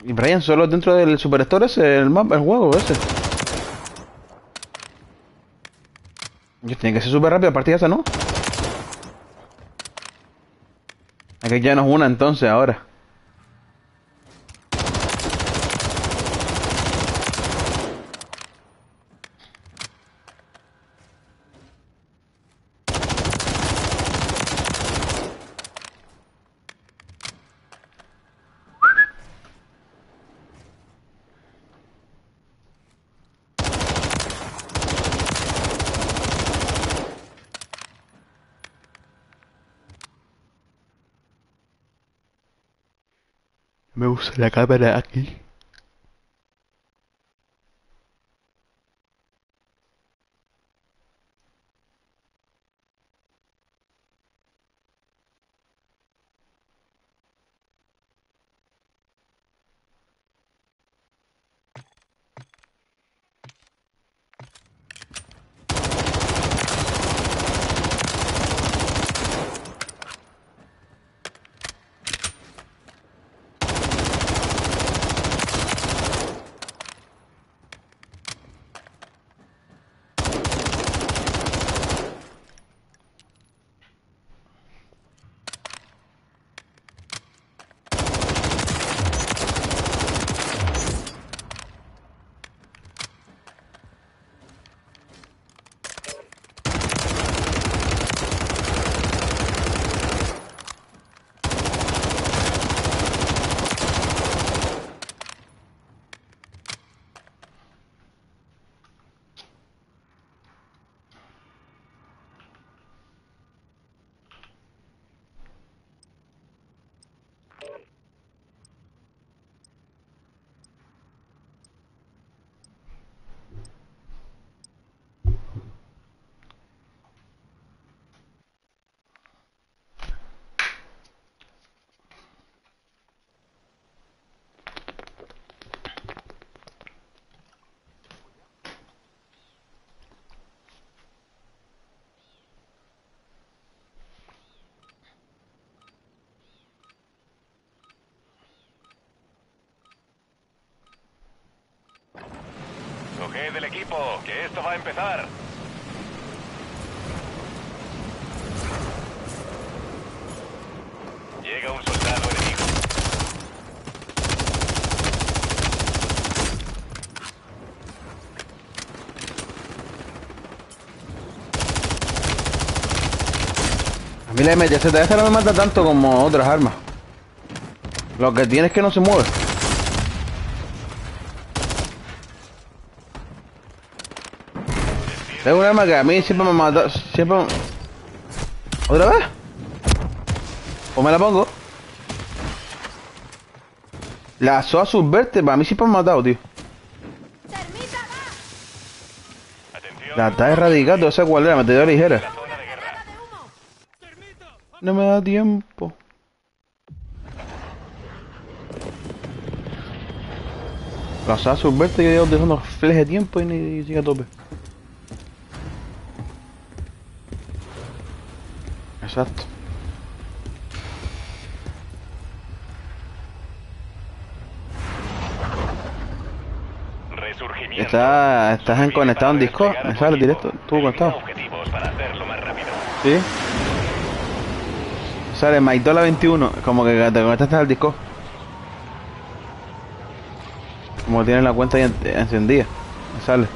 Y Brian, solo dentro del Superstore ese, el mapa, el juego ese. Y tiene que ser súper rápido a partir de esa, ¿no? Hay que ya nos una entonces ahora. Me usa la cámara aquí. Coged el equipo, que esto va a empezar. Llega un soldado enemigo. A mí la MTZ no me mata tanto como otras armas. Lo que tiene es que no se mueve. Es un arma que a mí siempre me mata. Siempre. ¿Otra vez? ¿O me la pongo? La SOA Subverte, para mí siempre me ha matado, tío. Atención. La está erradicando, esa cual era, metedora ligera. La zona de guerra. No me da tiempo. La SOA Subverte yo llevo utilizando flejes de tiempo y ni sigue a tope. Exacto. Resurgimiento. Estás en conectado en Discord, me sale directo, tú Elimina conectado. objetivos para hacerlo más rápido. Sí. Sale Maitola 21, como que te conectaste al Discord. Como que tienes la cuenta ahí encendida. Me sale.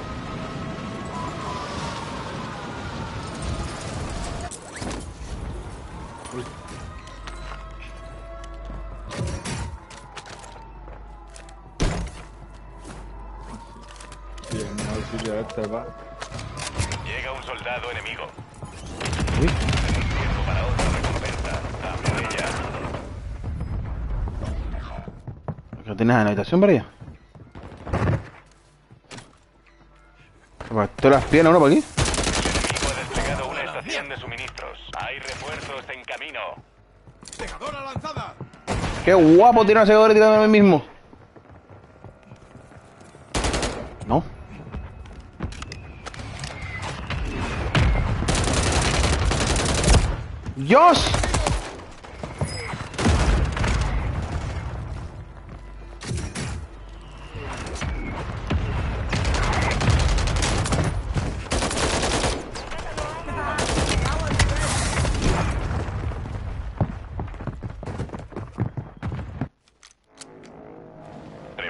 Llega un soldado enemigo. Uy. Tiempo para otra recompensa. Dame de ella. ¿Lo tienes en la habitación, María? ¿Tú las piernas uno por aquí? El enemigo ha desplegado una estación de suministros. Hay refuerzos en camino. ¡Secadora lanzada! ¡Qué guapo tiene una secadora tirando a mí mismo! No. ¡Dios!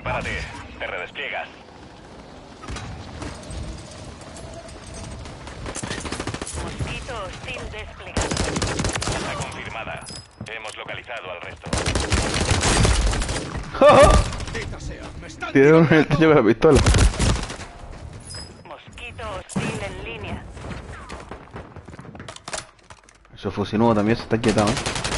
Prepárate. Te redespliegas. Mosquito hostil desplegado. Está confirmada. Hemos localizado al resto. Maldita sea, me están Tiene un tiroteando. tío con la pistola. Mosquito hostil en línea. Eso fusinudo también se está quietado, ¿eh?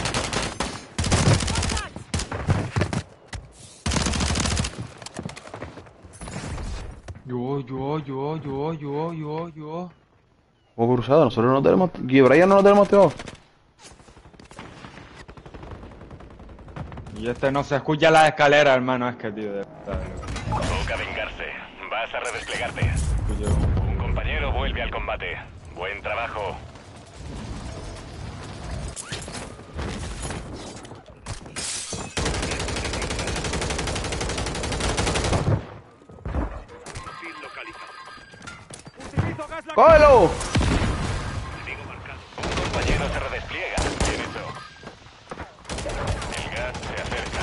Yo. Juego cruzado, nosotros no tenemos... Y Brian no lo tenemos activado. Y este no se escucha las escaleras, hermano. Es que, tío, de verdad. Toca vengarse. Vas a redesplegarte. Escucho. Un compañero vuelve al combate. Buen trabajo. ¡Cógelo! Un compañero se redespliega. Bien hecho. El gas se acerca.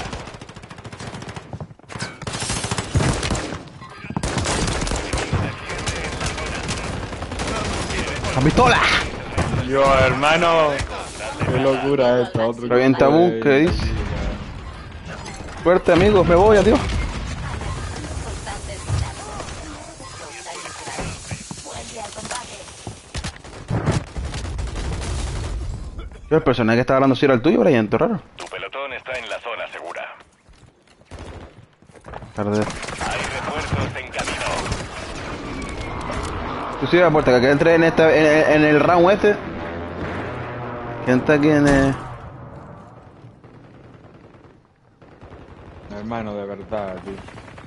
¡La pistola! Yo, hermano. Qué locura esta. Otro Revienta equipo de- búnker, dice. Fuerte, amigos, me voy, adiós. Yo, el personaje que estaba hablando si era el tuyo, Brian, todo raro. Tu pelotón está en la zona segura. Tarde. Hay refuerzos en camino. Tú sigue la puerta, que entre en en el round este. Que entra aquí en el... Hermano, de verdad, tío.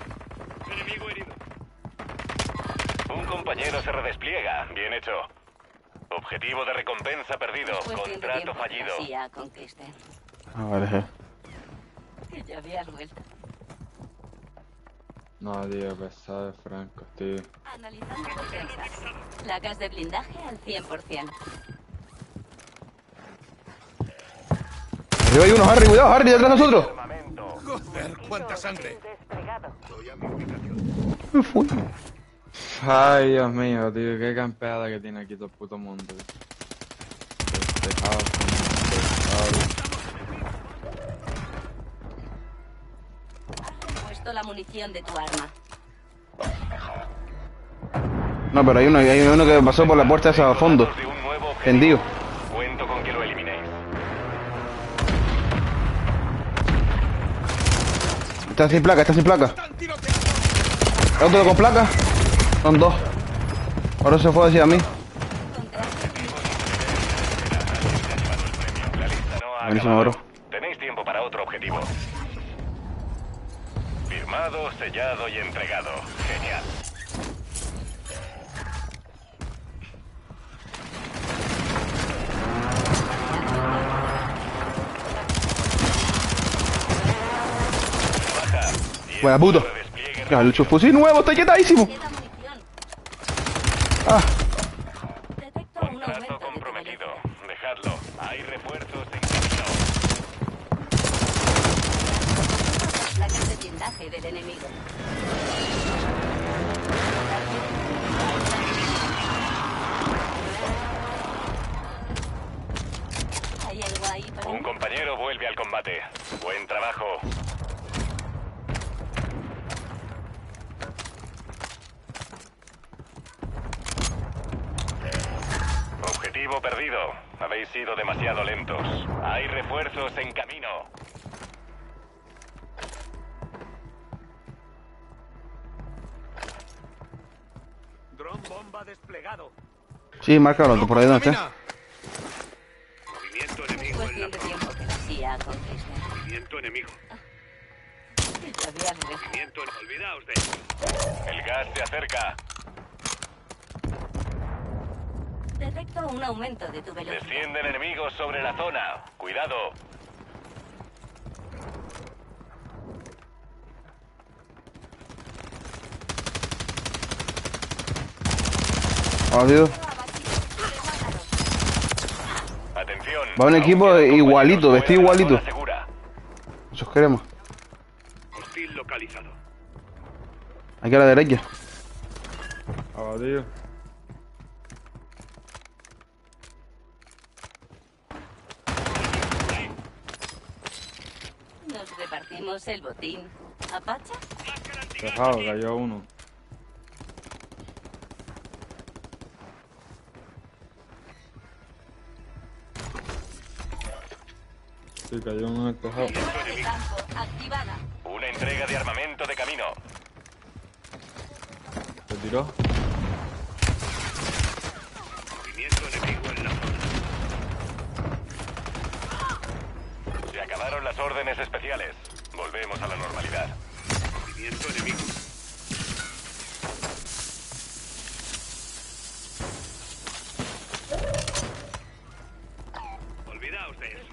Un compañero se redespliega. Bien hecho. Objetivo de recompensa perdido. Contrato fallido. Sí, ya conquisté. Ah, vale. Que ya habías vuelto. No, tío, pesado de francos, tío. Analizando defensas. Placas de blindaje al 100%. Arriba hay uno, Harry, cuidado, Harry, detrás de nosotros. Joder, cuánta sangre. Desplegado. Me fui. Ay, Dios mío, tío, qué campeada que tiene aquí todo el puto mundo, tío. Despejado, Has puesto la munición de tu arma. No, pero hay uno que pasó por la puerta esa a fondo. De un nuevo objetivo. Tendido. Cuento con que lo eliminéis. Está sin placa, está sin placa. Están tiroteando. Otro con placa. Son dos. Ahora se fue hacia mí. La lista no ha Buenísimo, acabado. bro. Tenéis tiempo para otro objetivo. Firmado, sellado y entregado. Genial. Baja. Buena puto. Redespliegue. Ya, el fusil nuevo, está quietadísimo. Queda munición. Ah, Detecto un aumento Contrato de tu comprometido. velocidad. Dejadlo. Hay refuerzos en camino. Las placas de blindaje del enemigo. ¿Hay algo ahí para Un mí? compañero vuelve al combate. Buen trabajo. Objetivo perdido. Habéis sido demasiado lentos. Hay refuerzos en camino. Dron bomba desplegado. sí, márcalo, por ahí donde esté. Camina. Movimiento Es enemigo cuestión de tiempo que la CIA conquiste. Movimiento enemigo. Que ya habías vuelto. Olvidaos de eso. El gas se acerca. Detecto un aumento de tu velocidad. Descienden enemigos sobre la zona. Cuidado. Adiós. Atención. Va un equipo Aún quedan igualito, compañeros vestido fuera de la igualito. zona segura. Eso queremos. Hostil localizado. Aquí a la derecha. Abatido. Nos repartimos el botín. ¿Apacha? Dejado, cayó uno. Sí, cayó uno en el tejado. Zona de campo activada. Una entrega de armamento de camino. Se tiró. Movimiento enemigo en la zona. Se acabaron las órdenes especiales. Volvemos a la normalidad. Movimiento enemigo. Olvidaos de eso.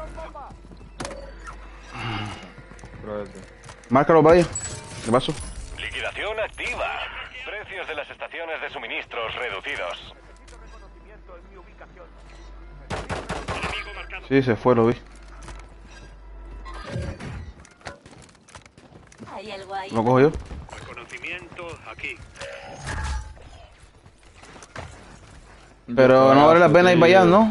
Pruébate. Márcalo para allá. ¿Qué pasó? Liquidación activa. Precios de las estaciones de suministros reducidos. Sí, se fue, lo vi. Hay algo ahí. Lo cojo yo. Reconocimiento aquí. Pero no vale la pena ir para allá, ¿no?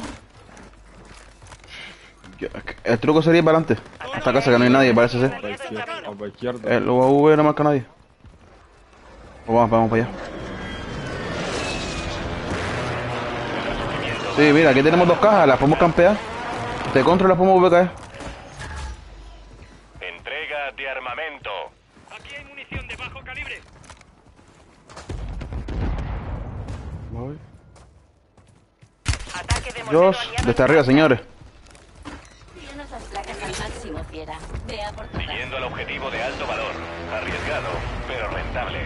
El truco sería ir para adelante. Esta casa que no hay nadie, parece ser. Para izquierda. O para izquierda. El UAV no marca a nadie. O vamos para allá. Sí, mira, aquí tenemos dos cajas, las podemos campear. De contra las podemos caer. Entrega de armamento. Aquí hay munición de bajo calibre. Ataque de Dios, desde arriba, señores. Tienes las placas al máximo, fiera. Vea por tu Siguiendo al objetivo de alto valor. Arriesgado, pero rentable.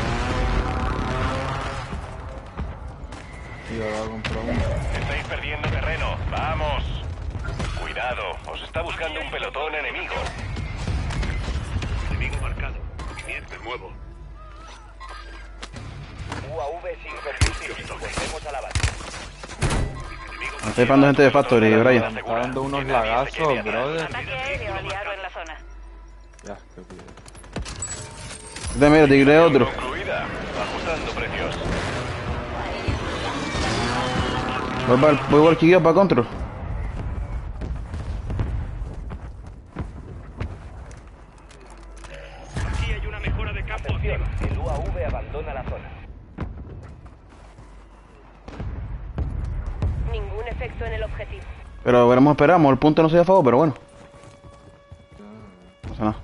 Y ahora compro uno. Estáis perdiendo terreno. Vamos. Cuidado, os está buscando un pelotón enemigo. Enemigo marcado. Movimiento de nuevo. UAV sin combustible. Volvemos a la base. Me está disparando gente de Factory, Brian. Me está dando unos lagazos, brother. ataque aéreo aliado en la zona. Ya, qué pido. Mira, te tiré otro. Concluida. Ajustando precios. Voy por chiquillo para control. Aquí hay una mejora de campo. El UAV abandona la zona. Ningún efecto en el objetivo. Pero veremos, esperamos. El punto no se a favor, pero bueno. No pasa nada.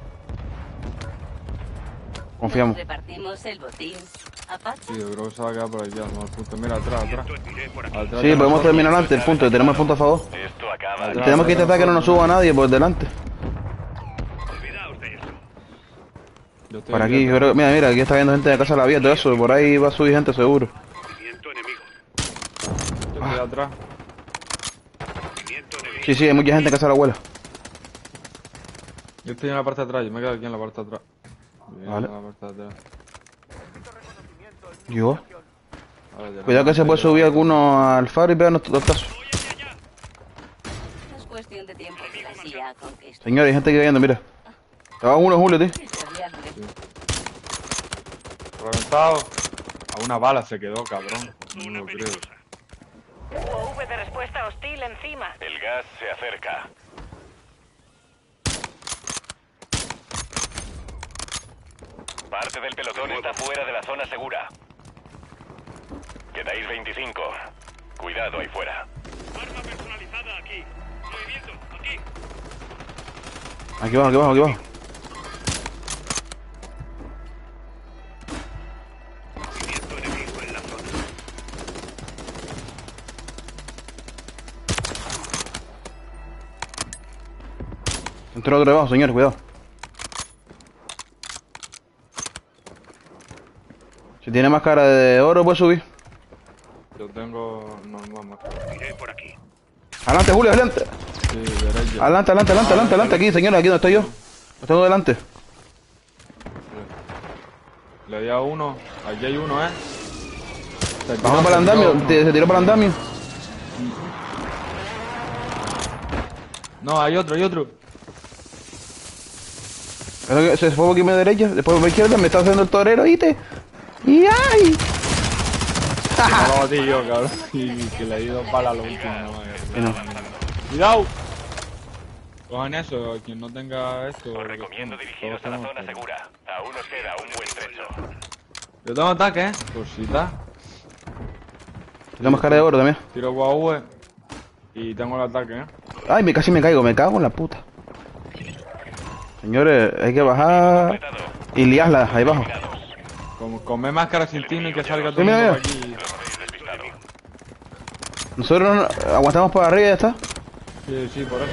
Confiamos. Nos repartimos el botín. ¿Apacha? Sí, yo creo que se va a quedar por aquí, no, el punto. Mira, atrás, atrás. Iré por aquí. Atrás Sí, de podemos nosotros. terminar antes el punto. Tenemos el punto a favor. Esto acaba. Atrás. Tenemos que intentar que no nos suba nadie por delante. Olvidaos de eso. Yo estoy Por aquí, yo creo, mira, aquí está viendo gente de casa de la vía, todo eso. Por ahí va a subir gente seguro. Movimiento enemigo. Yo estoy atrás. Movimiento enemigo. Sí, sí, hay mucha gente en casa de la abuela. Yo estoy en la parte de atrás, yo me quedo aquí en la parte de atrás. Bien, Vale. en la parte de atrás. Yo. Vale, ya Cuidado que se puede subir alguno al faro y pegarnos dos tazos. Es cuestión de tiempo que la CIA conquiste. Señores, hay gente aquí cayendo, mira. Estaba uno, Julio, tío. Reventado. A una bala se quedó, cabrón. No lo creo. UAV de respuesta hostil encima. El gas se acerca. Parte del pelotón está fuera de la zona segura. Quedáis 25. Cuidado ahí fuera. Arma personalizada aquí. Movimiento aquí. Aquí abajo, aquí abajo, aquí abajo. Movimiento enemigo en la zona. Entró otro debajo, señores, cuidado. Si tiene máscara de oro, puede subir. Yo tengo... No, vamos. Iré por aquí. Adelante, Julio, adelante. Sí, derecha. Adelante, adelante, adelante, adelante, adelante. Aquí, señores, aquí donde estoy yo. Lo tengo delante. Le di a uno. Aquí hay uno, Se Bajó para el andamio, se tiró para el andamio. No, hay otro, hay otro. Se fue por aquí a mi derecha, después por mi izquierda, me está haciendo el torero, ¿viste? ¡Y ay! No lo batí yo, cabrón. Y que le di 2 balas a lo último, no Y no. ¡Cuidado! Cojan eso, quien no tenga esto. Os recomiendo dirigiros a la zona segura. Aún os queda un buen trecho. Yo tengo ataque, por si da. La máscara de oro también. Tiro guau y tengo el ataque, Ay, casi me caigo, me cago en la puta. Señores, hay que bajar Completado. y liarla ahí abajo. Como come máscara sin tino y que salga todo el Mira, mundo mira. aquí. Los habéis despistado. Nosotros aguantamos por arriba y ya está. Sí, sí, por eso.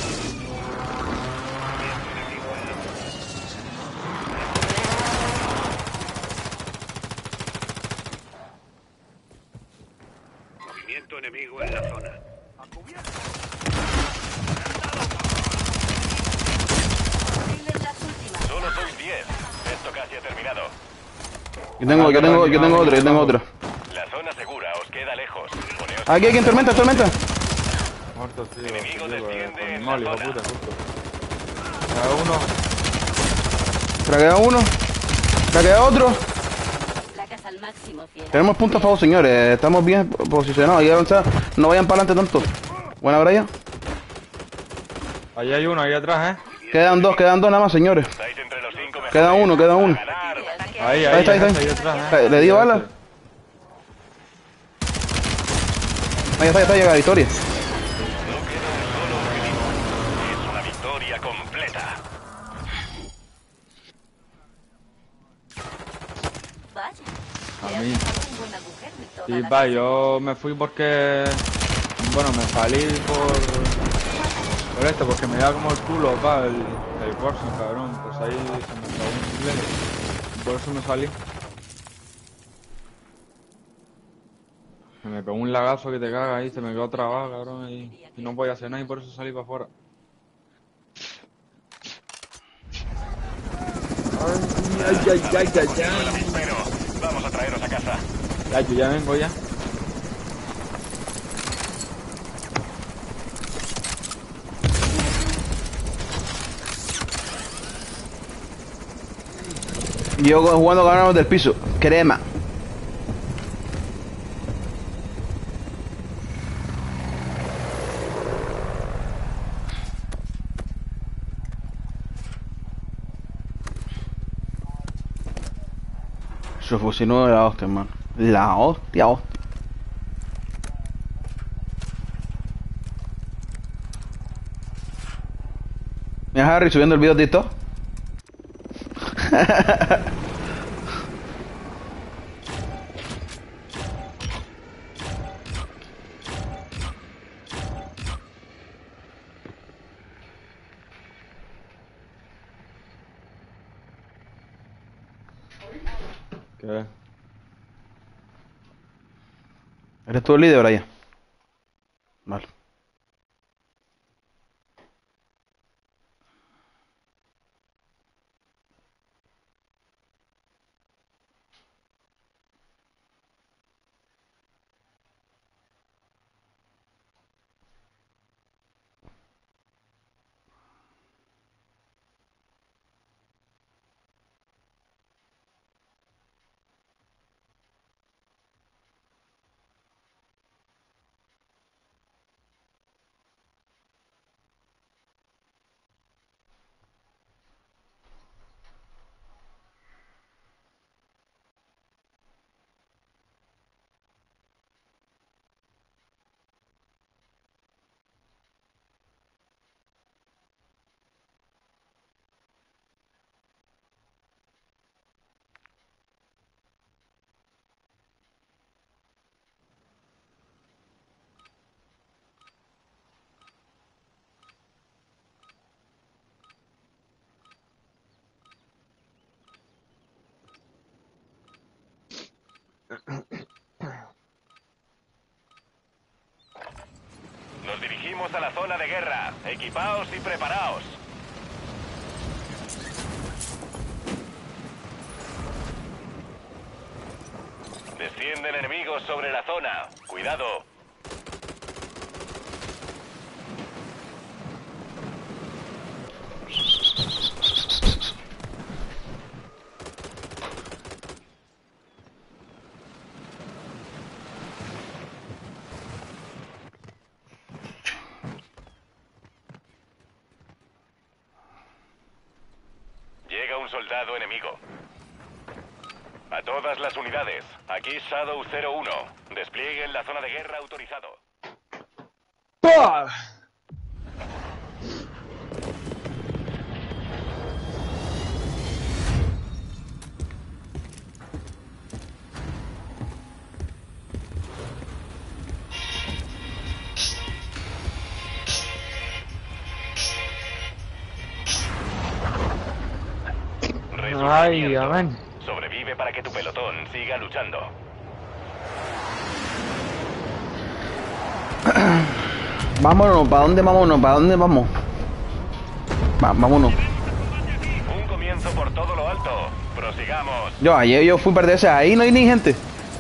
Movimiento enemigo en la zona. Tienen las últimas. Solo sois 10. Esto casi ha terminado. Yo tengo otro. La zona segura os queda lejos. Poneos Aquí, en tormenta. Muerto, tío. Enemigo desciende Con en Molly, la hijo zona. puta, justo. Cada uno. Traquea uno. Traquea otro. Placas al máximo, fiera. Tenemos puntos a favor, señores. Estamos bien posicionados. Hay que avanzar. No vayan para adelante tanto. Buena, Brian. Ahí hay uno, ahí atrás, Quedan dos nada más, señores. Estáis entre los 5 mejores. Queda uno. Ganar. Ahí Ahí está. ahí atrás, Le di bala. Ahí está, llega la victoria. No queda un solo objetivo. Es una victoria completa. Vaya. A mí. Un buen agujero y toda Sí, la va, casa. yo me fui porque... Bueno, me salí por esto, porque me da como el culo, pa, el Corsin, cabrón. Pues ahí se me cagó un chileno. Por eso me salí. Se me pegó un lagazo que te caga ahí, se me quedó trabado, cabrón, y no podía hacer nada y por eso salí para afuera. Ay. Pero vamos a traeros a casa. Ya, yo ya vengo ya. Yo jugando ganamos del piso. Crema. Su fusil no era la hostia, hermano. La hostia. Mira Harry subiendo el video de TikTok. ¿Qué? ¿Eres tú el líder, Brian? Vale. Nos dirigimos a la zona de guerra. Equipaos y preparaos. Descienden enemigos sobre la zona. Cuidado. un soldado enemigo. A todas las unidades, aquí Shadow 01. Despliegue en la zona de guerra autorizado. ¡Pah! Ay, amén. Sobrevive para que tu pelotón siga luchando. Vámonos, ¿para dónde vámonos? ¿Para dónde vamos? Vámonos. Un comienzo por todo lo alto. Prosigamos. Yo fui par de veces, ahí no hay ni gente.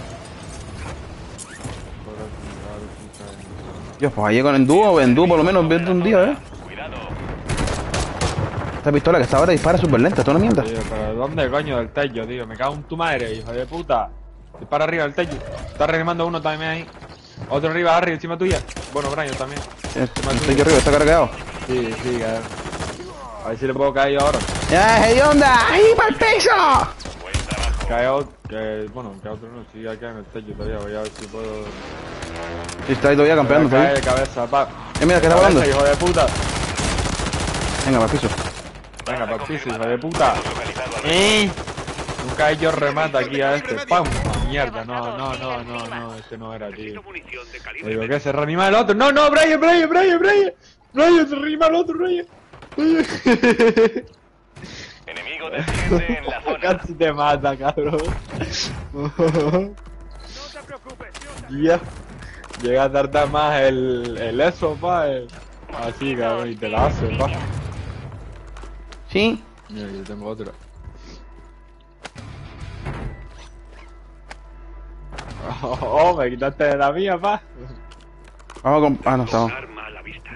Yo, pues ahí con en dúo por lo menos viendo un día, Cuidado. Esta pistola que está ahora dispara súper lenta, esto es una mierda. Tío, pero ¿dónde coño del techo, tío? Me cago en tu madre, hijo de puta. Dispara arriba del techo. Está reanimando uno también ahí. Otro arriba, Harry, encima tuya. Bueno, Brian también. Estoy aquí arriba, está cargado. Sí, sí, cabrón. A ver si le puedo caer yo ahora. ¡Ya, ¿qué onda? ¡Ahí para el piso! Cae otro, bueno, que otro no, sigue acá en el techo todavía, voy a ver si puedo... Sí, está ahí todavía campeando, Cae ¿sabes? de cabeza, pa. Mira, que está volando. Cabeza, hijo de puta. Venga, para el piso. Venga, para el piso, hijo de puta. Nunca yo remata aquí a este. ¡Pam! Mierda, no, este no era, tío. Munición de Le calibre digo que se reanima el otro. No, Brian, se reanima el otro, Brian. Enemigo desciende en la zona. Casi te mata, cabrón. No te preocupes, Ya. Llega a tardar más el eso, pa. Así, cabrón, y te la hace, pa. Sí. Mira, yo tengo otra. Oh, me quitaste de la mía, pa. Vamos con... Ah, no, estamos. arma a la vista.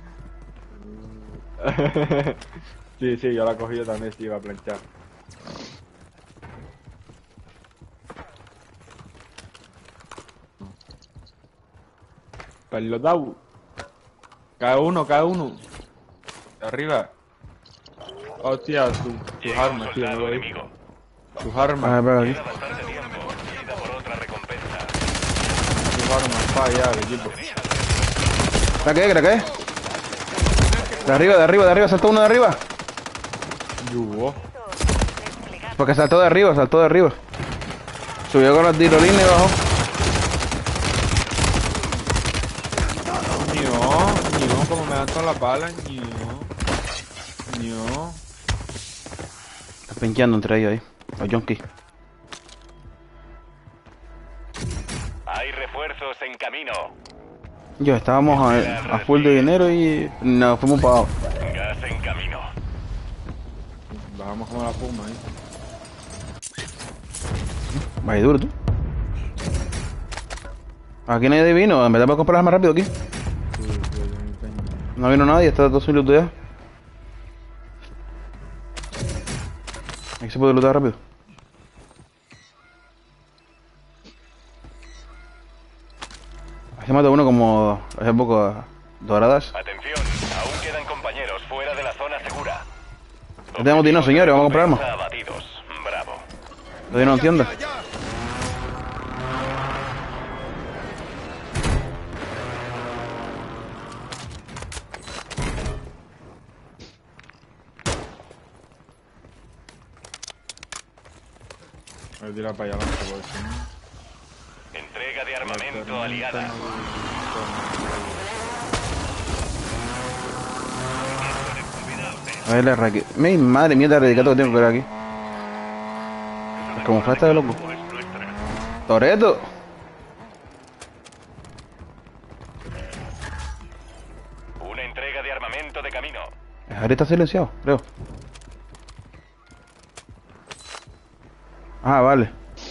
Sí, yo la cogí yo también, sí, iba a planchar. Pelotau. Cae uno. De arriba. Hostia, tus armas, tío, no Soldado lo vi. enemigo. Tus Ah, armas, espera aquí. Queda bastante tiempo. Ida por otra recompensa. tus armas, pa, ya, el equipo. ¿La qué? De arriba, saltó uno de arriba. Yugo. Porque saltó de arriba. Subió con los tirolines y bajó. Ño, como me dan todas las balas, ño. Está pinchando entre ellos ahí. Los junkies. Hay refuerzos en camino. Yo estábamos a full de dinero y nos fuimos para abajo. Gas en camino. Bajamos como la puma ahí. Vaya duro, tú. Aquí nadie vino, en verdad puedo comprar más rápido aquí. Sí, yo ni tengo. No vino nadie, está todo sin lootear. Aquí se puede lootear rápido. Se mata uno como hace poco doradas. Atención, aún quedan compañeros fuera de la zona segura. Ya tenemos dinero, señores, vamos a comprar armas. Abatidos. Bravo. Todavía no entiendo. Voy a tirar para allá adelante, por si no. Entrega de armamento aliada. A ver la raqueta. Mi madre mía, el radicato que tengo que ver aquí. Es como falta de loco. Toreto. Una entrega de armamento de camino. Harry está silenciado, creo. Ah, vale.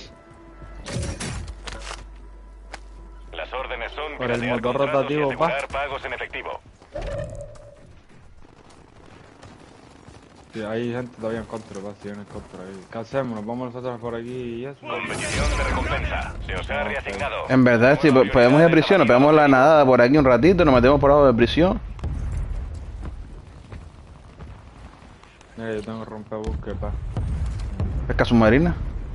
Las órdenes son Por el piratear motor contratos y rotativo, pa. asegurar pagos en efectivo. Sí, hay gente todavía en contra, va, siguen en contra ahí. ¿Qué hacemos? ¿Nos vamos nosotros por aquí y eso? Competición de recompensa. Se os ha reasignado. En verdad, si podemos ir a prisión, nos pegamos la nadada por aquí un ratito, nos metemos por abajo de prisión. Mira, yo tengo rompebuque, pa. Pesca submarina.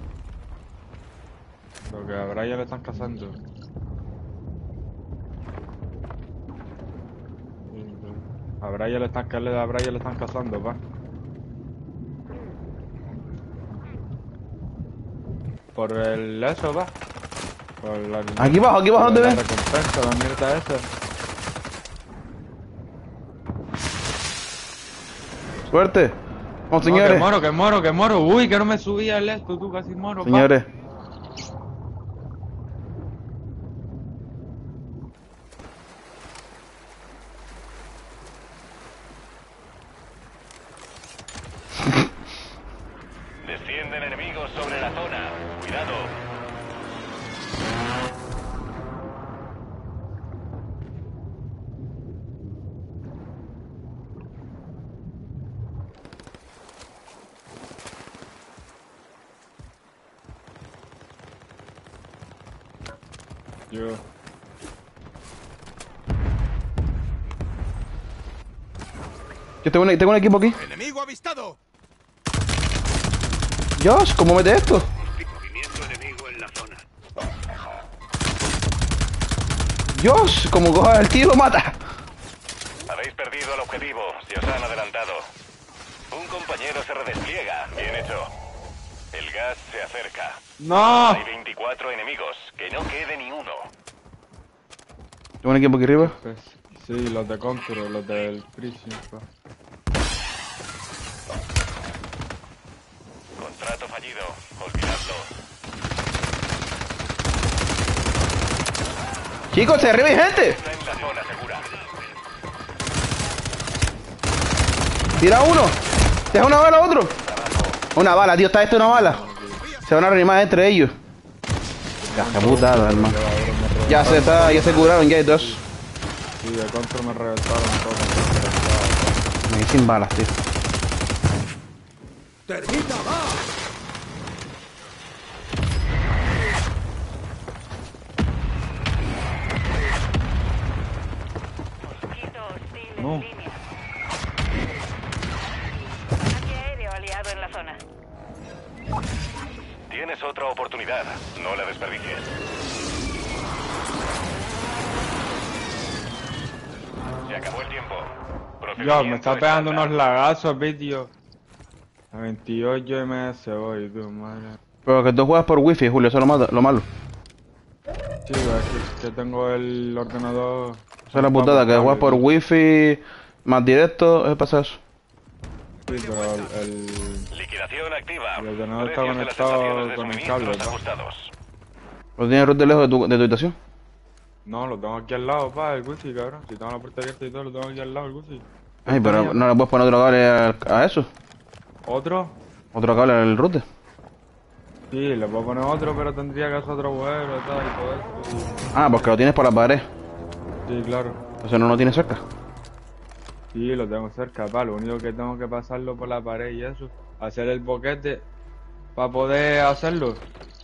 Lo que a Brian le están cazando. A Brian le están cazando, pa. Por el eso, pa. Por la, Aquí abajo, por ¿dónde la ves? recompensa, la mierda esa. Suerte. Vamos, No, señores. que moro. Uy, que no me subía el esto, tú casi moro, pa. Señores. Descienden enemigos sobre la zona. Cuidado. Yo. Yo tengo un equipo aquí. ¡Enemigo avistado! Josh, ¿cómo mete esto? Movimiento enemigo en la zona. Josh, como coja el tío lo mata. Habéis perdido el objetivo. Se os han adelantado. Un compañero se redespliega. Bien hecho. El gas se acerca. ¡No! Hay 24 enemigos. Que no quede ni uno. Tengo un equipo aquí arriba. Pues, sí, los de Control, los del Prison, pa. Contrato fallido. Olvidadlo. Chicos, se arriba hay gente. Está en la zona segura. Tira uno. Deja una bala a otro. Una bala, tío. Está esto una bala. Se van a reanimar entre ellos. Ya, qué putada, hermano. Ya se curaron, ya hay dos. Sí, de Control me reventaron todos. Me quedé sin balas, tío. ¡Termita, va! Mosquito hostil No. en línea. Ataque aéreo aliado en la zona. Tienes otra oportunidad. No la desperdicies. Se acabó el tiempo. Dios, me está Procedimiento pegando estándar. unos lagazos, vídeo. A 28 ms voy, tú, madre. Pero que tú juegas por wifi, Julio, eso es lo malo. Sí, es que tengo el ordenador. Esa es la putada, que juegas por wifi más directo, es pasa eso. Sí, pero el Liquidación activa. El ordenador está Precios de las conectado estaciones de con el suministros cable, ¿no? ajustados. ¿Lo tienes root de lejos de tu habitación? No, lo tengo aquí al lado, pa, el wifi, cabrón. Si tengo la puerta abierta y todo, lo tengo aquí al lado, el wifi. Ay, pero no le puedes poner otro cable a eso. ¿Otro? Otro cable al router. Sí, le puedo poner otro, pero tendría que hacer otro agujero y tal y todo eso. Ah, porque lo tienes por la pared. Sí, claro. Entonces no lo tienes cerca. Sí, lo tengo cerca, pa. Lo único que tengo que pasarlo por la pared y eso. Hacer el boquete para poder hacerlo.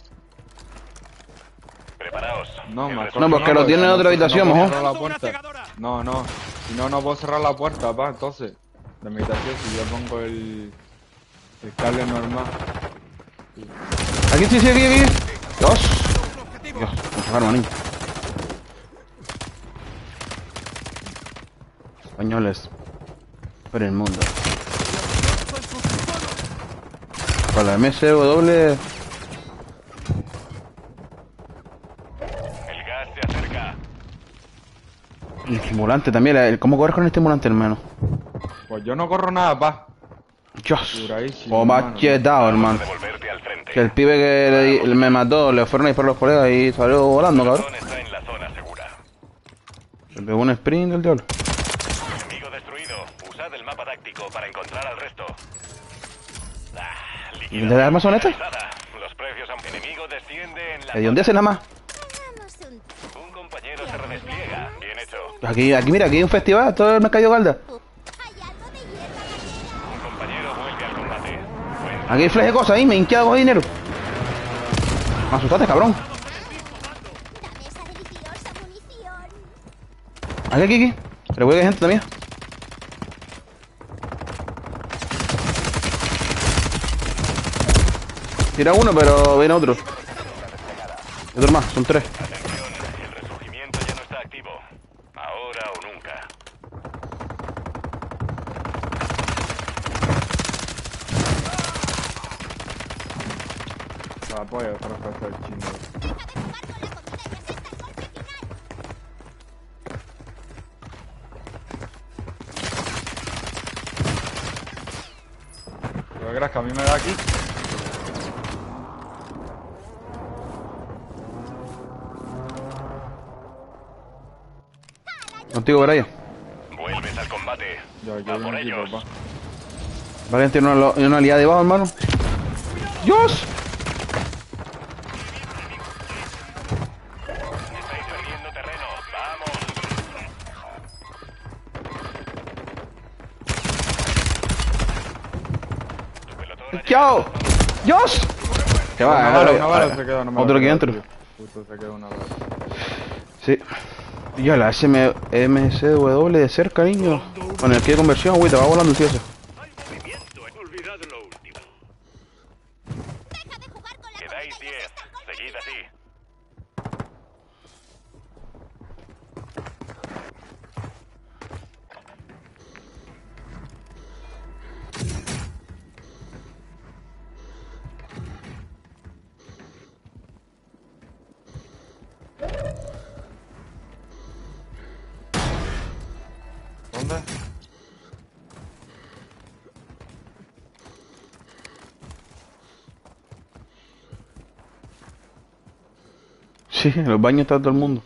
Preparaos. No, El más resultado- No, porque lo tiene en otra habitación, no puedo mejor. cerrar la puerta. No. Si no, no puedo cerrar la puerta, pa. Entonces, de mi habitación, si yo pongo el cable normal. Aquí, sí, aquí. Dios. Dios, mucha arma, niño. Españoles. Por el mundo. Con la MSW. El gas se acerca. El estimulante también. ¿Cómo corres con el estimulante, hermano? Pues yo no corro nada, pa. Dios. Duradísimo, O más hermano. chetado, hermano. Devolverte al frente. Que el pibe que me mató le fueron a disparar los colegas y salió volando, La cabrón. zona está en la zona segura. Se pegó un sprint del diablo. Enemigo destruido. Usad el mapa táctico para encontrar al resto. ¿Y de armas son estas? Los precios a enemigo desciende en la ¿De dónde hacen nada más? Un compañero se redespliega. Bien hecho. Aquí, mira, aquí hay un festival, todo el mercado Galda. Un compañero vuelve al combate. Aquí hay flash de cosas ahí, me hinqué algo de dinero. Me asustaste, cabrón. Dame esa deliciosa munición. Aquí. Recuerda que hay gente también. Tira uno, pero viene otro. Otro más, son tres. Atención, el resurgimiento ya no está activo. Ahora o nunca. La polla, otra cosa del chino. ¿Pero crees que a mí me da aquí? Contigo, Brian. Vuelves al combate. Yo A por vengo aquí, ellos. papá. Brian tiene una aliada debajo, hermano. ¡Dios! Estáis perdiendo terreno. Vamos. Tu pelotón ha ¡Chao! ¡Dios! ¿Qué va? Una bala se queda, no me Otro la aquí quedo, dentro. tío. Justo se queda una bala. Sí. Yo la MCW de cerca, niño. Con el que de conversión, güey, te va volando el tío ese. Hay movimiento. He olvidado lo último. Deja de jugar con la Quedáis 10. Seguid así. ¿Dónde? Sí, en los baños está todo el mundo.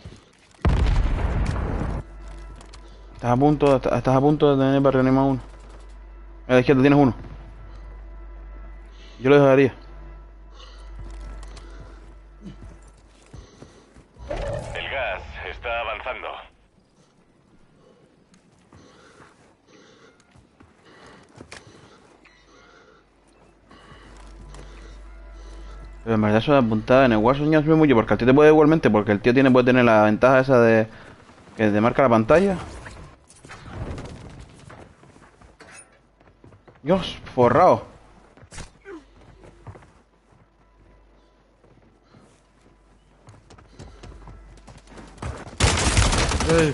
Estás a punto de tener para reanimar uno. A la izquierda tienes uno. Yo lo dejaría. El gas está avanzando. Pero en verdad eso de apuntada en el Warzone ya sube mucho porque el tío te puede igualmente, porque el tío puede tener la ventaja esa de que te marca la pantalla. Dios, forrado. ¡Ey!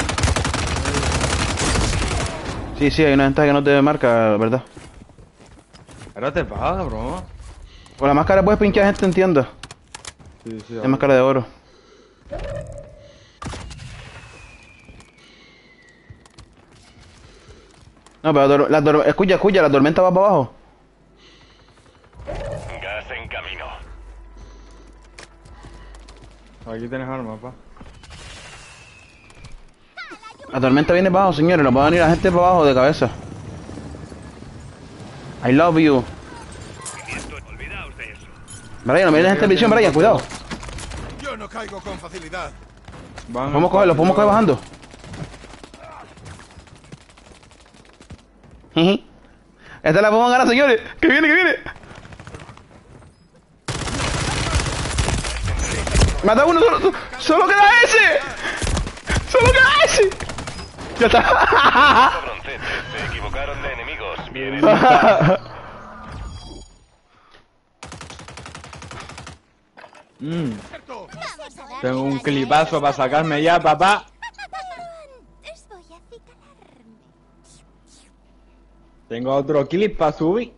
Sí, hay una ventaja que no te marca, la verdad. Ahora te paga, bro. Con la máscara puedes pinchar gente en tienda. Sí, sí. Es máscara de oro. No, pero escucha, la tormenta va para abajo. Gas en camino. Aquí tienes armas, pa. La tormenta viene para abajo, señores. Nos va a venir la gente para abajo de cabeza. I love you. Movimiento. Olvidaos de eso. Brian, no me vienes en televisión, Brian, cuidado. Yo no caigo con facilidad. Podemos cogerlo, podemos coger bajando. Jiji. Esta la podemos ganar, señores. Que viene, que viene. Mata uno, solo queda ese. Solo queda ese. Ya está. Cabroncete, se equivocaron de enemigos. Vienes. Vamos a dar Tengo un clipazo para sacarme ya, papá. os voy a acicalarme. Tengo otro clip para subir.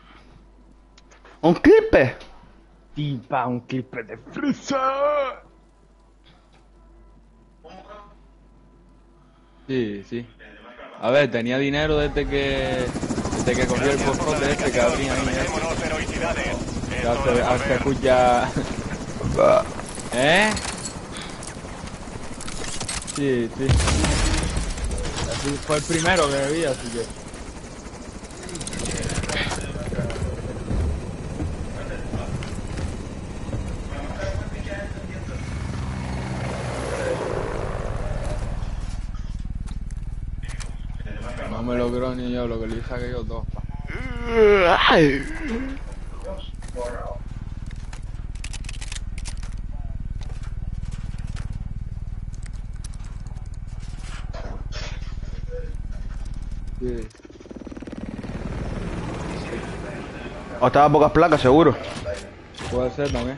Un clipe. Tipa, un clip de fresa. Sí, sí. A ver, tenía dinero desde que cogí el postote este que abría ahí. Vámonos, heroicidades. Es Ya hora de se volver. escucha. ¿Eh? Sí, sí. Así fue el primero que vi, así que. No me logró ni yo lo que le saqué yo dos. Pa. Sí. O estaba a pocas placas, seguro. Puede ser también.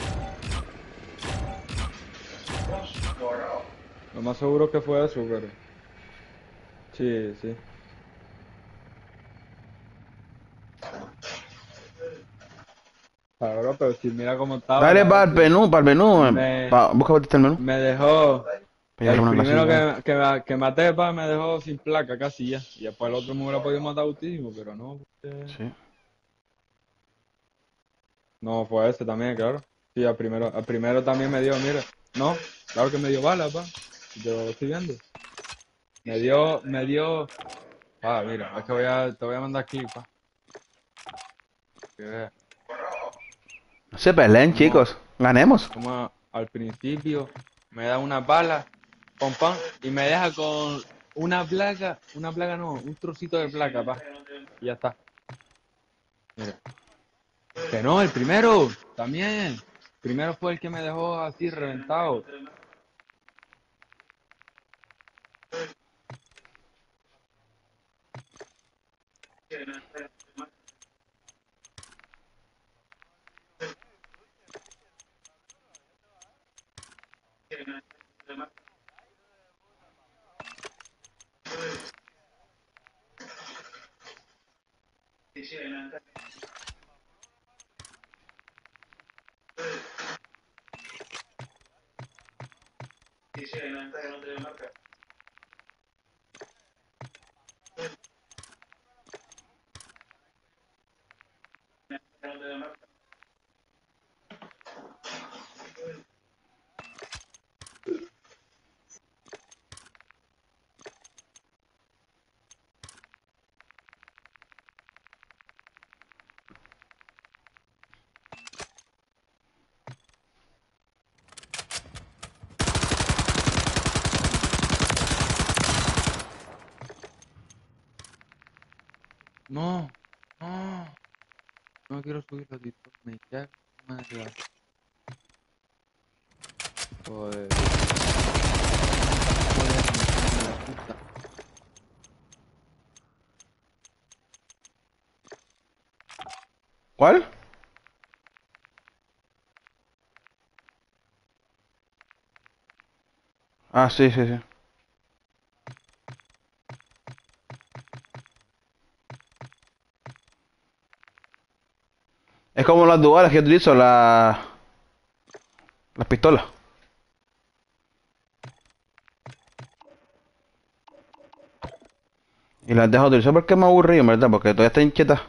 Lo más seguro es que fue eso, pero... Sí, sí. Claro, pero si mira cómo estaba, Dale la para el hostia. menú, para el menú. Me, Busca el menú. me dejó... Voy a El agarrar una primero clasilla. que maté, pa, me dejó sin placa casi ya. Y después el otro me hubiera podido matar autísimo, pero no. Sí. No, fue ese también, claro. Sí, al primero también me dio, mira. No, claro que me dio bala, pa. Yo lo estoy viendo. Me dio. Ah, mira, es que te voy a mandar aquí, pa. Que veas. No se peleen, Como, chicos. Ganemos. como al principio me da una bala, pom pam, y me deja con una placa no, un trocito de placa, pa. Y ya está. Mira. Que no, el primero, también. El primero fue el que me dejó así reventado. No, no, no quiero subir la TikTok, me cago en madre. Joder. Joder, me cago en la puta. ¿Cuál? Ah, sí, sí, sí. Es como las duales que utilizo, las pistolas. Y las dejo de utilizar porque me aburrí, en verdad, porque todavía está inquieta.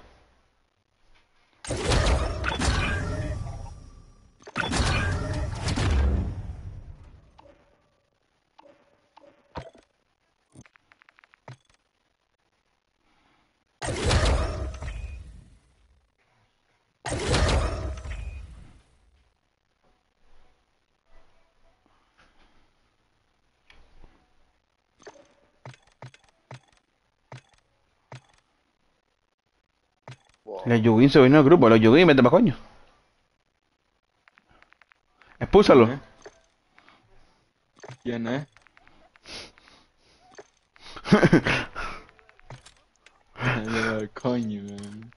Los Yugin se vino al grupo, los Yugin, vete pa' coño. Expúlsalo. ¿Quién es? ¿Quién es? El coño, man.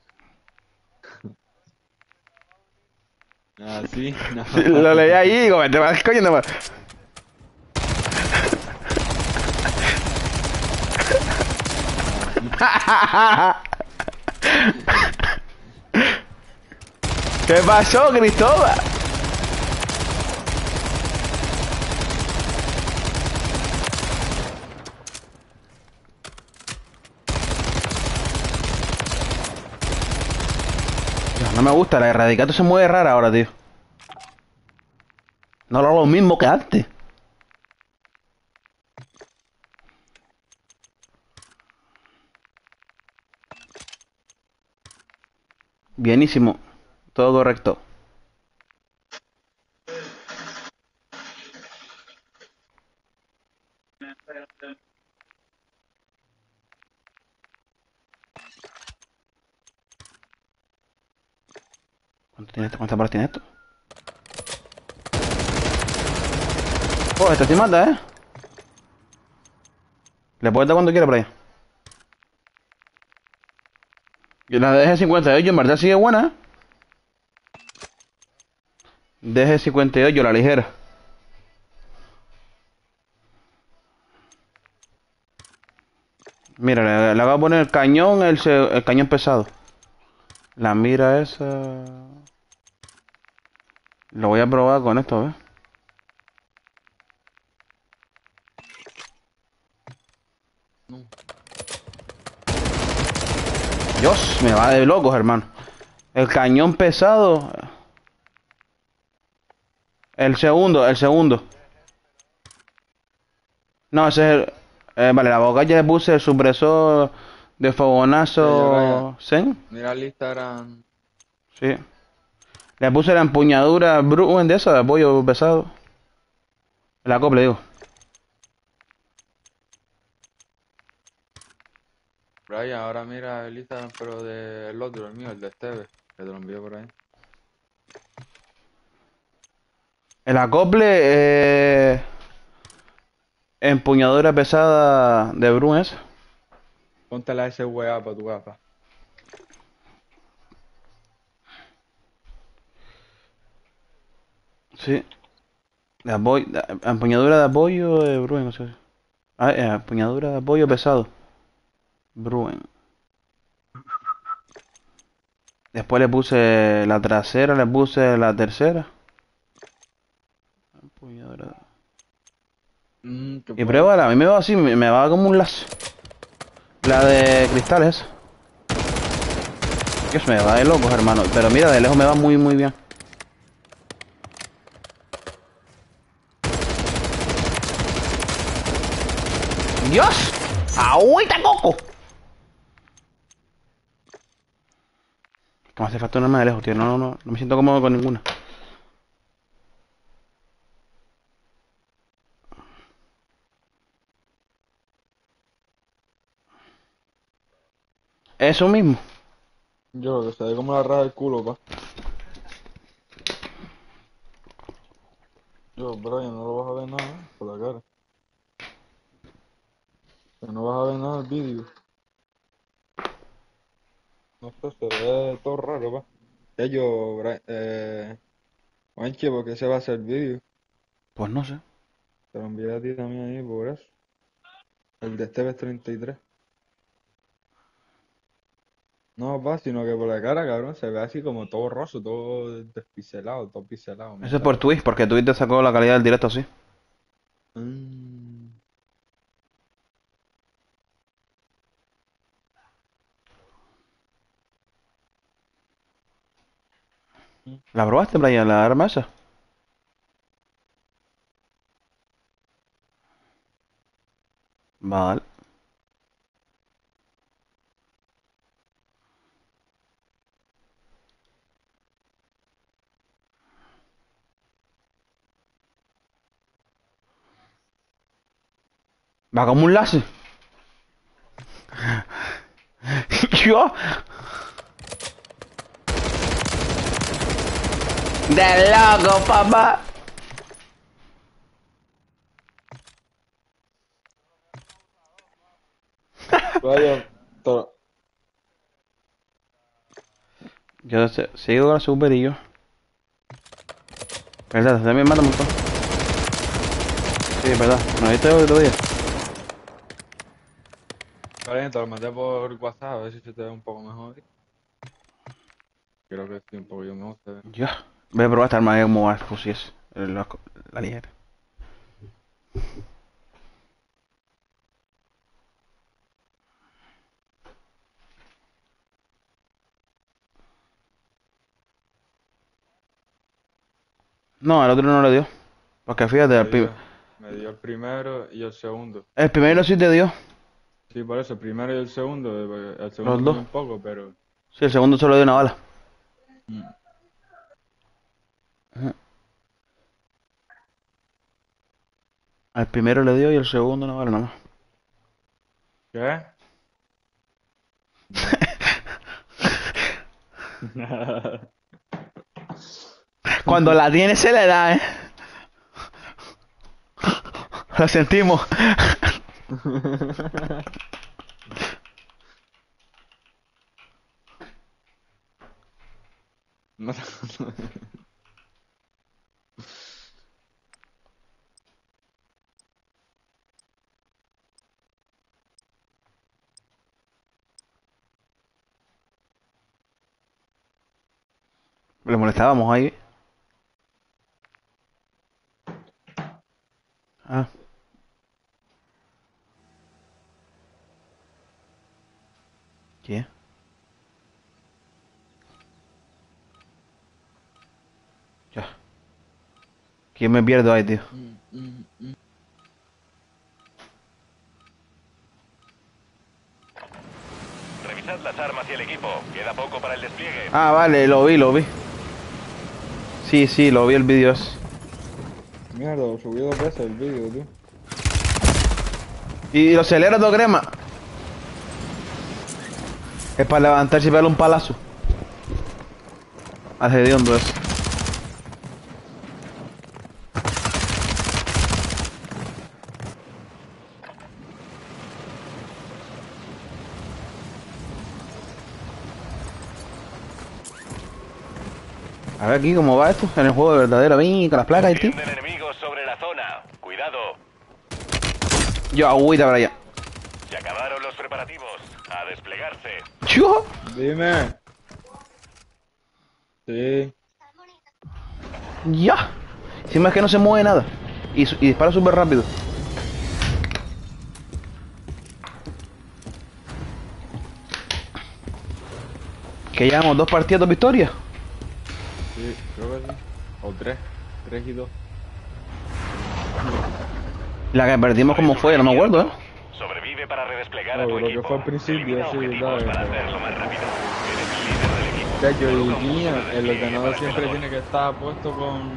Ah, sí, no. Sí, lo leí ahí y digo, vete pa' coño nomás. ¿Qué pasó, Cristóbal? Dios, no me gusta, la erradicato se mueve rara ahora, tío. No lo hago lo mismo que antes. Bienísimo. Todo correcto. ¿Cuánto tiene esto? ¿Cuántas balas tiene esto? Oh, esta sí mata, ¿eh? Le puedes dar cuando quiera por ahí. Y la de 58 en verdad sigue buena, ¿eh? DG-58, la ligera. Mira, le voy a poner el cañón, el cañón pesado. La mira esa... Lo voy a probar con esto, ¿ves? Dios, me va de locos, hermano. El cañón pesado... El segundo, el segundo. No, ese es el... vale, la boca ya le puse el supresor de fogonazo... ¿Zen? Mira el Instagram. Sí. Le puse la empuñadura Bruen de esa, de apoyo pesado. El acople, digo. Brian, ahora mira el Instagram, pero del otro, el mío, el de Esteve, que te lo envío por ahí. El acople... empuñadura pesada de Bruen esa. Ponte la SWA para tu gafa. Sí. De apoyo, empuñadura de apoyo de Bruen, no sé. Ah, empuñadura de apoyo pesado. Bruen. Después le puse la trasera, le puse la tercera. Empuñadura. Y pruébala, a mí me va así, me va como un lazo. La de cristales esa. Dios, me va de locos, hermano. Pero mira, de lejos me va muy, muy bien. ¡Dios! ¡Agüita, coco! Que me hace falta una arma de lejos, tío. No me siento cómodo con ninguna. Eso mismo. Yo, que se ve como la raja del culo, pa. Yo, Brian, no lo vas a ver nada por la cara. Que no vas a ver nada del vídeo. No sé, se ve todo raro, pa. Ya yo, Brian, Juanchi, ¿por qué se va a hacer el vídeo? Pues no sé. Te lo envié a ti también ahí, por eso. El de Esteves 33. No, pa, sino que por la cara, cabrón, se ve así como todo roso, todo despixelado, todo pixelado. Eso es por Twitch, porque Twitch te sacó la calidad del directo así. Mm. ¿La probaste, Brian, la arma esa? Vale. Va como un láser. Yo. De loco, papá. Vaya, Yo sigo con la super y yo. ¿Verdad? También mata un montón. Sí, es verdad. ¿No viste el otro día? Vale, te lo mandé por WhatsApp, a ver si se te ve un poco mejor. Creo que sí, un poco mejor se ve. Yo. Voy a probar esta arma de como va fusiles. La ligera. No, el otro no le dio. Porque fíjate, Me dio el primero y el segundo. el primero sí te dio. Sí, por eso, el primero y el segundo Los me dio dos. un poco, pero... Sí, el segundo solo dio una bala. Mm. Ujú. Al primero le dio y el segundo una bala nomás. ¿Qué? Cuando la tiene se le da, Lo sentimos. No. Le molestábamos ahí. Ah. ¿Qué? Ya. ¿Quién me pierdo ahí, tío? Revisad las armas y el equipo. Queda poco para el despliegue. Ah, vale, lo vi. Sí, lo vi el vídeo ese. Mierda, lo subí 2 veces el vídeo, tío. Y lo acelera todo crema. Es para levantarse y pegarle un palazo. Al hediondo eso. A ver aquí cómo va esto en el juego de verdadero. Ven con las placas y tío. Tienden enemigos sobre la zona. Cuidado. Yo agüita para allá. Se acabaron los preparativos. A desplegarse. ¡Chujo! Dime. Sí. ¡Ya! Encima es que no se mueve nada. Y dispara súper rápido. Que llevamos 2 partidas, 2 victorias. Sí, creo que sí. O 3. 3 y 2. La que perdimos como fue, no me acuerdo, ¿eh? Sobrevive para redesplegar a No, tu lo que equipo. fue al principio, Elimina sí, objetivos dale. para hacerlo más rápido. Eres el líder del equipo. De hecho, Coloca y un mía, boost de el despliegue ordenador para siempre celador. tiene que estar puesto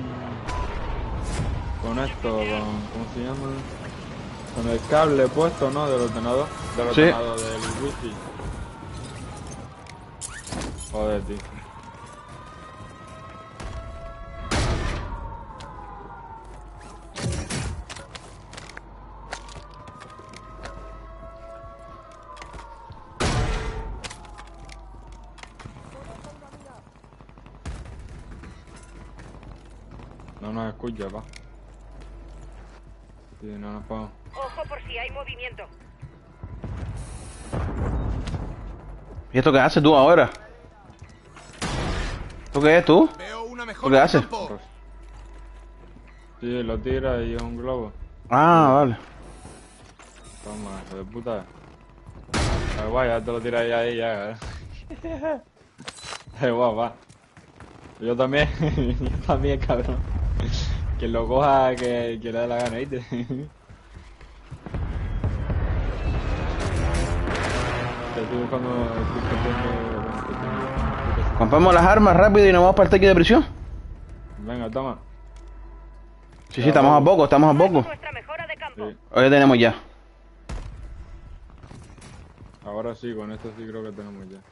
con esto, ¿cómo se llama? Con el cable puesto, ¿no? Del ordenador. Del Sí. ordenador, del wifi. Joder, tío. No nos escucha, pa. Sí, no nos podemos. Ojo por si hay movimiento. ¿Y esto qué haces tú ahora? ¿Esto qué es tú? Veo una ¿Qué mejora de hace? campo. Sí, lo tira y es un globo. Ah, vale. Toma, hijo de puta. Ah, guay, ya te lo tiras ahí, ya. Guau, va. Yo también, yo también, cabrón. Que lo coja, que le dé la gana, ¿viste? Estoy buscando... Compramos las armas rápido y nos vamos para el techo de prisión. Venga, toma. Sí, estamos a poco, Nuestra mejora de campo. Sí, Hoy tenemos ya. ahora sí, con esto sí creo que tenemos ya.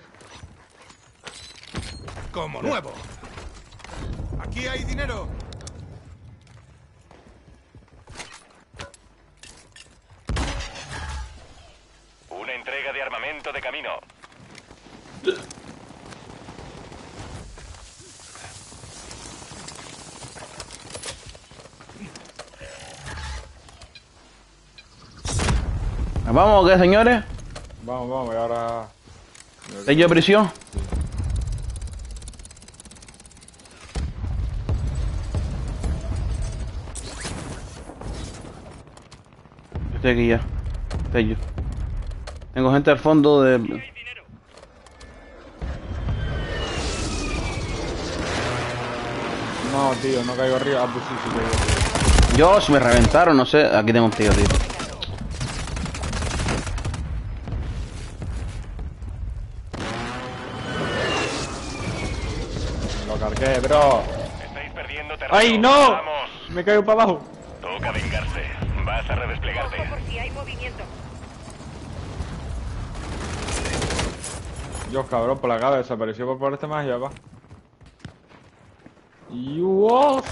Como nuevo. Aquí hay dinero. Una entrega de armamento de camino. ¿Nos vamos o qué, señores? Vamos, y ahora... Techo de prisión. Estoy aquí ya. Techo. Tengo gente al fondo de... Hay dinero. No, tío, no caigo arriba. Ah, pues sí, sí caigo arriba. Dios, me reventaron, no sé. Aquí tengo un tío. Lo cargué, bro. Estáis perdiendo terreno. ¡Ay, no! Vamos. Me caigo para abajo. Toca vengarse. Vas a redesplegarte. Ojo por si hay movimiento. Dios, cabrón, por la cabeza desapareció por este magia, va. ¡Dios!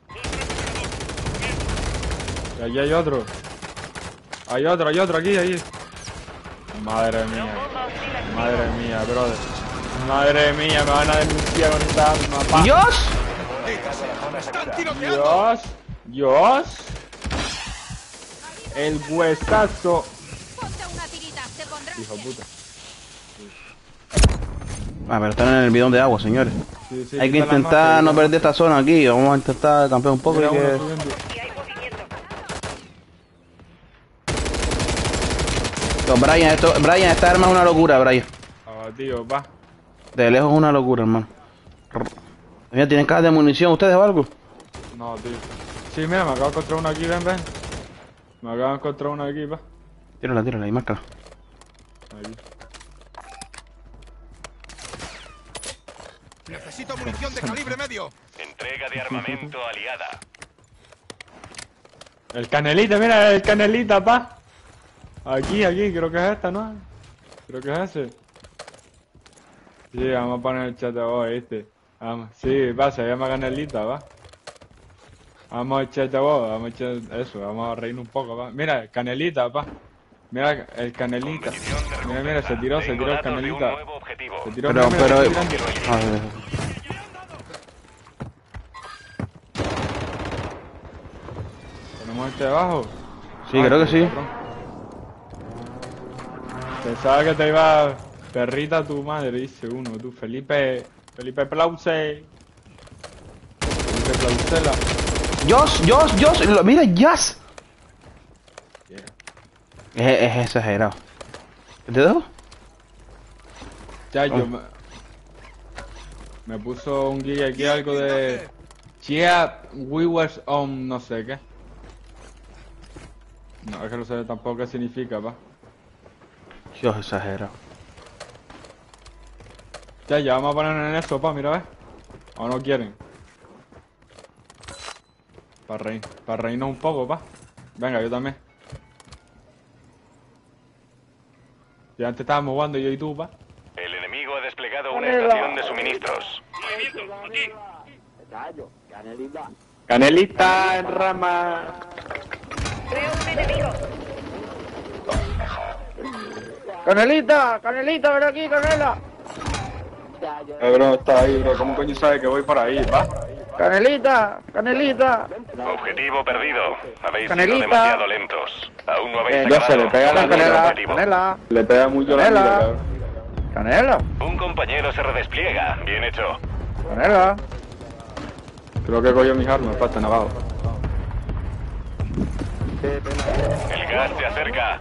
Y allí hay otro. Hay otro, aquí, ahí. Madre mía. Madre mía, brother. Madre mía, me van a denunciar con esta arma, pa. ¡Dios! ¡Están tiroteando! Dios. Dios. El huesazo. Ponte una tirita, te pondrás Hijo bien. puta. Ah, pero están en el bidón de agua, señores. Sí, sí, Hay que quita la intentar máscara, no perder esta zona aquí. Vamos a intentar campear un poco Mira y uno que... subiendo. Si hay movimiento. No, Brian, esta arma es una locura, Brian. Abatido, pa. De lejos es una locura, hermano. Mira, ¿tienen cajas de munición ustedes o algo? No, tío. Sí, mira, me acabo de encontrar uno aquí, ven. Me acabo de encontrar uno aquí, pa. Tírala y márcala. Aquí. Necesito munición de calibre medio. Entrega de armamento aliada. El canelita, mira, el canelita, pa. Aquí, creo que es esta, ¿no? Creo que es ese. Sí, vamos a poner el chat de voz, ¿viste? Vamos. Sí, va, se llama canelita, va. Vamos a echar de voz, vamos a echar eso, vamos a reírnos un poco, va. Mira, canelita, pa. Mira el canelita. Mira, se tiró el canelita. Se tiró, Pero... mira, está tirando. ¿Tenemos este debajo? Sí, creo que sí. Pensaba que te iba perrita tu madre, dice uno, tú, Felipe Plause. Felipe Plausela. Josh, mira, Jazz. Es exagerado. ¿Te dejo? Ya, yo me puso un guía aquí algo de Chia we was on no sé qué. No, es que no sé tampoco qué significa, pa. Dios, exagerado. Ya vamos a ponernos en eso, pa, mira, ¿ves? ¿O no quieren? Para reírnos un poco, pa. Venga, yo también. Ya antes estábamos jugando yo y tú, pa. El enemigo ha desplegado una estación de suministros. Movimiento, aquí. Canelita en rama. Veo un enemigo. Canelita, ven aquí, Canela. Bro, está ahí, bro. ¿Cómo coño sabe que voy por ahí, pa? Canelita. Objetivo perdido. Habéis Canelita. sido demasiado lentos. Aún no habéis Ya se le acabado. pega la Otro canela. objetivo. Le pega mucho la mira, cabrón. Canela. Un compañero se redespliega. Bien hecho. Canela. Creo que cogió mis armas, pa, están abajo. El gas se acerca.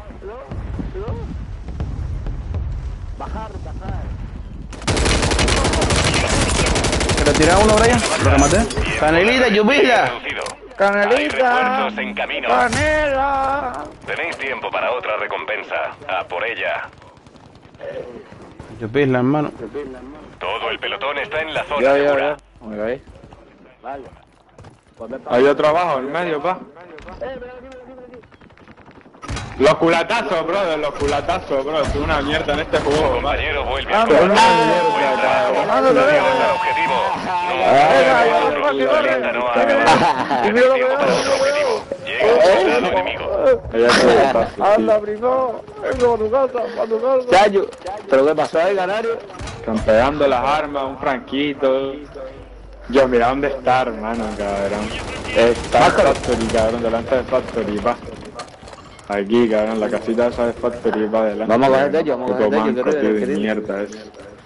¿Pero tira uno, Brian? ¿Lo rematé? Canelita, lluvia. Reducido. Hay refuerzos en camino. Canela. Tenéis tiempo para otra recompensa. A por ella. Lluvia, hermano. Todo el pelotón está en la zona segura. Hay otro abajo, en medio, pa. Los culatazos, brother, es una mierda en este juego, pa. Compañero vuelve a Ah, combatir. una mierda, cabrón. Adiós al objetivo. No ha tiempo para otro objetivo. Llega un soldado enemigo. Anda, primo, vengo a tu casa, Chayo, ¿pero qué pasó ahí, Canario? Campeando las armas, un franquito. Yo, mira dónde está, hermano, cabrón. Está en Factory, cabrón, delante de Factory, pa. Aquí, cabrón, la casita esa de Factory, pa, delante. Vamos a coger de ellos, vamos a coger de ellos, Manco, tío, de querido. mierda es.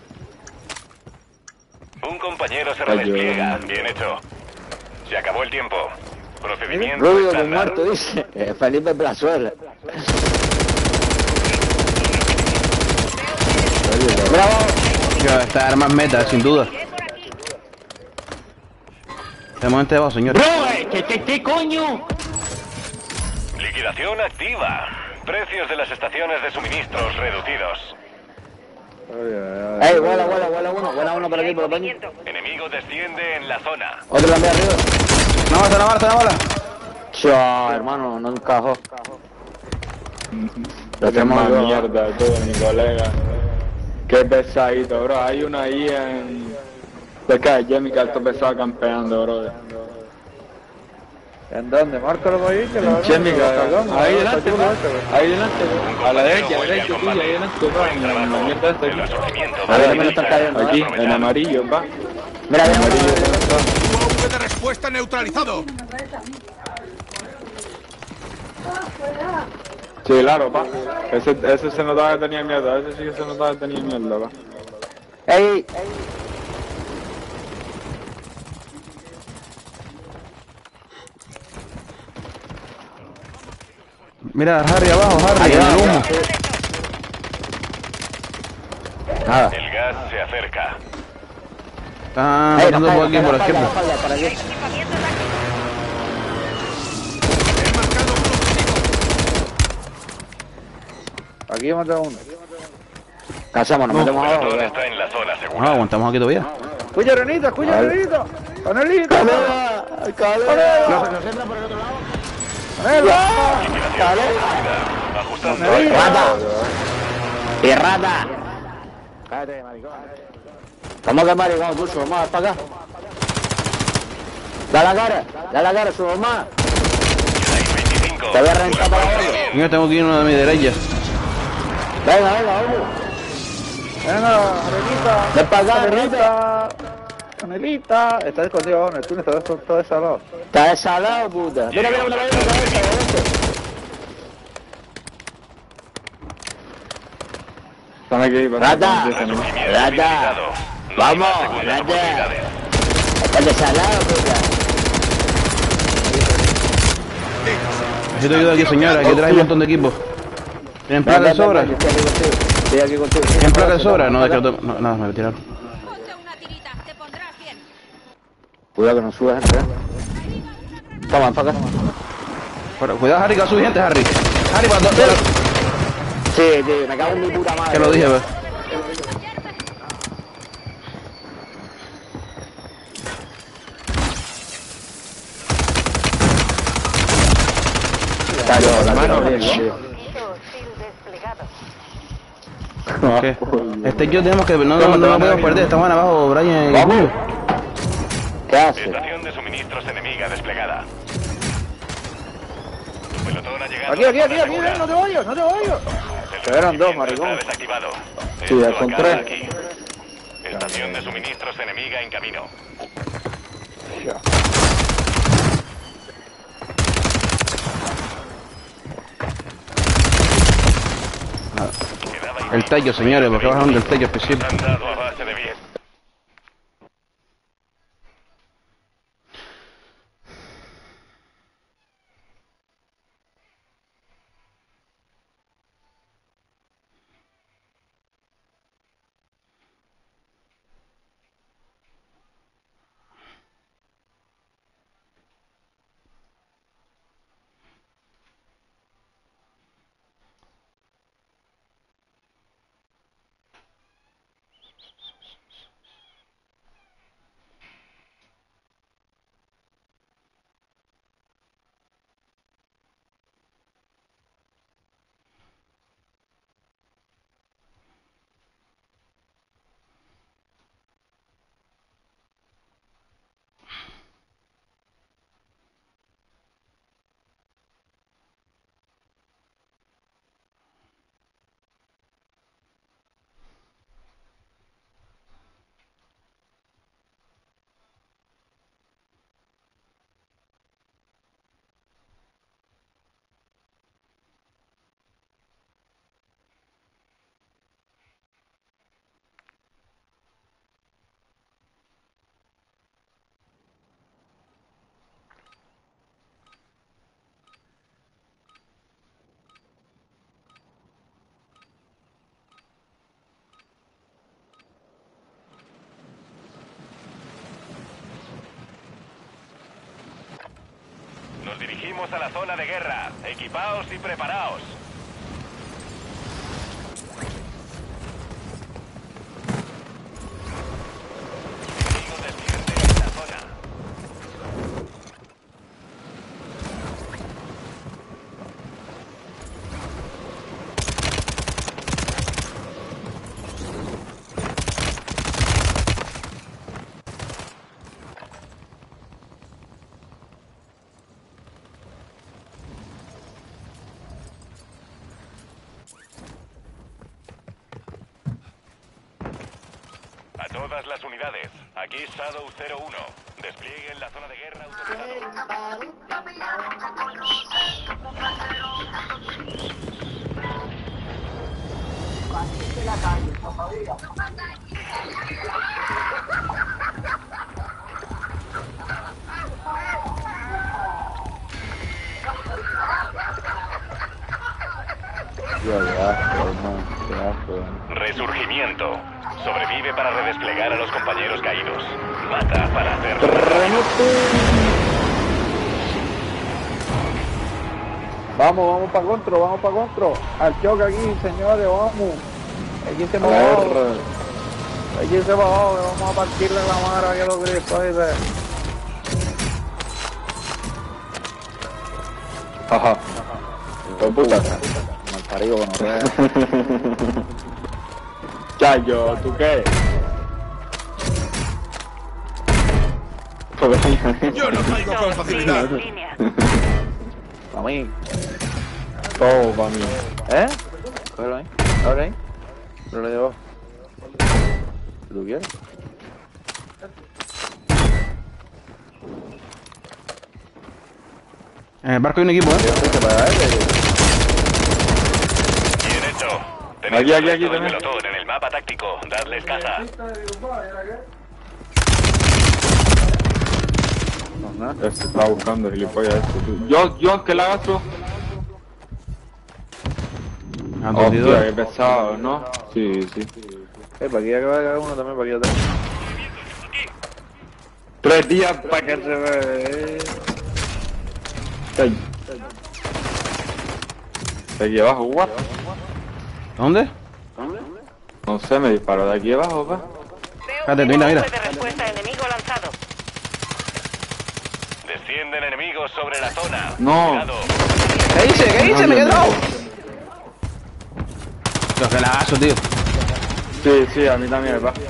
Un compañero se redespliega. Bien hecho. Se acabó el tiempo. Procedimiento Rubio con estándar. muerto, dice. Felipe Plazuela. Bravo. Yo, esta arma es meta, sin duda. Tenemos gente debajo, señores. ¿Qué coño? Liquidación activa. Precios de las estaciones de suministros reducidos. Vuela uno por aquí, por los baños. Enemigo desciende en la zona. Otro también arriba. Una bala. Chao, hermano, no encajó. Lo tenemos a mierda, todo mi colega. Qué pesadito, bro. Hay uno ahí en... cerca de Jimmy que alto pesado campeando, bro. ¿En dónde? Márcalo ahí, que lo Jimmy, ahí delante, a la derecha, tuya, ahí delante, pa, en la mierda esta El aquí. absorbimiento. Aquí, en amarillo, pa. Mira, En amarillo. UAV de respuesta neutralizado. Sí, claro, pa. Ese se notaba que tenía mierda, ese sí que se notaba que tenía mierda, pa. ¡Ey! Mira, Harry abajo, Harry, en el humo. Nada. El gas se acerca. Están matando por aquí, por la izquierda. Para aquí. Equipamiento táctico. He marcado un objetivo. Aquí he matado uno. Casamos, nos metemos El abajo. pelotón ya. está en la zona No, segura. aguantamos aquí todavía. Escucha, Renita, escucha, Renita. Canelita. ¡Calera! Los ¡Calera! entra por el otro lado. Ajustando. ¡Rata! ¡Y rata! Cállate, maricón. ¿Cómo que maricón, tú, sube más para acá? Da la cara, sube más. Quedáis 25. Te voy a reventar para abajo. Yo tengo que ir uno de mi derecha. Venga, vamos. Venga, Renita. Ven para acá, Canelita. Canelita. Está escondido abajo en el túnel, está todo desalado. Está desalado, puta. Mira, una cabeza. Están aquí, Rata. Resurgimiento Rata. minimizado. No hay Vamos, más segundas rata. oportunidades. Está desalado, puta. Yo te ayudo aquí, señora, que trae un montón de equipos. ¿Tienen placa de sobra? Estoy aquí contigo. ¿Tienen placa de sobra? No, es que no, nada, me voy a tirar. Ponte una tirita, te pondrás bien. Cuidado que no subas, gente. Toma, para acá. Cuidado, Harry, que va a subir gente, Harry. Harry, para Sí, me cago en mi puta madre. que lo dije, pues. Hermano, Shield desplegado. ¿Qué? Yo tenemos que... No podemos perder, estamos abajo, Brian y Julio. ¿Qué hace? Estación de suministros enemiga desplegada. Tu pelotón ha llegado. Aquí, no te vayas. El Eran dos, resurgimiento maricón. está desactivado. Sí, Esto encontré. acaba aquí. Estación de suministros enemiga en camino. El tallo, señores, porque bajaron del tallo especial. Han dado a base de bien. Nos dirigimos a la zona de guerra. Equipaos y preparaos. Enemigo desciende en la zona. A todas las unidades, aquí Shadow 01. Despliegue en la zona de guerra autorizado. Resurgimiento. Sobrevive para redesplegar a los compañeros caídos. Mata para hacer... Vamos para Contro, vamos para Contro. Al choque aquí, señores, vamos. Aquí se bajó. Aquí se bajó, que vamos a partirle la madre aquí a los gritos, ¿viste? Ajá. Hijo de puta. Malparido con los Chayo, ¿tú qué? Yo no caigo con facilidad. Para mí. Todo para mí. ¿Eh? Cógelo ahí. Abre ahí. Pero le debajo. Si tú quieres. En el barco hay un equipo, Bien hecho. Aquí, aquí, aquí Tenéis también. pelotón en el mapa táctico. Dadles caza. Este estaba buscando gilipollas esto, tú. Yo, que la gasto. Hostia, qué pesado, ¿no? Sí, sí. Para aquí ya que va a caer uno también, para aquí atrás. 3 días para que se ve. Aquí abajo, what? ¿Dónde? No sé, me disparó de aquí abajo, pa. Espérate, mira. De respuesta enemigo lanzado. Descienden enemigos sobre la zona. No. Cuidado. ¿Qué hice? Me he quedado. Dios, que lagazo, tío. Sí, sí, a mí también, pa.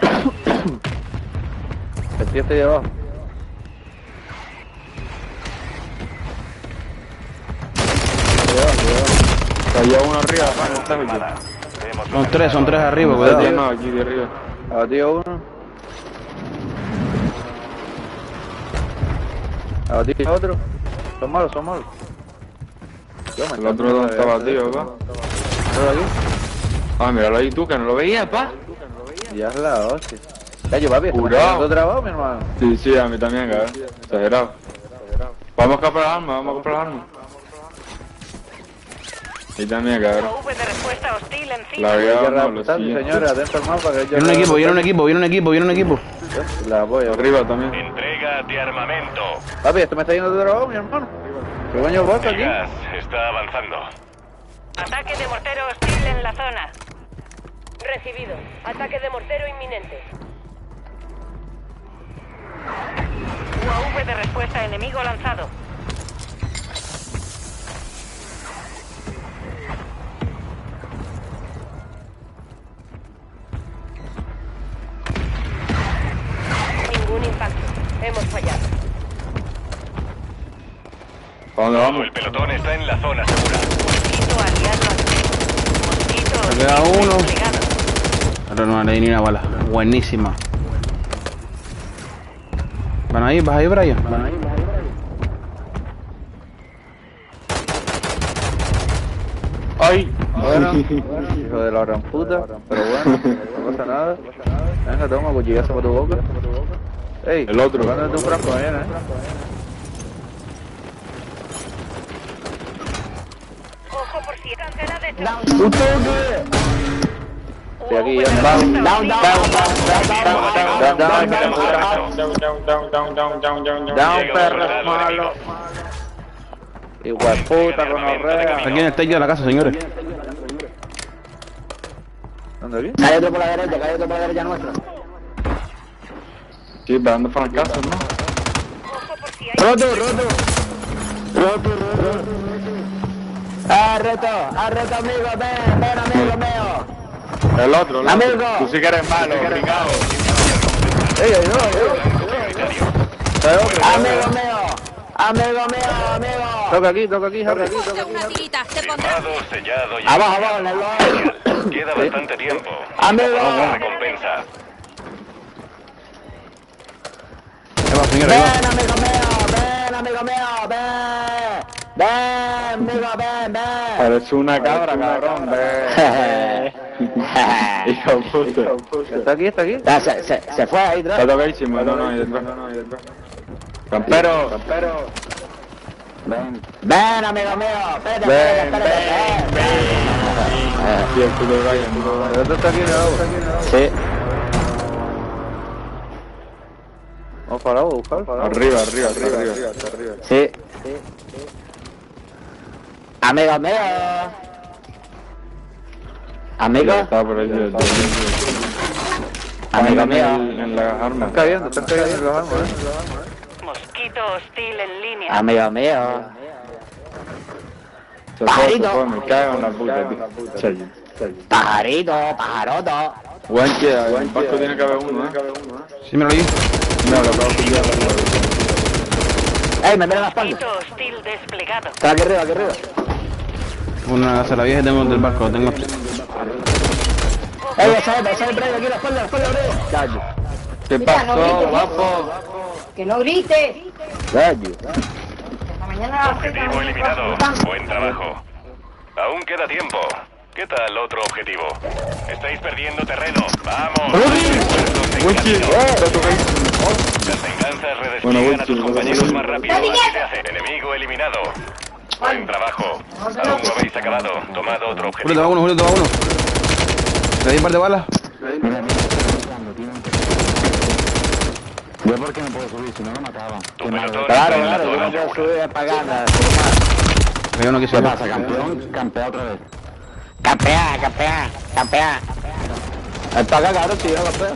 El tío está ahí abajo. Cayó uno arriba, pa, no está aquí. Son tres arriba, cuidado. No, aquí de arriba. Abatido uno. Abatido otro. Son malos. El otro donde está batido, pa. ¿Todo aquí? Ah, míralo ahí tú, que no lo veías, pa. Ya es la hostia. Callo, papi, ¿estás Curado. haciendo trabajo, mi hermano? Sí, sí, a mí también, cabrón. Exagerado. Vamos a comprar las armas, Y también, cabrón. V de respuesta hostil encima. La Hay que verdad, no, lo raptar, siguiente. señores, atento al mapa que yo... Viene un equipo. La apoyo. Arriba también. Entrega de armamento. Papi, esto me está yendo de trabajo, mi hermano. ¿Qué coño pasa El aquí? gas está avanzando. Ataque de mortero hostil en la zona. Recibido. Ataque de mortero inminente. UAV de respuesta enemigo lanzado. Ningún impacto. Hemos fallado. ¿Para dónde vamos? El pelotón está en la zona segura. Mosquito aliado activo. Mosquito Se queda hostil uno. desplegado. Pero no le di ni una bala. Buenísima. ¿Vas ahí, Brian? ¡Ay! Bueno, hijo de la gran puta, pero bueno, no pasa nada. Venga, toma, cuchillazo para tu boca. Ey, El otro. ¿cuándo es tu franco? Viene, Ojo por si cancela de Estoy aquí ya. Down, perro malo. Igual puta con orrea. Aquí en el techo de la casa, señores. ¿Dónde aquí? Hay otro por la derecha nuestra. Sí, ¿para dónde fueron las casas, no? Ojo por si hay... Roto. Reto, amigo, ven, amigo mío. El otro, Amigo. Tú sí que eres malo, obligado. Ey, Amigo mío. Toca aquí, Harry. Una tirita, te pondrá. Armado, sellado y... Abajo, en el lado. Queda bastante tiempo. Amigo. La recompensa. Ahí va, señores, ahí va. Amigo mío, ven, amigo, ven. Parece una cabra, cabrón. Hijo puta. Está aquí, está aquí. Ya, se fue ahí atrás. Está tocadísimo, no, ahí detrás. Campero. Ven, amigo mío. Espérate, Ven. Sí, el puto Ryan. ¿Dónde está aquí en el agua? Sí. Vamos para el agua a buscar. Arriba. Sí. Amigo mío. Amigo. Está por ahí. Amigo mío. En las armas. Están cayendo en los armas, Mosquito hostil en línea. Amigo mío. Se fue, me cago en la puta, tío. Pajarito. Guanche, en Pasco tiene que haber uno, Sí, me lo oí. No, lo acabo de pillar. Ey, me mira la espalda. Mosquito hostil desplegado. Está aquí arriba. Una salavieja tengo del barco, tengo. Ey, esa es el break aquí, la espalda, Gallo. ¿Qué Mira, no pasó, grites. guapo? Que no grites. Gallo. Esta mañana a las 6 de la Objetivo mañana eliminado. estás Buen trabajo. Aún queda tiempo. ¿Qué tal otro objetivo? Estáis perdiendo terreno. ¡Vamos! Refuerzos en camino. Las venganzas redespliegan a tus compañeros más rápido. Así se hace. Enemigo eliminado. Buen trabajo. Aún no habéis acabado. Tomad otro Julio, te va objetivo. uno. ¿Le di un par de balas? Yo por qué no puedo subir, si no me mataban. Tu pelotón Claro, está en la yo zona no puedo segura. subir apagando. Hay uno que se ¿Qué va. pasa, campeón? Campea otra vez. Campea. El paga, cabrón, si yo no campeo.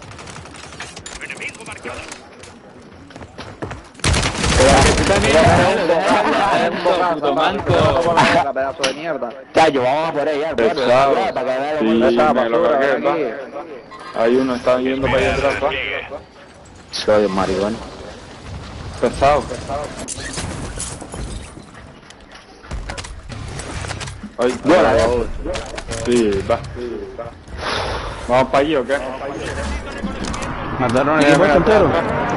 Puto manco. La pedazo de mierda. Chayo, vamos a por ella, Pesado. para que vea Sí, me lo cargué, va. Hay uno, está yendo para allá atrás, va. Despliegue. Soy un maricón. Pesado. Ay, Buena, sí, va. ¿Vamos para allí o qué? ¿Mataron al equipo entero?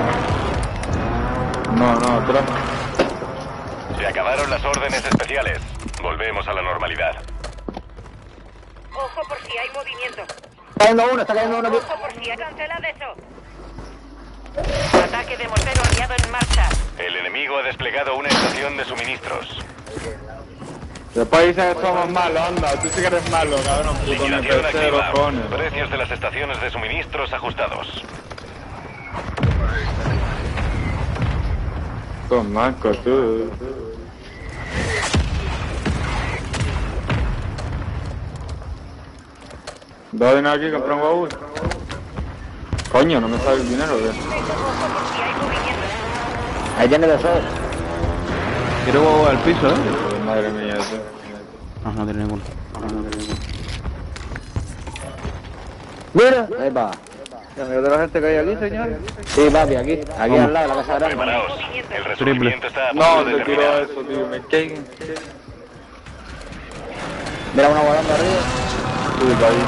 No, atrás. Se acabaron las órdenes especiales. Volvemos a la normalidad. Ojo por si hay movimiento. Está cayendo uno aquí. Ojo por si hay cancelado eso. Ataque de mortero aliado en marcha. El enemigo ha desplegado una estación de suministros. Después dicen que somos malos, anda. Tú sí que eres malo, cabrón. Puto Liquidación NPC, activa. los cojones. Precios de las estaciones de suministros ajustados. Con manco, tú. ¿Dos dinero aquí? ¿Compré un baúl? Coño, no me sale el dinero, ¿qué? Ojo por si hay movimiento. Ahí tiene de sol. Quiero al piso, Madre mía, tío. No tiene ninguno. Mira. Ahí va. ¿Ya miró de la gente que hay aquí, señor? Sí, papi, aquí al lado, la casa grande. Preparaos. El resurgimiento está a punto No, de se tiró terminar. eso, tío. Me caí. Mira una volando arriba. Uy, caí.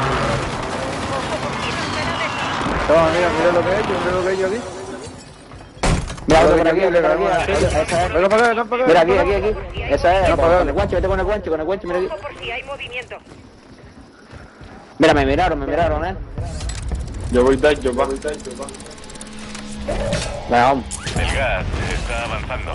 Toma, mira lo que he hecho, aquí. Mira otro por aquí, Venga esa es. para acá, Mira aquí. Esa es. No, para acá. Con el guancho, vete con el guancho, mira aquí. Ojo por si hay movimiento. Mira, me miraron, Yo voy tacho, pa. Venga, vamos. El gas está avanzando.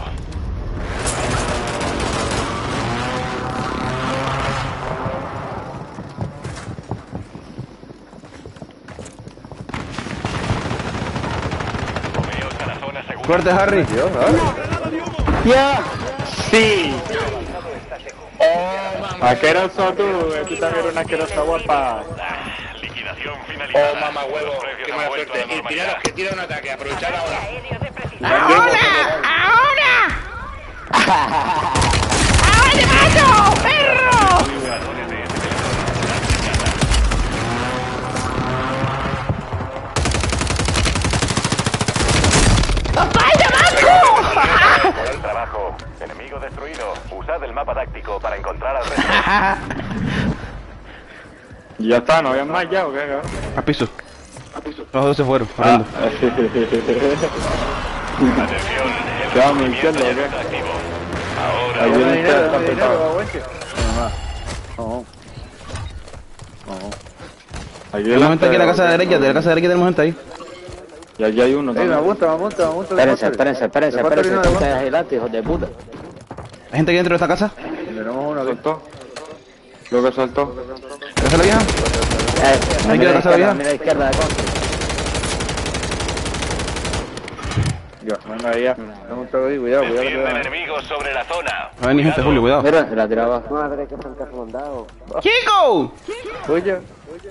Moveos a la zona segura. Suerte, Harry. ¡Ya! ¡Sí! Asqueroso tú, tú también eres una asquerosa guapa. Liquidación finalizada. Oh, mamá huevo, Los precios qué han mala vuelto a suerte. la Y normalidad. tira un ataque, aprovechad ahora. Aéreo de precisión. ¡Ahora te mato, perro! Buen trabajo. Enemigo destruido. Usad el mapa táctico para encontrar al resto. Y ya está, ¿no había más ya o qué, cabrón? Al piso. Los dos se fueron, corriendo. Atención. El ¿Qué vamos resurgimiento diciendo o ya qué? está activo. Ahora Ahí viene Dinero, está dinero, apretado. guache. No. Tenemos gente aquí en la casa derecha, de la casa derecha tenemos gente ahí. Y allí hay uno Me también. apunta. Espérense. Adelante, hijos de puta. ¿Hay gente aquí dentro de esta casa? Tenemos uno aquí. ¿Soltó? Lo que soltó. ¿Casa la vieja? Hay que ir a casa de la vieja. Mira a la izquierda de contra. Ya, venga ahí ya. Tengo un trago ahí, cuidado que Descienden te enemigos sobre la zona. Va a venir gente, Julio, cuidado. Mira, se la tiraba. Madre, que fantasma mandado. ¡Chico! Oye.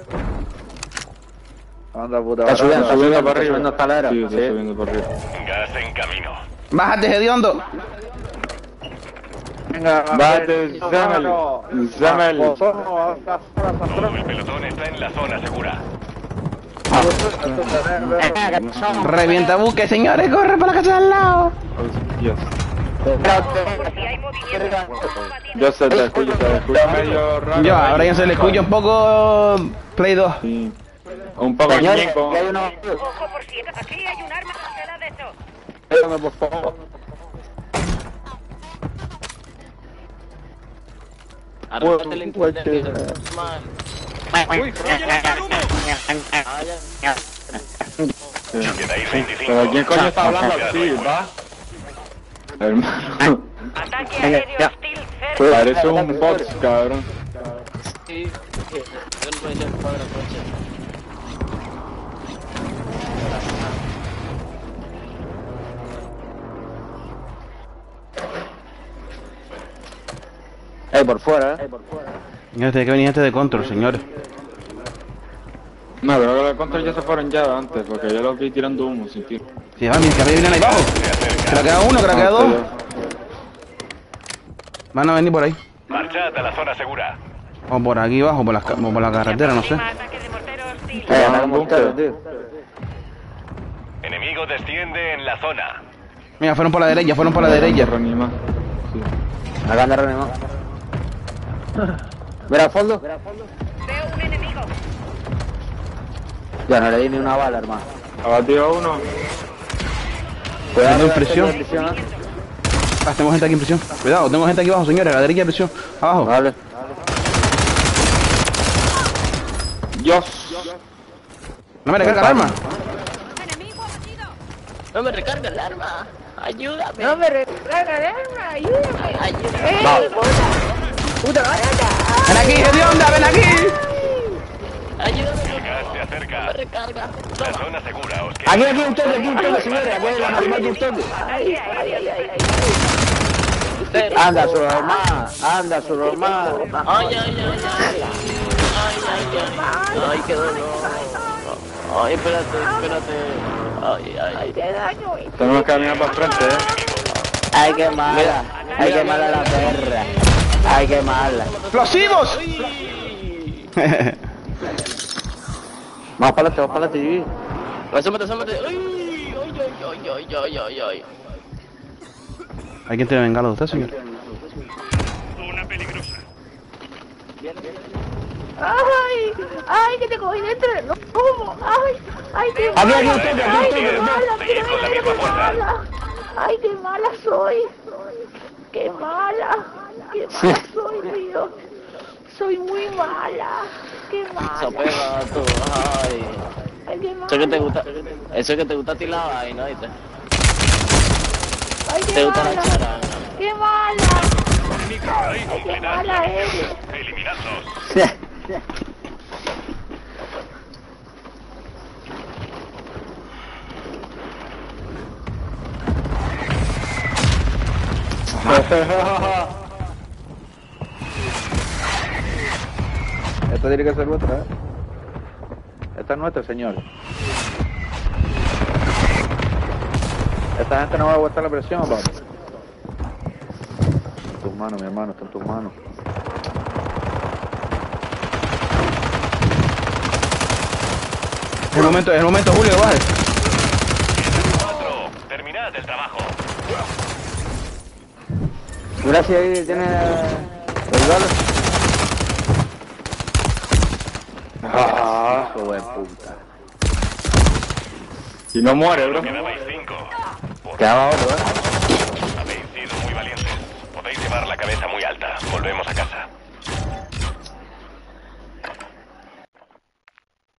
Anda puta. Está subiendo Está subiendo para arriba. subiendo escalera. Sí, está subiendo para arriba. Gas en camino. ¡Bájate, hediondo! Venga, Bate, Zamel. Todo el pelotón está en la zona segura. Revienta buque, señores, corre para la casa de al lado. Dios. Si hay movimiento, Yo sé, te escucho medio raro. Yo, a Brian se le escucha un poco Play 2. Sí. Un poco Señores, ñeco. que hay uno. ojo por si aquí hay un arma congelada de eso. Déjame, por favor. Quedáis 25. Pero ¿quién coño está hablando así, va? Hermano. Ataque aéreo hostil cerca. Parece un box, cabrón. Por fuera, Tiene que venir gente de control, señores. No, creo que los contra ya se fueron ya antes, porque yo los vi tirando humo sin tiro. Sí, va, mira, que vienen ahí abajo. Craquea uno, craquea dos. Van a venir por ahí. Marchad a la zona segura. O por aquí abajo, por la carretera, no sé. Ataque de mortero hostil. Enemigo desciende en la zona. Mira, fueron por la derecha, fueron por la derecha. Reanima. Sí. Acá anda reanimado. Mira al fondo. Veo un enemigo. Ya no le di ni una bala, hermano. Abatido uno. Cuidado en prisión. Prisión, ¿eh? Ah, tengo gente aquí en prisión. Cuidado, tengo gente aquí abajo, señores. A la derecha de prisión. Abajo. Vale. Dios. No me recarga el arma. Enemigo abatido. No me recarga el arma. Ayúdame. No me recarga el arma, ayúdame. Ayúdame. Puta madre. Ven aquí, hedionda, ven aquí. Ayúdame. El gas se acerca. Me recarga. La zona segura os queda. Aquí, un toque, señores. Aquí hay la normal de un toque. Anda, su normal. Anda, su normal. Ay, qué dolor. Ay, espérate. Ay. Tenemos que caminar para frente, Ay, qué mala. Ay, qué mala la perra. Ay, qué mala. ¡Explosivos! Vamos para adelante, Gigi. Asómate. Ay. ¿Hay quien tiene bengala de usted, señor? Zona peligrosa. Ay, que te cogí dentro del lobo. Ay, qué Aquí, mala. un toque, Ay, qué mala, Seguid con la misma fuerza. Ay, qué mala soy. Qué mala soy, tío. Soy muy mala. Qué mala. Sopega tú. Ay. Ay, qué mala. Eso que te gusta a ti la vaina, ¿viste? Ay, ¿Te qué gusta la mala. charanga? Qué mala. Ahí Qué completad. mala eres. Eliminadlos. Esta tiene que ser nuestra, ¿eh? Esta es nuestra, señor. Esta gente no va a aguantar la presión, papá. En tus manos, mi hermano, está en tus manos. Es el momento, Julio, que baje. 4. Terminad el trabajo. Gracias, ahí tiene el gol. Qué buen puta. Si no muere, bro. Quedabais 5. Quedaba otro, Habéis sido muy valientes. Podéis llevar la cabeza muy alta. Volvemos a casa.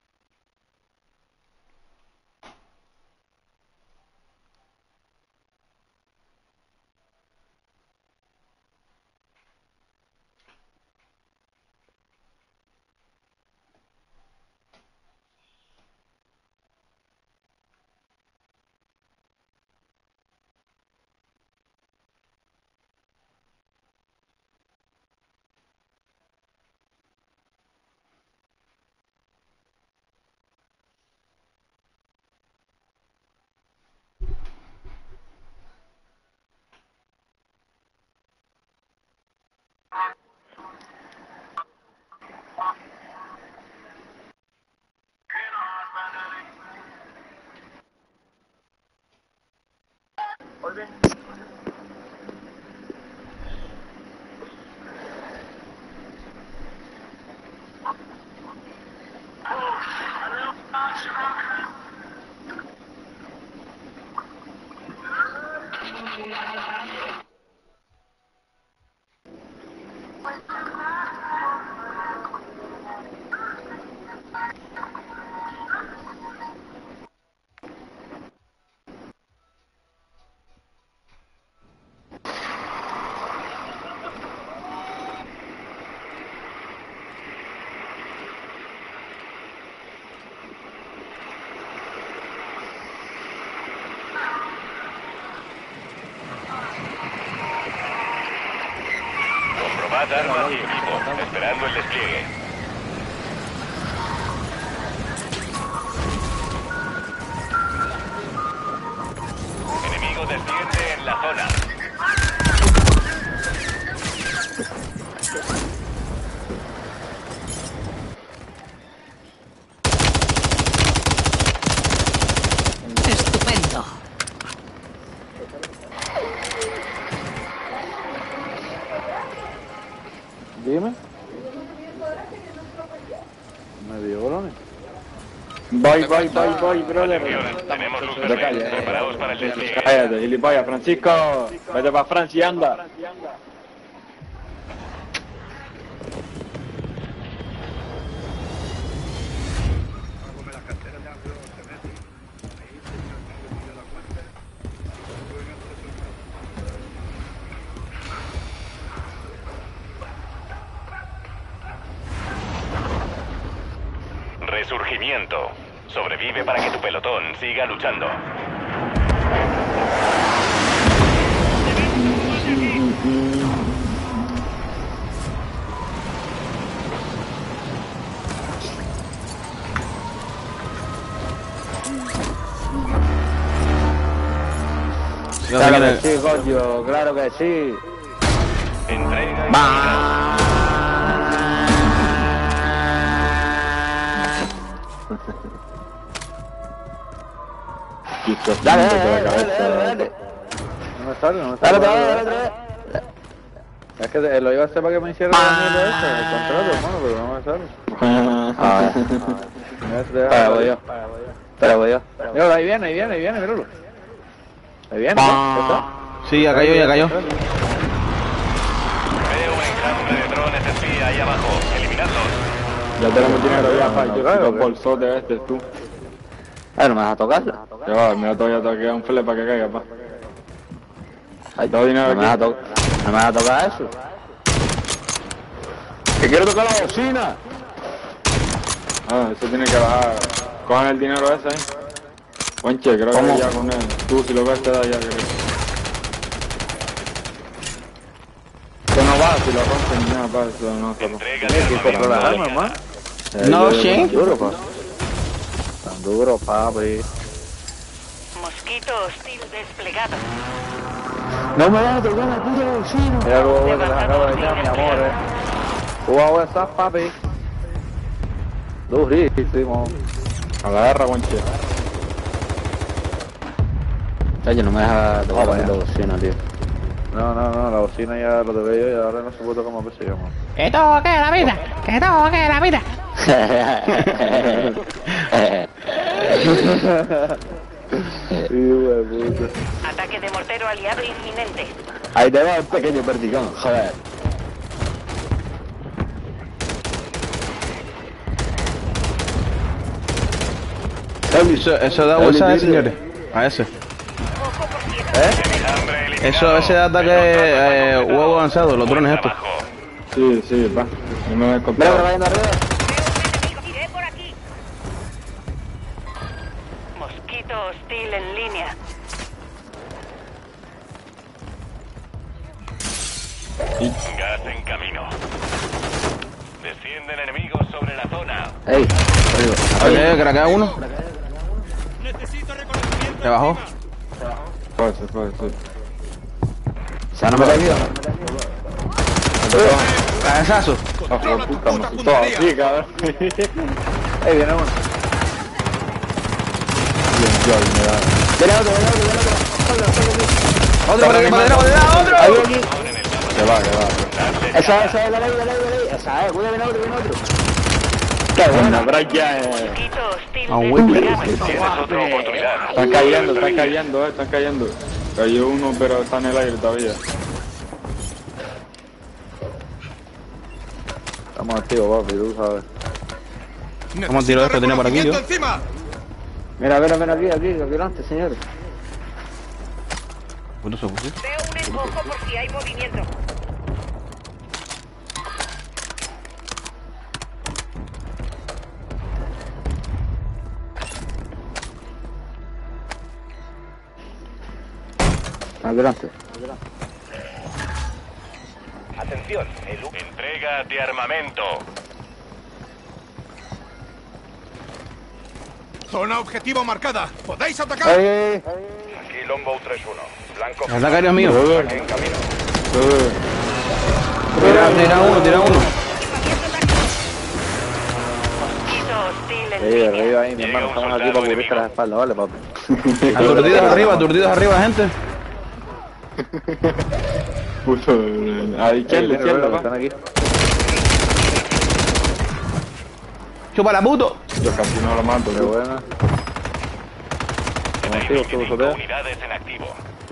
Comprobad armas y equipo, esperando el despliegue. Enemigo desciende en la zona. Estupendo. Dime. Me dio bolones. Voy, brother. Atención, tenemos luz De verde, calle, preparados para el despliegue. Cállate, gilipollas, Francisco. Vete para Francia y anda. Resurgimiento. Sobrevive para que tu pelotón siga luchando. Claro que sí, coño, claro que sí. Entrega Dale. No me sale. Dale. Es que lo iba a hacer para que me hiciera el contrato, hermano, pero no me sale. Espera, voy yo. Míralo, ahí viene, míralo. Ahí viene, ¿no? Sí, ya cayó. Veo un enjambre de drones espía ahí abajo. Eliminadlos. Ya tenemos dinero ya para los bolsotes tú. No me vas a tocarla. Que va, me voy a tocar un fle para que caiga, pa. Todo dinero No me aquí. vas a tocar eso. ¡Que quiero tocar la bocina! Eso tiene que bajar. Cojan el dinero ese, Juanche, creo que ya con él. Tú, si lo ves, te da ya, creo. Que no va, si lo rompen ni nada, pa, eso no se Entrega Tienes que comprar las armas, hermano. No, sí. Tan duro, papi. Mosquito hostil desplegado. No me vas a tocar la puta bocina. Mira lo que les acabo de echar, mi amor, Wow, estás, papi. Durísimo. Agarra, Juanche. Oye, no me deja tocar la puta bocina, tío. No, la bocina ya lo debe yo y ahora no se puede tocar más veces, amor. Que toque la vida, que toque la vida. Ataque de mortero aliado inminente. Ahí te va el pequeño perdigón, joder. Eso da vuelta, señores. A ese. Ese da ataque huevo avanzado, los drones estos. Sí, pa. Yo me voy a encontrar. Veo un enemigo. Iré por aquí. Mosquito hostil en línea. Gas en camino. Descienden enemigos sobre la zona. Ey, Oye, craquea uno. Necesito reconocimiento. ¿Te bajó? Puede ser. ¿se no me la vida? Cabezazo. Ojo, puta, me asustó así, cabrón. Ahí viene uno. Bien, yo, me da. Viene otro. Otro por detrás, otro. Ahí, aquí. Que va. Esa es, la ley. Esa es, cuida, viene otro. Qué buena, Brian. Mosquito hostil Ah, un Whippy. Tienes otra oportunidad. Están cayendo. Cayó uno, pero está en el aire todavía. Estamos activos, papi, tú sabes. Vamos a tirar esto que tenía por aquí, yo. Encima. Mira, aquí delante, señores. ¿Cuánto se puso? Veo un esbozo por si hay movimiento. Adelante. Atención, entrega de armamento. Zona objetivo marcada. ¿Podéis atacar? Ahí. Aquí Longbow 3-1. Blanco. Anda, cariño mío. Aquí en camino. Tira uno. Mosquito hostil en Ahí, línea. arriba ahí, mi hermano. Estamos aquí para cubrirte las espaldas, ¿vale, papi? Aturdidos arriba, gente. Puso a la izquierda, Están aquí. Chupa la puto. Yo casi no lo mato, Qué buena. Tenéis activo, 25 todo unidades en activo.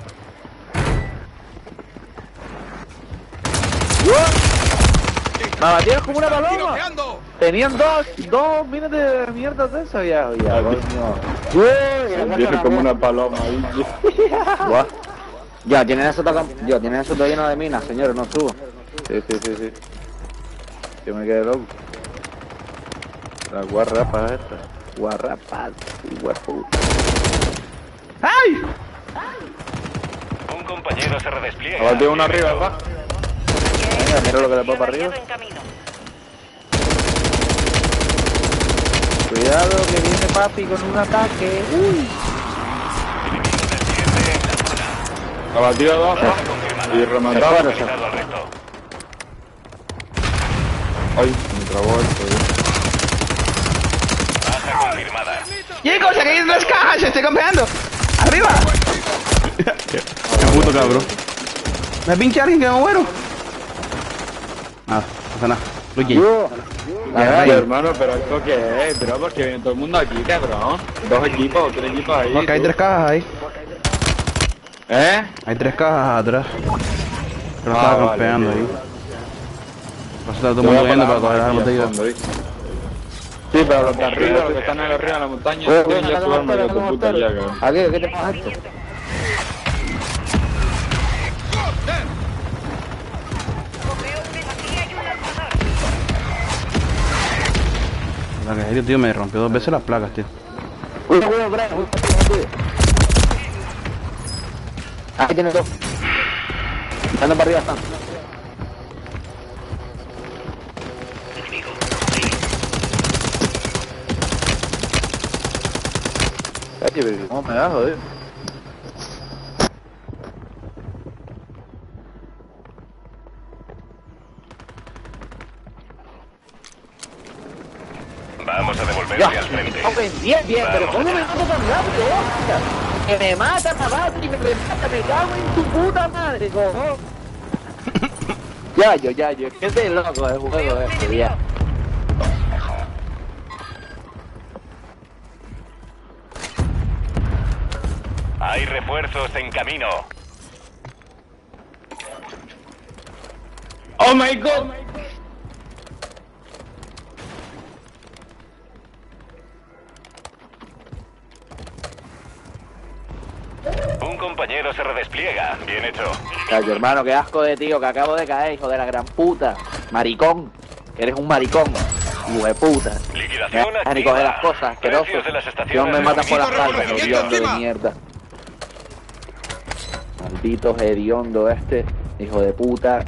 Me batieron como una paloma. Tiroteando. Tenían dos minas de mierda de esa, ya, coño. Viene como una paloma ahí. Guau. Ya, tienen eso todo lleno de minas, señores, no subo. Sí. Yo me quedé loco. Las guarrapas estas. Guarrapas, guarpo. ¡Ay! Un compañero se redespliega. Abatió uno arriba, va. Mira lo que le puedo para arriba. En camino. Cuidado que viene papi con un ataque. Uy. Abatido dos, va. Y rematado. Localizado al resto. Ay, me trabó esto, Baja confirmada. Chicos, aquí hay 3 cajas, estoy campeando. ¡Arriba! Qué puto cabrón. ¿Me pinche alguien que me muero? Nada, no pasa nada. Luigi. Ay, hermano, pero esto qué es, pero porque viene todo el mundo aquí, cabrón. 2 equipos o 3 equipos ahí. Porque hay 3 cajas ahí. Hay 3 cajas atrás. Pero no estaba campeando ahí. Por eso está todo el mundo viendo para coger las botellas. Sí, pero los de arriba, los que están ahí arriba en la montaña, pueden ya subirme de tu puta ya, cabrón. ¿A qué te pasa esto? La que tío, me rompió 2 veces las placas, tío. Cuidado, Brian. Ahí tienes 2. Están para arriba, están. ¿Cómo me da, joder? Vamos a devolverle al frente. Bien, pero ¿cómo me mata tan rápido, hostia? Que me mata, tabaco y me remata, me cago en tu puta madre, cojo. Yayo, es que es de loco el juego este, ya. Hay refuerzos en camino. ¡Oh my god! Un compañero se redespliega. Bien hecho. Yayo, hermano, qué asco de tío, que acabo de caer, hijo de la gran puta. Maricón, eres un maricón. Hijo de puta. Liquidación Me ni coger las activa. cosas, asqueroso. Precios de las Yo estaciones me de matan por las Maldito espaldas, revolvimiento hediondo de encima. mierda. Maldito hediondo este, hijo de puta.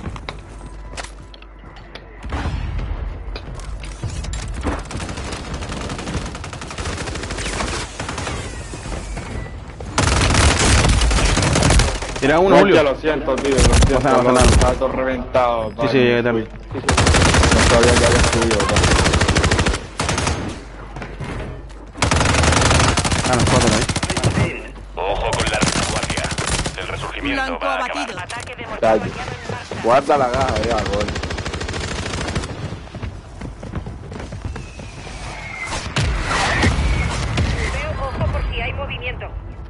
Tira uno, No, Julio. ya lo siento, tío, lo siento. pasa nada. Está todo reventado. Sí, sí, llegué también. No sabía que había subido, pa. Ah, los 4 ahí. Ojo con la retaguardia. El resurgimiento Reconocimiento va a acabar. Ataque de mortero Calle. aliado en marcha. Guarda la caja, ya, gol. Veo ojo por si hay movimiento.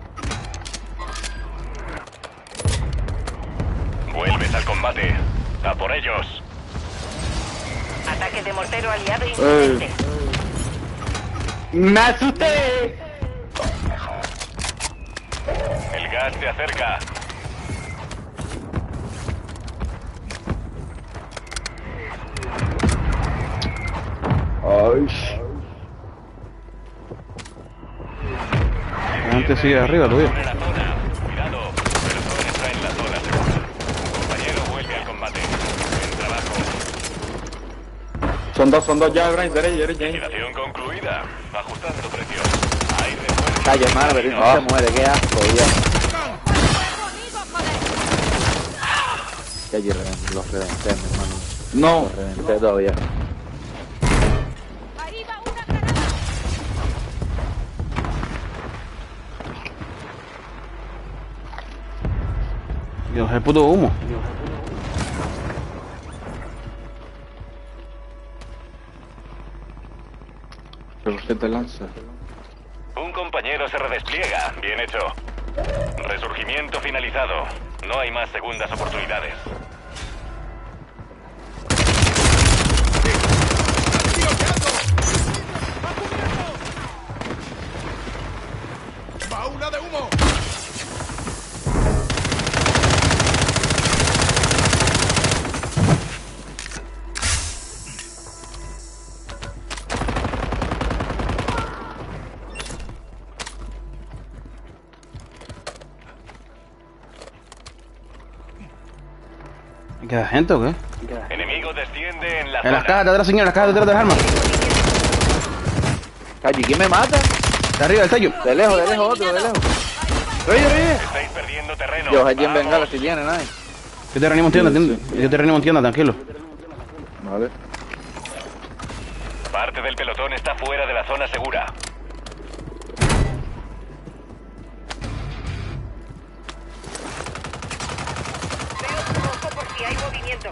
Vuelves al combate. A por ellos. Ataque de mortero aliado inminente. ¡Me asusté! El gas se acerca. Ay. La gente sigue arriba todavía. En la zona. Cuidado. Pelotón está en la zona segura. Un compañero vuelve al combate. Buen trabajo. Son dos ya, Brian, derecha. Operación concluida. Ajustando presión. Hay refuerzos. Calle, madre, no se muere, qué asco, ya. Calle, los reventé, mi hermano. No. Los reventé todavía. Dios, el puto humo. ¿Pero qué te lanza? Un compañero se redespliega. Bien hecho. Resurgimiento finalizado. No hay más segundas oportunidades. ¡Va una de humo! ¿Queda gente o qué? Enemigo desciende en la En las zona. cajas de atrás, señor, en las cajas de atrás de las armas. Calle, ¿quién me mata? Está arriba, el tallo. De lejos, otro, de lejos. Oye. Estáis perdiendo terreno. Dios, hay quien Vamos. bengala si tiene, nadie. Yo te reanimo en tienda, yo te reanimo en tienda, tranquilo. Vale. Parte del pelotón está fuera de la zona segura. Veo ojo por si hay movimiento.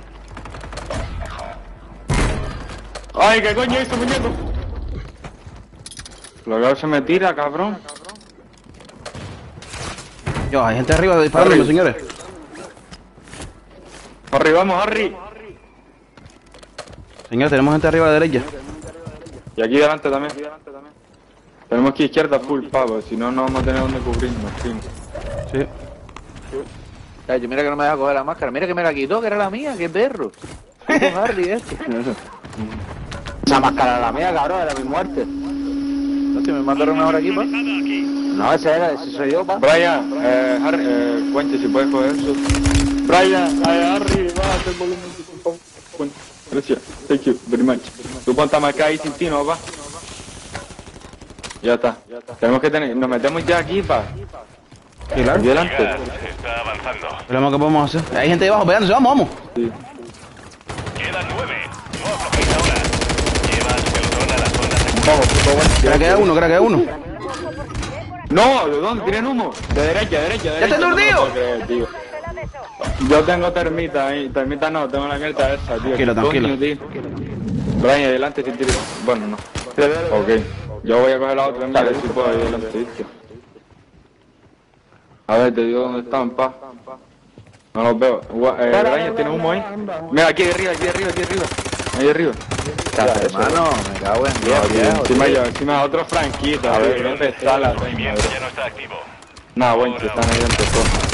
Ay, ¿qué coño hizo, muñeco? Lo que se me tira, cabrón. Yo, hay gente arriba disparándome, señores. Harry, vamos, Harry. Señor, tenemos gente arriba a la derecha. Y aquí delante también. Tenemos que ir izquierda full, pavo, si no, no vamos a tener donde cubrirnos, primo. Sí. Cayo, mira que no me deja coger la máscara. Mira que me la quitó, que era la mía, qué perro. Puto Harry este. Esa máscara era la mía, cabrón, era mi muerte. No sé, me mandaron mejor aquí, pa. No, ese soy yo, pa. Brian, Harry, Cuente, si puedes coger eso. Brian, Harry, va a hacer volumen. Gracias, thank you very much. Tú ponte a marcar ahí sin ti, ¿no, pa? Ya está. Tenemos que tener, nos metemos ya aquí, pa. Sí, claro. Aquí delante. El gas está avanzando. ¿Qué es lo que podemos hacer? Hay gente debajo pegándose, vamos. Sí. Quedan 9. No aflojéis ahora. Lleva al pelotón a la zona segura. Vamos, puto bueno. Craquea uno. No, ¿de dónde? ¿Tienen humo? De derecha. ¡Ya te aturdido! No puedo creer, tío. Yo tengo termita ahí. Termita no, tengo la mierda esa, tío. Tranquilo. Coño, tío. Brian, adelante si tiro. Bueno, no. Ok. Yo voy a coger la otra, mira, si puedo ir adelante, ¿viste? A ver, te digo dónde están, pa. No los veo. Brian, ¿tienes humo ahí? Mira, aquí arriba. Ahí arriba. Hermano, me cago en Dios. Encima otro franquito, a ver, ¿dónde está la Movimiento ya no está activo. No, bueno, si están ahí dentro todos.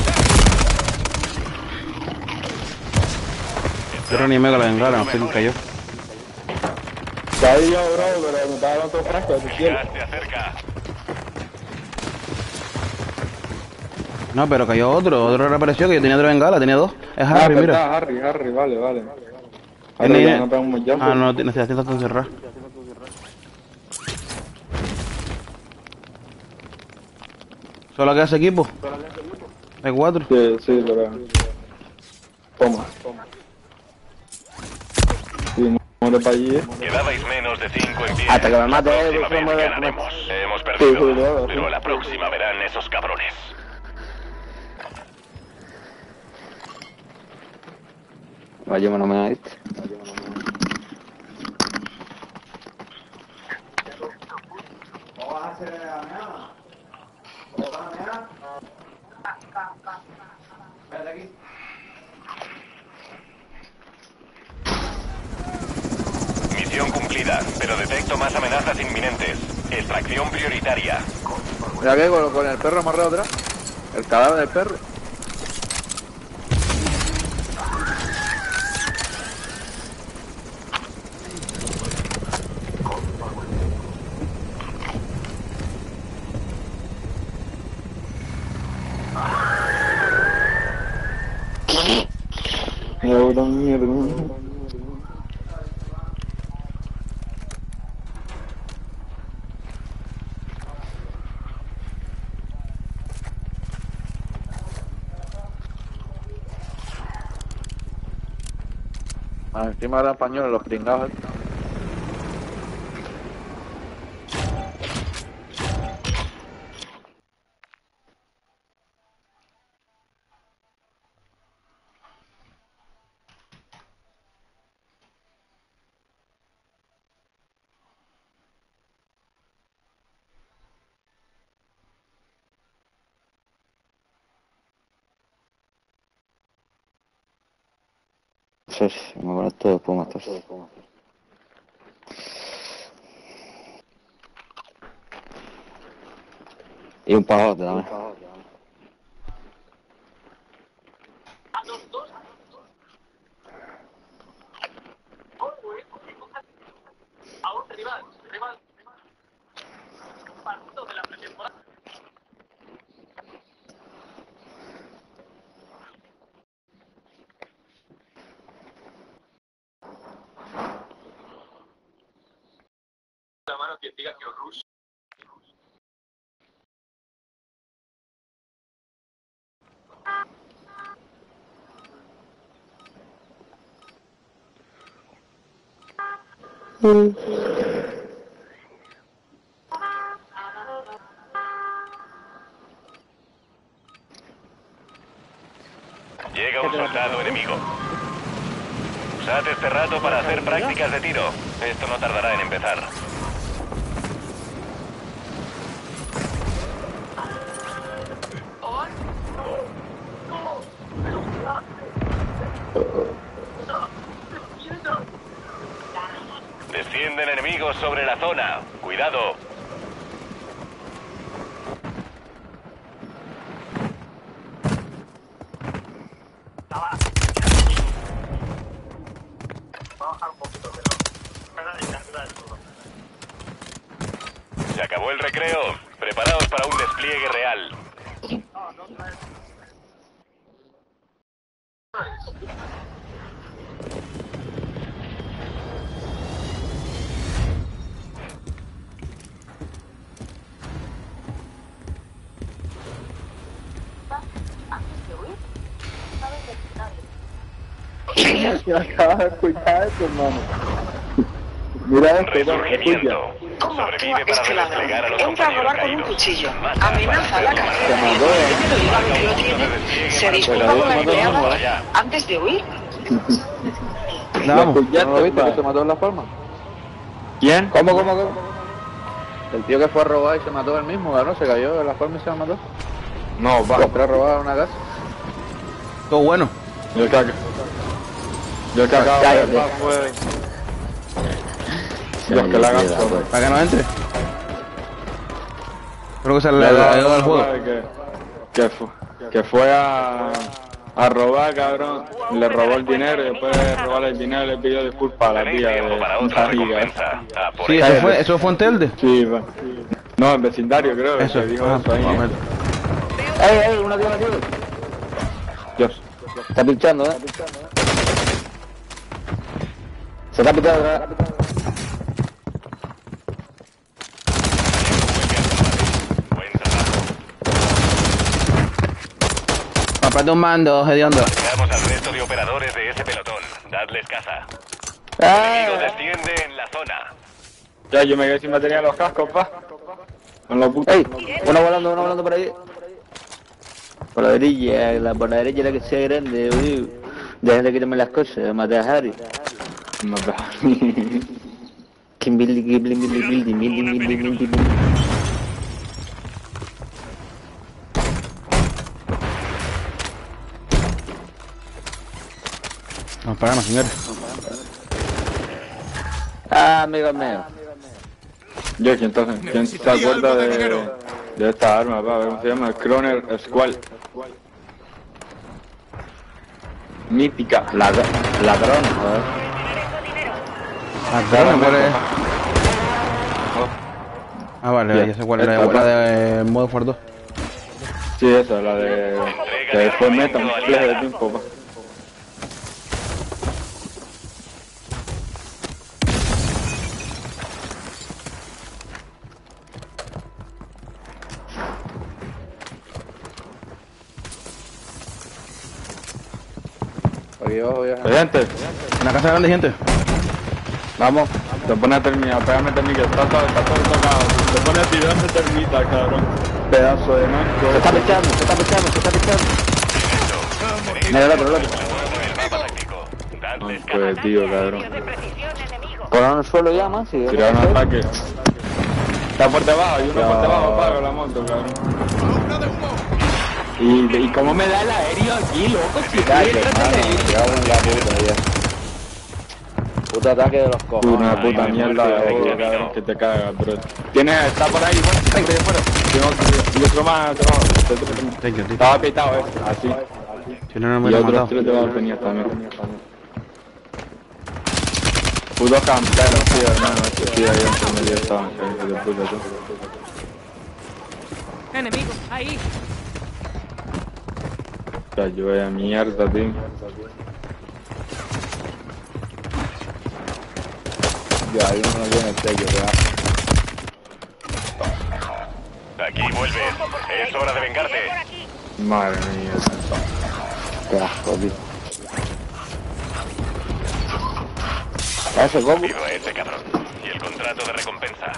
Yo reanimé con la bengala, no sé quién cayó. Caí yo, bro, pero me estaba dando otro frasco de tu El cielo. gas se acerca. No, pero cayó otro reapareció que yo tenía otra bengala, tenía dos. Es Harry, mira. Harry, vale. Tiene- No pegamos ya, Ah, no, necesitas encerrar. ¿Solo queda ese equipo? Hay 4. Sí, pero... Toma. Sí, muere para allí, Quedabais menos de 5 en pie. Hasta que me mate, La próxima pues, vez me- ganaremos. Hemos perdido, sí, pero la próxima verán esos cabrones. Vaya, no me da este. Misión cumplida, pero detecto más amenazas inminentes. Extracción prioritaria. Mira que con el perro amarrado atrás. El cadáver del perro. Ahora mierda. Encima eran españoles los pringados. Sí, me conecto después más tarde. Y un pavote también. La mano quien diga que los rusos. Llega un soldado enemigo. Usad este rato para hacer prácticas de tiro. Esto no tardará en empezar. Descienden enemigos sobre la zona. Cuidado. Se acabó el recreo. Preparaos para un despliegue real. Acabas de escuchar eso, hermano. Mira esto, Resurgimiento. Sobrevive para desplegar a los entra a robar con un cuchillo. Amenaza a la cajera. Dímelo diga que lo tiene. Se disculpa con la empleada antes de huir. ¿Lo viste que se mató en la forma? ¿Quién? ¿Cómo? El tío que fue a robar y se mató él mismo, ¿no? Se cayó en la forma y se mató. No, va. Compré a robar una casa. Todo bueno. Yo que acabo de ver fue... Dios que la hagan solo. Para que no entre. Creo que se le ha ido al juego. Que fue a robar, cabrón. Le robó el dinero y después de robarle el dinero le pidió disculpas a la tía de la liga. Sí, eso fue en Telde. Sí, va. No, en vecindario creo. Eso que dijo eso ahí. Una tía. Dios. Está pinchando, Se está pinchando, Aparte un mando, hediondo. Marcamos al resto de operadores de ese pelotón. Dadles caza. El enemigo desciende en la zona. Ya, yo me quedé sin batería en los cascos, pa. Con los putos. ¡Ey! Uno volando por ahí. Por la derecha la que sea grande, Dejen de quitarme las cosas, maté a Harry. Maté a Harry. Vamos para acá, señores. Ah, amigo mío. Yo, ¿quién se acuerda de esta arma, pa? ¿Cómo se llama? Croner Squall. Mítica. Ladrón, joder. Ladrón, ¿cuál es? Ah, vale, ya sé cuál es la de modo Ford 2. Sí, esa, la de... que después meta un fleje de tiempo, pa. Gente, ¿En la casa grande, gente? vamos, te pone a terminar, pégame termita, está todo tocado, te pone a tirarme termita, cabrón. Pedazo de manco. Se está pichando. Mira el otro. Pues tío, cabrón. Colono el suelo ya, más, sí. Tirar un ataque. Está por debajo, hay uno por debajo, pago la moto, cabrón. Y cómo me da el aéreo aquí, loco, chica. Puto ataque de los cojones. Una puta mierda de juego, cabrón, que te cagas, bro. Está por ahí, bueno, de fuera. Y otro más, estaba pitado, así. Si no, no me Y lo he otros matado. tres debajo tenías también. Puto campero, tío, hermano, este tío ahí entre medio estaban, hijos de puta, tú. Enemigo, ahí. Ya, yo voy a mierda, tío. Ya, hay uno aquí en el sello, ya. Aquí vuelves. Es hora de vengarte. Madre mía. Qué asco, tío. Ese Goku. Pido a ese cabrón. Y el contrato de recompensa.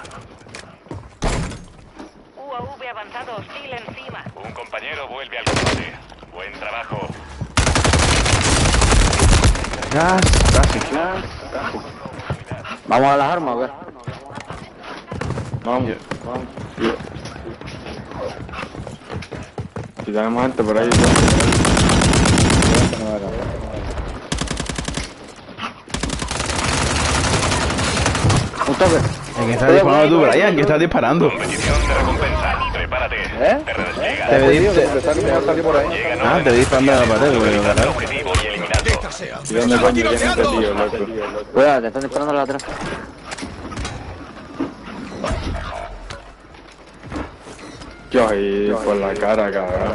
UAV avanzado hostil encima. Un compañero vuelve al combate. Buen trabajo. Casi. ¿Vamos a las armas o qué? Vamos. Si tenemos gente por ahí, Un toque. ¿En qué estás disparando tú, Brian? ¿Qué estás disparando? Competición de recompensa. Prepárate. Te redespliega. Te vi por ahí. te vi disparando a la pared, güey. El objetivo y eliminarlo. ¿y dónde coño viene este tío, loco? Cuidado, te están disparando la atrás. Yo ahí por la cara, cabrón.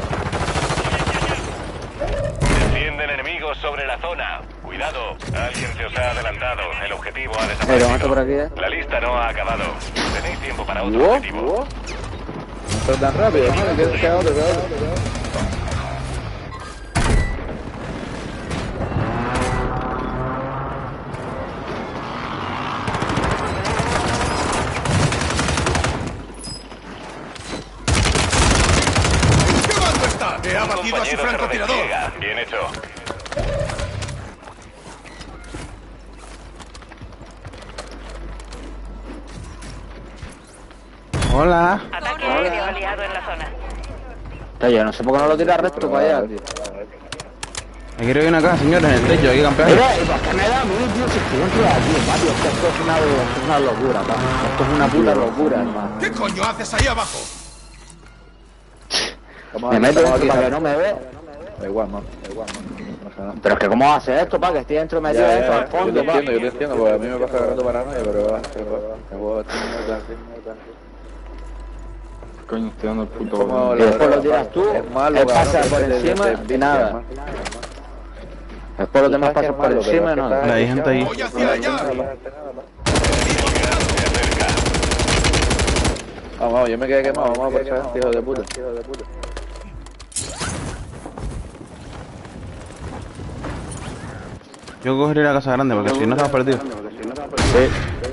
Descienden enemigos sobre la zona. Cuidado, alguien se os ha adelantado. El objetivo ha Mato desaparecido. por aquí, La lista no ha acabado. Tenéis tiempo para otro objetivo. No está tan rápido, ¿no? Que otro. ¿Qué bando está? He Un abatido a su compañero se francotirador. redespliega. Bien hecho. Hola. Ataque aéreo aliado en la zona. Yo no sé por qué no lo tira recto para allá, tío. Me quiero ir acá, señores, en el techo, hay que campear. Mira, ¿y por qué me da a mí, tío? Si estoy dentro de aquí, Mario, es que esto es una locura, pa. Esto es una puta locura, hermano. ¿Qué coño haces ahí abajo? Me meto dentro para que no me ve. Da igual, man. Pero es que ¿cómo hace esto, pa? Que estoy dentro medio de esto al fondo, pa. Yo te entiendo, porque a mí me pasa agarrando paranoia, pero me puedo Coño, estoy dando el puto Como botón. Y después lo tiras tú, es malo, él cabrón, pasa que por te- encima te- y nada. Después los demás pasan por encima y nada. Hay gente ahí. Voy hacia allá. Vamos, yo me quedé quemado, vamos a por esa gente, hijo de puta. Yo cogeré la casa grande porque si no estamos perdidos. Sí.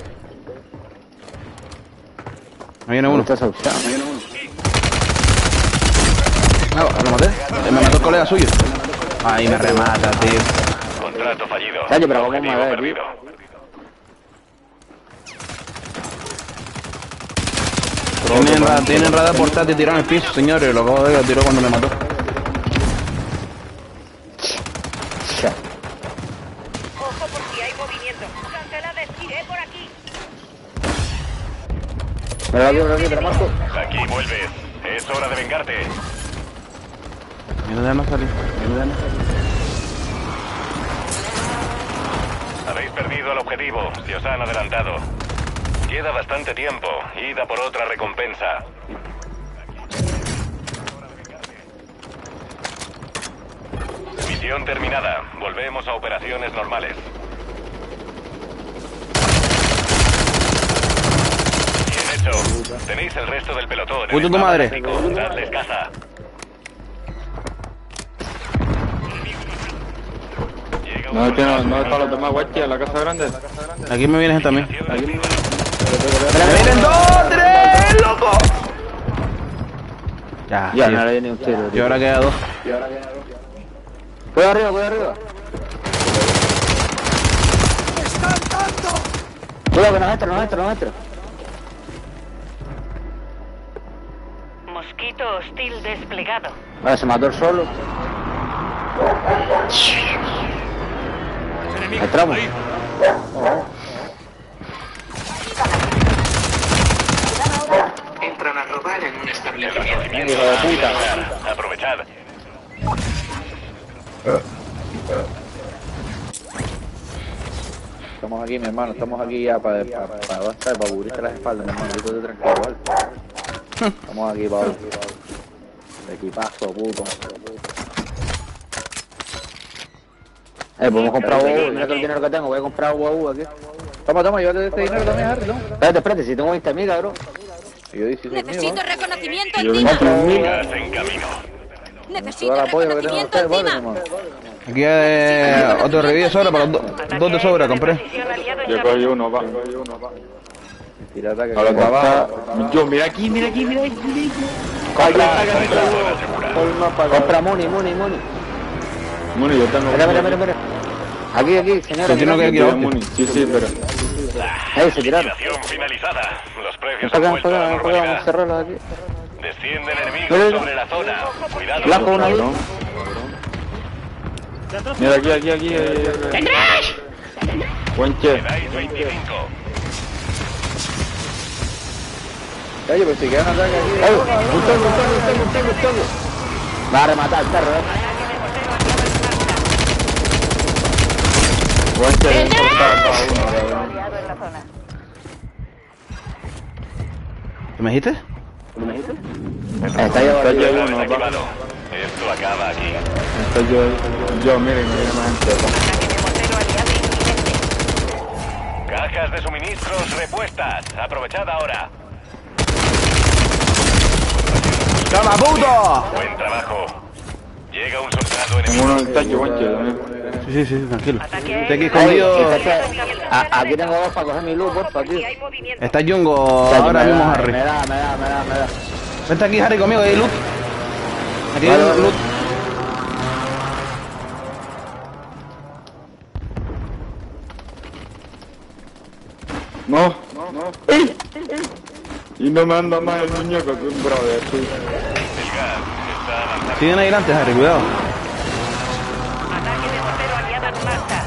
Ahí viene uno. Estás asustado. No, lo maté. Me mató el colega suyo. Ahí me remata, tío. Contrato fallido. Oye, pero vamos Objetivo a ver, perdido. Tienen radar portátil tirado en el piso, señores. Lo acabo de ver, lo tiró cuando me mató. Ojo por si hay movimiento. Cancela destiré por aquí. Aquí, te la marco. Aquí vuelves. Es hora de vengarte. Mira, no salir. Habéis perdido el objetivo. Se os han adelantado. Queda bastante tiempo. Id a por otra recompensa. Misión terminada. Volvemos a operaciones normales. Bien hecho. Tenéis el resto del pelotón. Puto tu madre. Dadles caza. No están los demás, Guachi, en la casa grande. Aquí me vienen también. Aquí ¡Me vienen 2, 3, loco! Ya, Ya, tío. no le di ni un tiro. Y ahora queda 2. Cuidado arriba, cuidado arriba. Cuidado que nos entra. Mosquito hostil desplegado. Vale, se mató el solo. Entramos. Entran a robar en un establecimiento. Hijo de puta. Aprovechad. Estamos aquí, mi hermano, estamos aquí ya para cubrirte las espaldas, mi hermano, tú te tranquilo, ¿vale? Estamos aquí para equipazo, puto. Podemos comprar UAU, mira todo el dinero que tengo, voy a comprar UAU aquí. Toma, llévate este dinero también, Harry, ¿no? Espérate, si tengo 20.000, cabrón. Yo 16.000, Necesito ¿no? reconocimiento Yo encima. 20.000. Gas en camino. Necesito Todo el apoyo que tengo reconocimiento ustedes, ¿vale, encima. hermano? Aquí hay otro revive sobra para los 2 de sobra, compré. Yo cogí uno, va. Pirata que... A los de abajo. Yo, mira aquí. Compra money. Muni, yo tengo. Mira. Aquí, señora. Yo tengo que ir a Muni. Sí, pero. Se tiraron. Misión finalizada. Los precios Vamos han vuelto a la a normalidad. cerrarlo aquí. Descienden enemigos sobre la zona. Cuidado. Blanco, uno ahí. Mira aquí. Guanche. Quedáis 25. Oye, pues si queda un ataque aquí... Un tango. Va a rematar el perro, Guanche. ¿Qué me dijiste? Está ahí abajo. Está uno, va. Activado. Esto acaba aquí. Está yo, miren, más gente. Cajas de suministros repuestas. Aprovechad ahora. ¡Toma, puto! Buen trabajo. Llega un soldado Tengo enemigo. uno en el tanque, Guanche, también. Sí, tranquilo. Estoy aquí escondido. Aquí tengo 2 para coger mi luz, porfa, tío. Está Jungo ahora mismo, Harry. Me da. Vente aquí, Harry, conmigo, hay loot. Aquí Vale, hay vale. loot. No. Y no me anda más el muñeco que un brother, sí. El gas está avanzando. Siguen adelante, Harry, cuidado. Ataque de mortero aliado en marcha.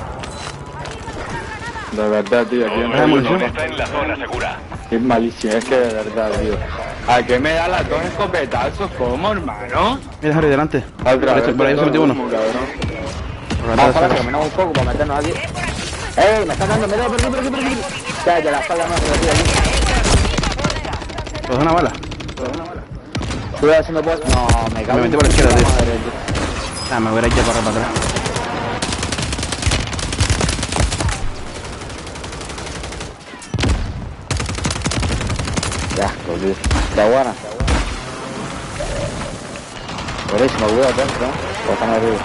De verdad, tío, aquí ¿Hay munición? Está en la zona segura. es malísimo, es que de verdad, tío. ¿A qué me da las 2 escopetazos? ¿Cómo, hermano? Mira, Harry, delante. Otra vez, Por ahí se metió uno. como cabrón. Por Vamos atrás, a caminar un poco para meternos aquí. Me está dando, me da por aquí. Cállate, la espalda más, tío, aquí. Pues una bala. Cuidado si me puedo... No, me cago Me metí en por la izquierda, tío. madre, tío. Me hubiera hecho correr para atrás. Qué asco, tío. Está buena. Buenísimo, cuidado dentro, ¿no? Bótame arriba.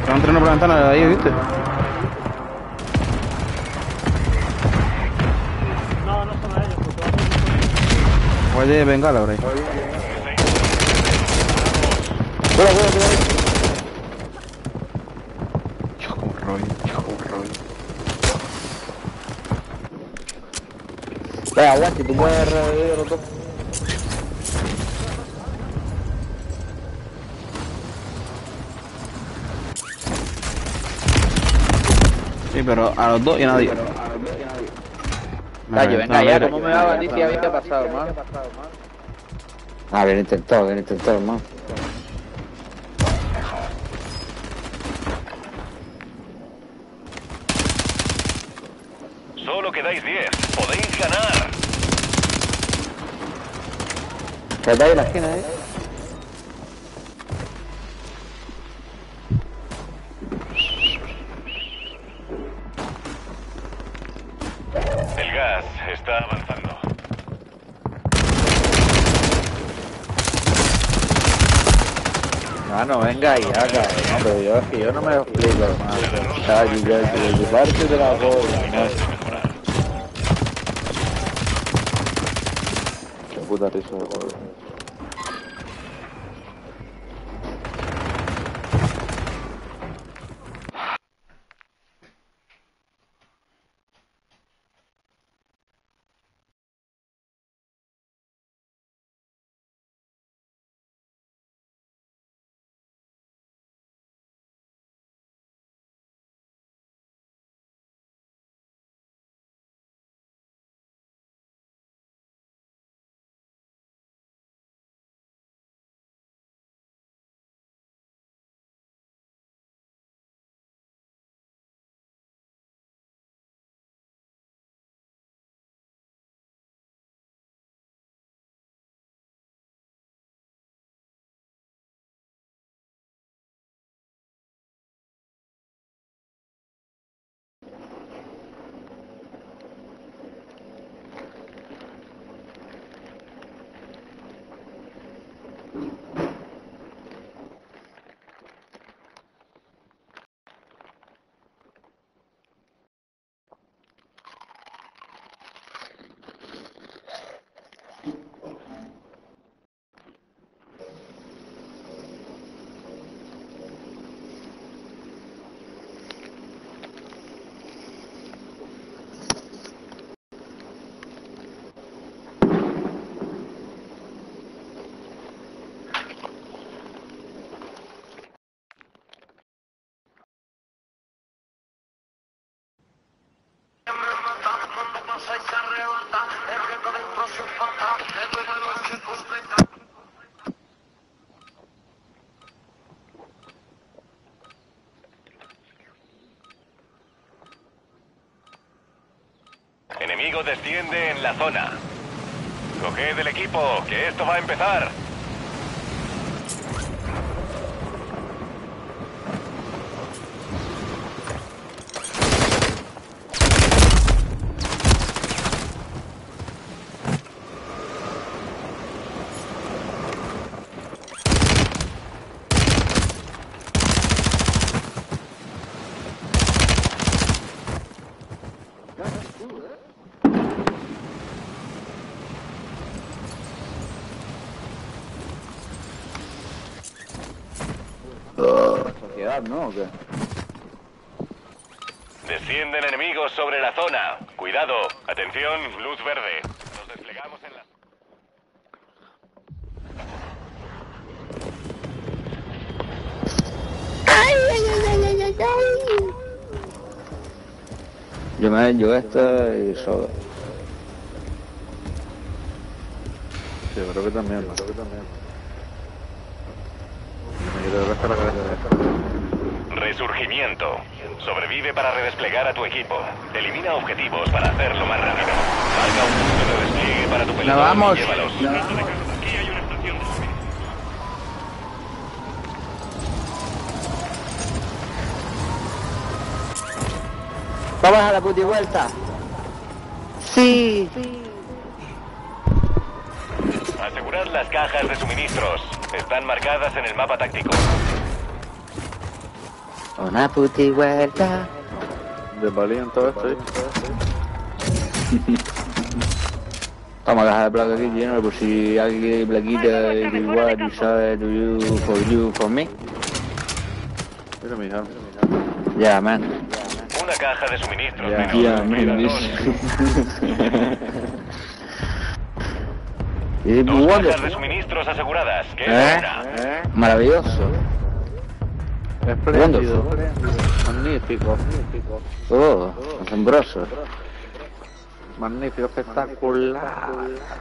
Están entrando por la ventana de ahí, ¿viste? No, no son a ellos, porque vamos a... Voy de bengala por ahí. Cuidado. Hijo como rollo. Aguante, tú puedes revivir los dos. Sí, pero a los dos y a nadie. Calle, venga ya, ¿cómo me va a decir si había pasado, hermano? Bien intentado, hermano. Solo quedáis 10. Podéis ganar. ¿Qué ahí en la esquina, El gas está avanzando. No, venga ya, cabrón. No, pero yo, es que yo no me lo explico, hermano. De parte de la bola, qué puta risa de juego. Enemigo desciende en la zona. Coged el equipo, que esto va a empezar. ¿No? ¿O qué? Descienden enemigos sobre la zona. Cuidado. Atención, luz verde. Nos desplegamos en la... Yo esta y soda. Sí, creo que también. Me quiero rascar la cabeza de esta. Resurgimiento. Sobrevive para redesplegar a tu equipo. Elimina objetivos para hacerlo más rápido. Marca un punto de despliegue para tu pelotón vamos. y llévalos. Aquí hay una estación de suministro. Vamos a la puti vuelta. Sí. Asegurad las cajas de suministros. Están marcadas en el mapa táctico. Una puti vuelta. Desvalían todo esto, Toma caja de placa aquí lleno, por si alguien plaquita igual, you sabe, do you, for me. Mira mi hija. Yeah, man. Una caja de suministros. Yeah, man. Dos cajas de suministros aseguradas. ¿Qué una? Maravilloso. Espléndido. Magnífico. Oh, asombroso. Magnífico, espectacular.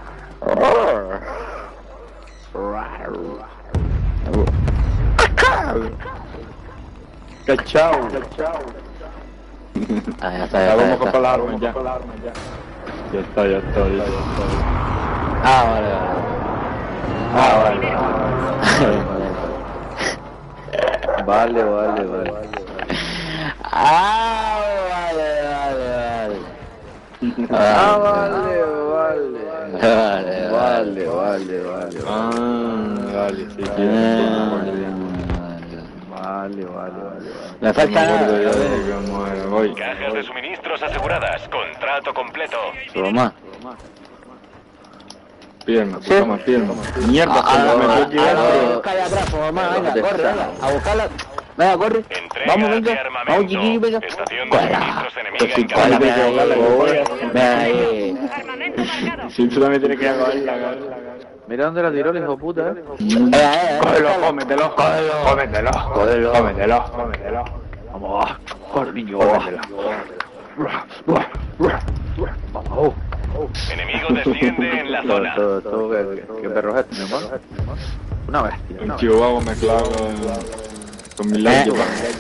Cachao. Ah, ya está, Ya vamos a comprar las armas ya. Ya está. Ah, vale. Vale. Ah, vale. Vale, sí, Vale. Me falta Cajas de suministros aseguradas. Contrato completo. Toma. Pierna, toma, pierna. Mierda, Calla atrás, mamá, venga, corre, a buscarla. Venga, corre. Vamos, venga. Vamos, chiquillo, venga. Estación de suministros enemiga en Venga ahí. Armamento marcado. Si tú también tienes que acabarla. Mira dónde la tiró el hijo puta, Cómetelo. Vamos, corre niño, Vamos. Enemigo desciende en la zona. Todo, ¿qué perro es este, mi hermano? Una bestia. Un chihuahua mezclado con mi leche.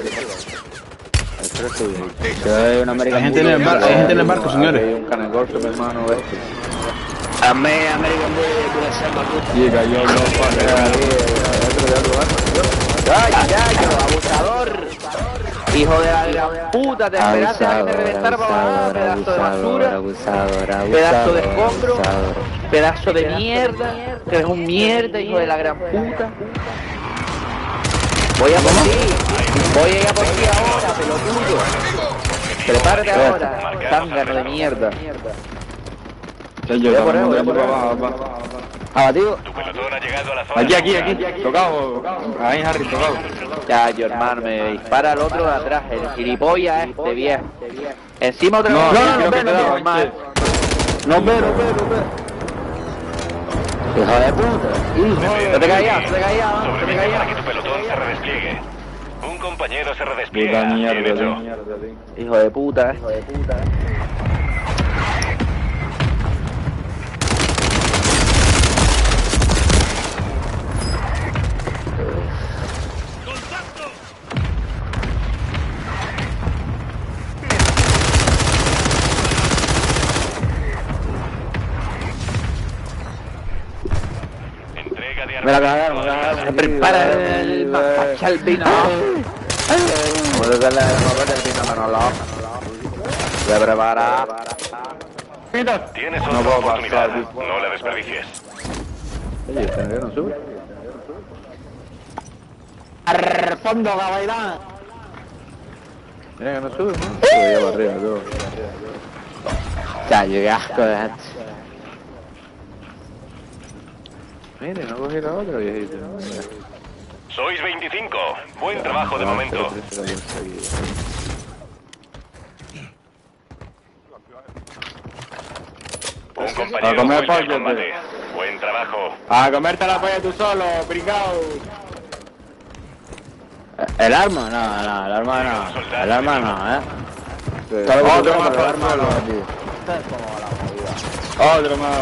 Soy un americano. Hay gente en el barco, señores. Un canegorso, mi hermano, bestia. American Boy, Sí, cayó abusador. Hijo de la gran puta, te esperaste a que me reventara para bajar, pedazo de basura, pedazo de escombro, pedazo de mierda, que eres un mierda, hijo de la gran puta. Voy a por ti ahora, pelotudo. Prepárate ahora, zángano de mierda. Abatido. Tu pelotón ha llegado a la zona. Aquí. Tocado. Ahí, Harry, tocado. Ya, yo hermano, me dispara al otro de atrás, el gilipollas este viejo. Encima otra vez. No ve. Hijo de puta. No te caigas. Sobrevive para que tu pelotón se redespliegue. Un compañero se redespliega. Puta Bien hecho. mierda. Hijo de puta. Entrega de Me la armamento. cagaron. Prepara el mafachal vino. Vamos a darle el vino, Manolo. Se prepara. Tienes otra oportunidad. No la desperdicies. Oye, ¿este no sube? Al fondo, caballán. Mira que no sube, ¿no? Sube ya para arriba, todo. Ya, llegué asco de esto. Mire, no cogí la otra, viejito. Sois 25. Buen trabajo de momento. Un compañero comer vuelve al pollo, combate. Buen trabajo. A comerte la polla tú solo, brigado. El arma, no, el arma no. El arma no, Otro más para el suelo. Otro más.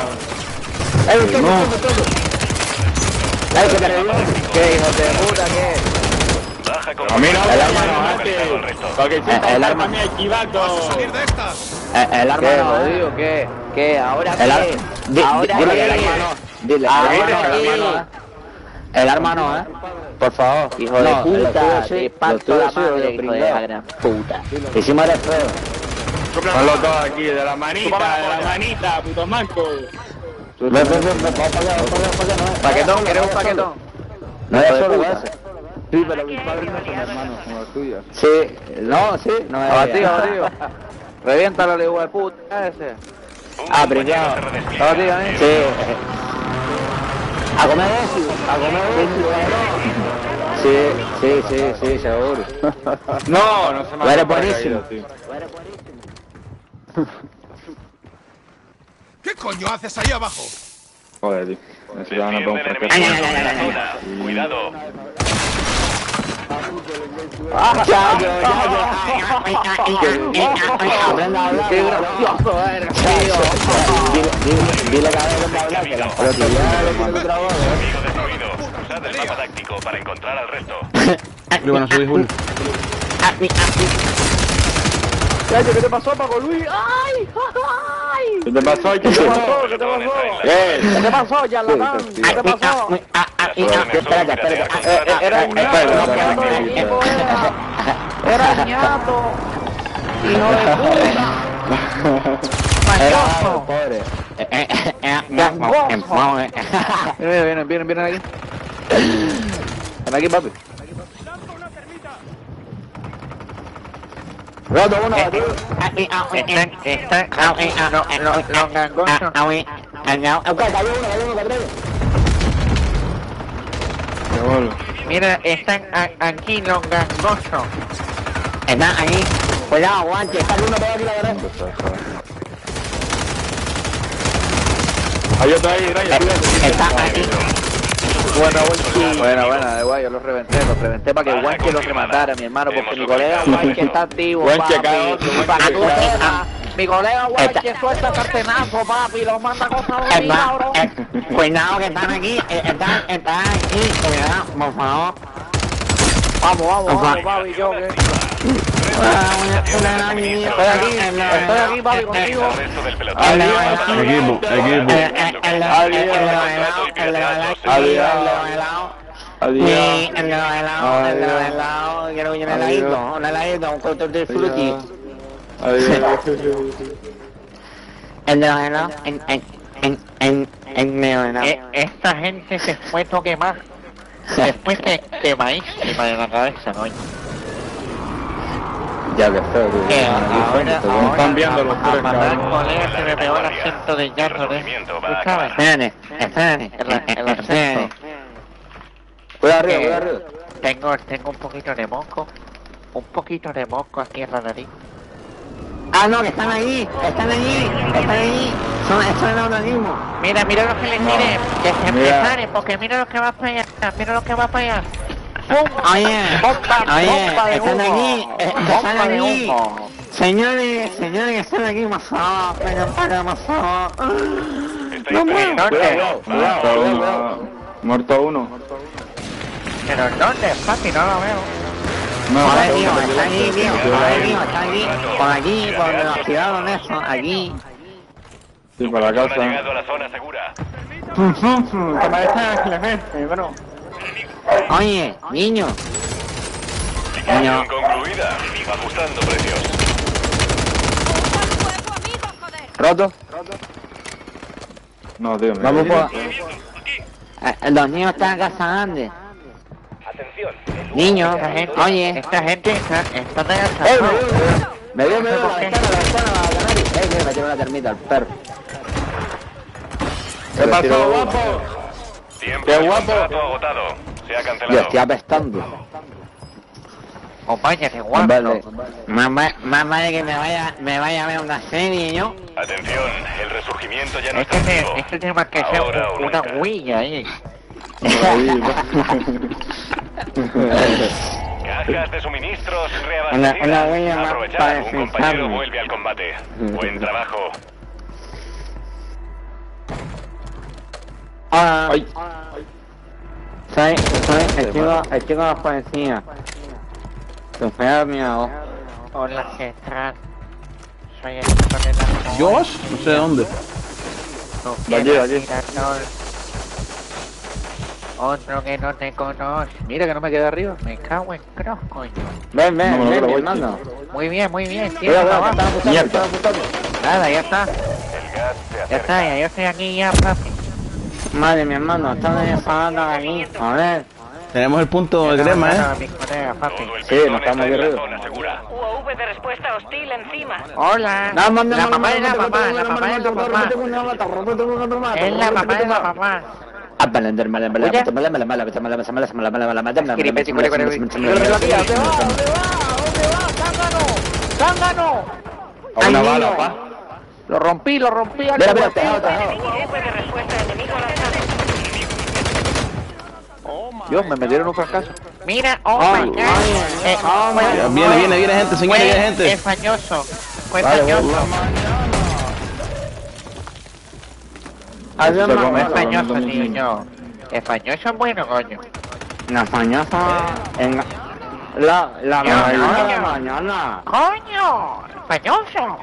¡Ay, que te revió! ¿Qué, hijo de puta, qué? Baja con A mí no, el arma no, localizado el resto. Porque si el arma mía esquivando. El arma ¿Qué, no, jodido? ¿Qué? ¿Ahora qué? El arma. ¿Ahora Dile que el qué? arma no. Dile, Ahora el arma qué? no, El arma no, Por favor. Hijo de puta, te parto la sí, madre, hijo de la gran puta. Hicimos el feo. Son los dos aquí, de la manita, puto manco. Ven, vamos para allá, Paquetón, ¿quieres un paquetón? No es solo ese. Sí, pero mis padres no son hermanos como los tuyos. Sí, no, sí, no me Abatido. Reviéntalo al hijo de puta ese. Ah, brillado. Abatido, Sí. A comer eso, Sí, seguro. No se me ha Eres caído, buenísimo. tío. ¿Qué coño haces ahí abajo? Joder, tío. Necesitaba una Defiende el pompa. enemigo en la zona. Cuidado. Aprenda a hablar. Qué gracioso eres, tío. Dile cada vez que hablar que la flotilla lo tiene tu trabajo. Amigo destruido. Usad el mapa táctico para encontrar al resto. Bueno, subí uno. ¿Qué te pasó, Paco Luis? ¡Ay! ¡Ay! ¿Qué te pasó? ¿Qué te pasó? ¿Qué te pasó? ¿Qué te pasó, Yarlatán? ¿Qué te pasó? Espérate. Era ñato. Hijo de puta. Machoso. Pobre. Vienen aquí. Ven aquí, papi. Roto uno, tío. Mira, están aquí los gangosos. Están ahí. Cuidado, guanche. Está uno por aquí la derecha. Hay otro ahí, Ryan. Está aquí. Buena, da igual, yo los reventé para que Guanche los rematara, mi hermano, porque mi colega Guanche está activo, Guanche, papi. cae otro, Para que tú Guanche. sepas, mi colega Guanche suelta sartenazo, papi, los manda cosas bonitas, bro. Cuidado que están aquí. Están aquí. Cuidado, por favor. Vamos, papi, yo que... Estoy aquí, papi, contigo. Equipo. Quiero un heladito, un cóctel de frutti. El de los helados, esta gente se fue toque más. Después de maíz y para la cabeza, ¿no? Ya que feo, tío. Ahora Están viendo los tres, mandar al cabrón. colega se me pegó el acento de llanto, ¿eh? ¿Tú sabes? Espérate. El acento. Cuidado arriba. Tengo un poquito de moco. Un poquito de moco aquí en la nariz. Ah, no, que están ahí. Son el organismo. Mira lo que les diré. Que se preparen, porque mira lo que va para allá. Oye, están aquí. Señores, están aquí, más favor. Vengan para más favor. No Cuidado. Muerto uno. ¿Pero dónde, papi? No lo veo. No, Joder, tío, está aquí, tío. Está aquí. Por aquí, por la ciudad donde son, aquí. Sí, para la Ha casa. llegado a la zona segura. Que parece Clemente, bro. Oye, niño. Misión concluida. Ajustando precios. ¿Roto? No, tío. Vamos por... Los niños están en casa grande. Atención. Niños, oye, esta gente está de casa. Me dio la ventana, me tiró la termita, el perro. ¿Qué pasó, guapo? Tiempo Qué de guapo. contrato agotado. Se ha Yo cancelado. estoy apestando. Acompáñate, guapo. Más vale que me vaya a ver una serie, yo. Atención, el resurgimiento ya no está activo. Este tiene más que ser Ahora o una nunca. huilla ahí. Cajas de suministros Una huella reabastecidas. más Aprovechad, para un compañero descansarme. vuelve al combate. Buen trabajo. Soy el chico de la policía. Tu feo miedo. Hola, central. Soy el chico de la ¿Josh? No sé de dónde. Allí. Otro que no te conoce. Mira que no me quedé arriba. Me cago en cross, coño. Ven, No, mi voy, hermano. Muy bien. Cuidado, Tiene cuidado, que están apuntando. Nada, ya está. El gas se Ya acerca. está, ya yo estoy aquí ya, papi. Madre, mi hermano, están enfadando aquí. Joder. Tenemos el punto de crema, Sí, no estamos aquí arriba. UAV de respuesta hostil encima. Hola. La mamá es la mamá, la mamá es la mamá. Es la mamá de la mamá. ¡Zángano! A una bala, pa. Lo rompí. Mira, mira, tejado. UAV de respuesta enemigo lanzado. Dios, me metieron un fracaso. Mira, oh my God. Viene gente, señores, viene gente. Es fañoso. Fue fañoso. Es fañoso, niño. Es fañoso es bueno, coño. La fañosa en la mañana. ¡Coño! ¡Fañoso!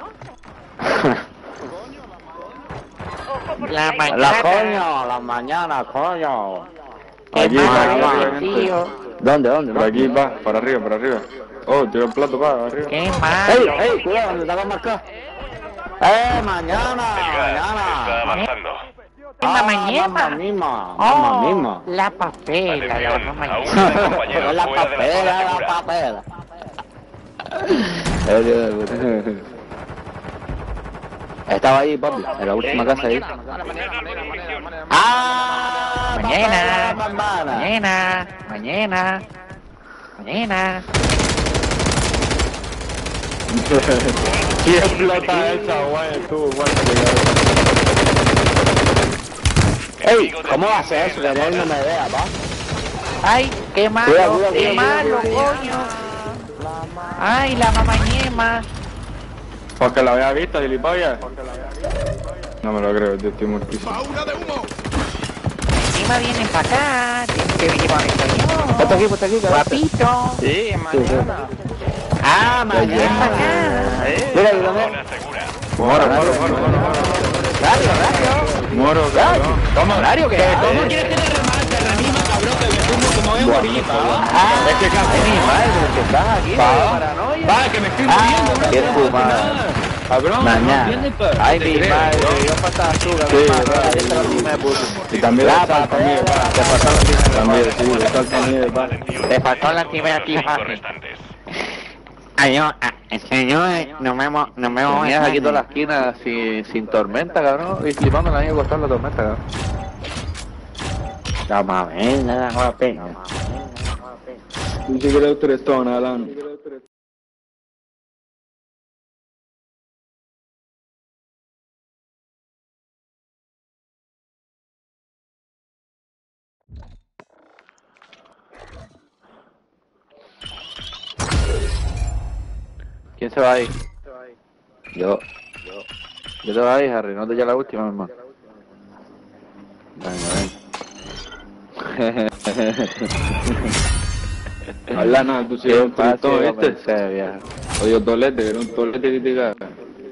La mañana. La mañana, coño. Allí va, tío. ¿Dónde? Por aquí va, para arriba. Oh, tiro el plato para arriba. ¡Qué malo! ¡Ey, cuidado, donde te vas a marcar! Mañana! Está avanzando. ¡La mañana! Mamá misma. La papela, la Aún mañana. hay compañeros La fuera de la zona papela, segura. papela. Estaba ahí, papi, en la última casa ahí. Mañana. ¿Quién explota esa, güey? Tú, ¡Ey! ¿Cómo va a ser eso? Que él no me vea, pa. ¡Ay, qué malo! ¡Qué malo, coño! ¡Ay, la mamañema! Porque la había visto, gilipollas. No me lo creo, yo estoy muertísimo. Encima vienen para acá, tienen que venir para mi Ponte aquí, cabrón. Guapito. Sí, mañana. Ah, mañana para acá. Mira, ¿y dónde? Moro. Moro, cabrón. ¿Cómo? ¿Horario qué? ¿Cómo quieres que te remate? Reanima, cabrón, que me fumo que me voy a morir, Es que que estás aquí, paranoia. Va, que me estoy muriendo, Qué fumada. cabrón. Mañana. Ay, mi madre, yo falta azúcar, mi madre. Esta es la puto. Y también La salsa papela. también, va. Te pasó la También, sí, de salsa también, va. Te faltó la antibia aquí, fácil. Ay, es que yo no me voy Tenías aquí toda la esquina sin tormenta, cabrón. Y flipando la niña costar la tormenta, cabrón. La mamena, la pena. Tú sí crees tres tonas, Alan. ¿Quién se va ahí? Yo te voy a ir, Harry, no te ya la última, mi hermano. Venga. Habla nada, tú sí eres un tristón, ¿viste? Vieja. Oye, tolete, era un tolete que te caga.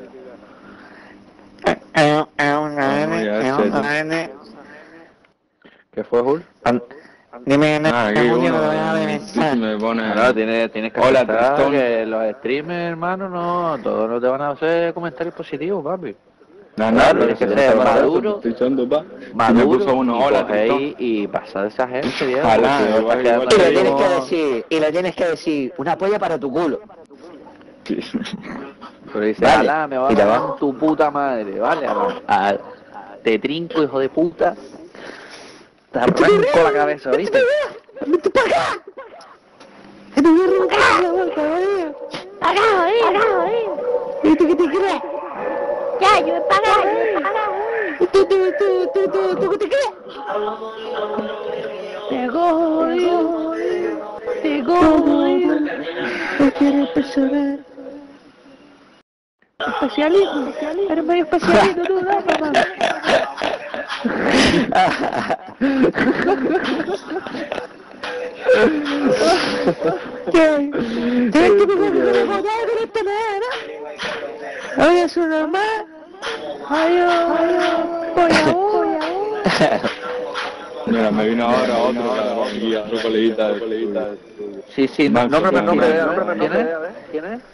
¿Qué fue, Jul? Dime, Aquí uno me pone... No, tienes que Hola, aceptar tristón. que los streamers, hermano, no, todos no te van a hacer comentarios positivos, papi. Nada, tienes que ser maduro, estoy echando pa. maduro, Me puso uno, hola, y coger tristón. y pasar de esa gente, viejo. Ojalá, porque igual, vas a igual. quedar Y lo tienes que decir, una polla para tu culo. Sí. Pero dice, Vale. alá, me va a dar tu puta madre, ¿vale? Te trinco, hijo de puta. Te arranco la cabeza, ¿viste? ¡Vete para acá! ¡Que te voy a arrancar la boca, boludo! ¡Pagado, ¿Viste qué te crees? Ya, yo he pagado, ¿Tú qué te crees? Te cojo yo. ¿Qué quieres personal? Especialismo. Eres medio especialista, tú, dame, mamá. ¿Qué me con esta nena? Oye, su normal. Mira, me vino ahora otro, aquí, otro coleguita. Sí, nombre, ¿quién es?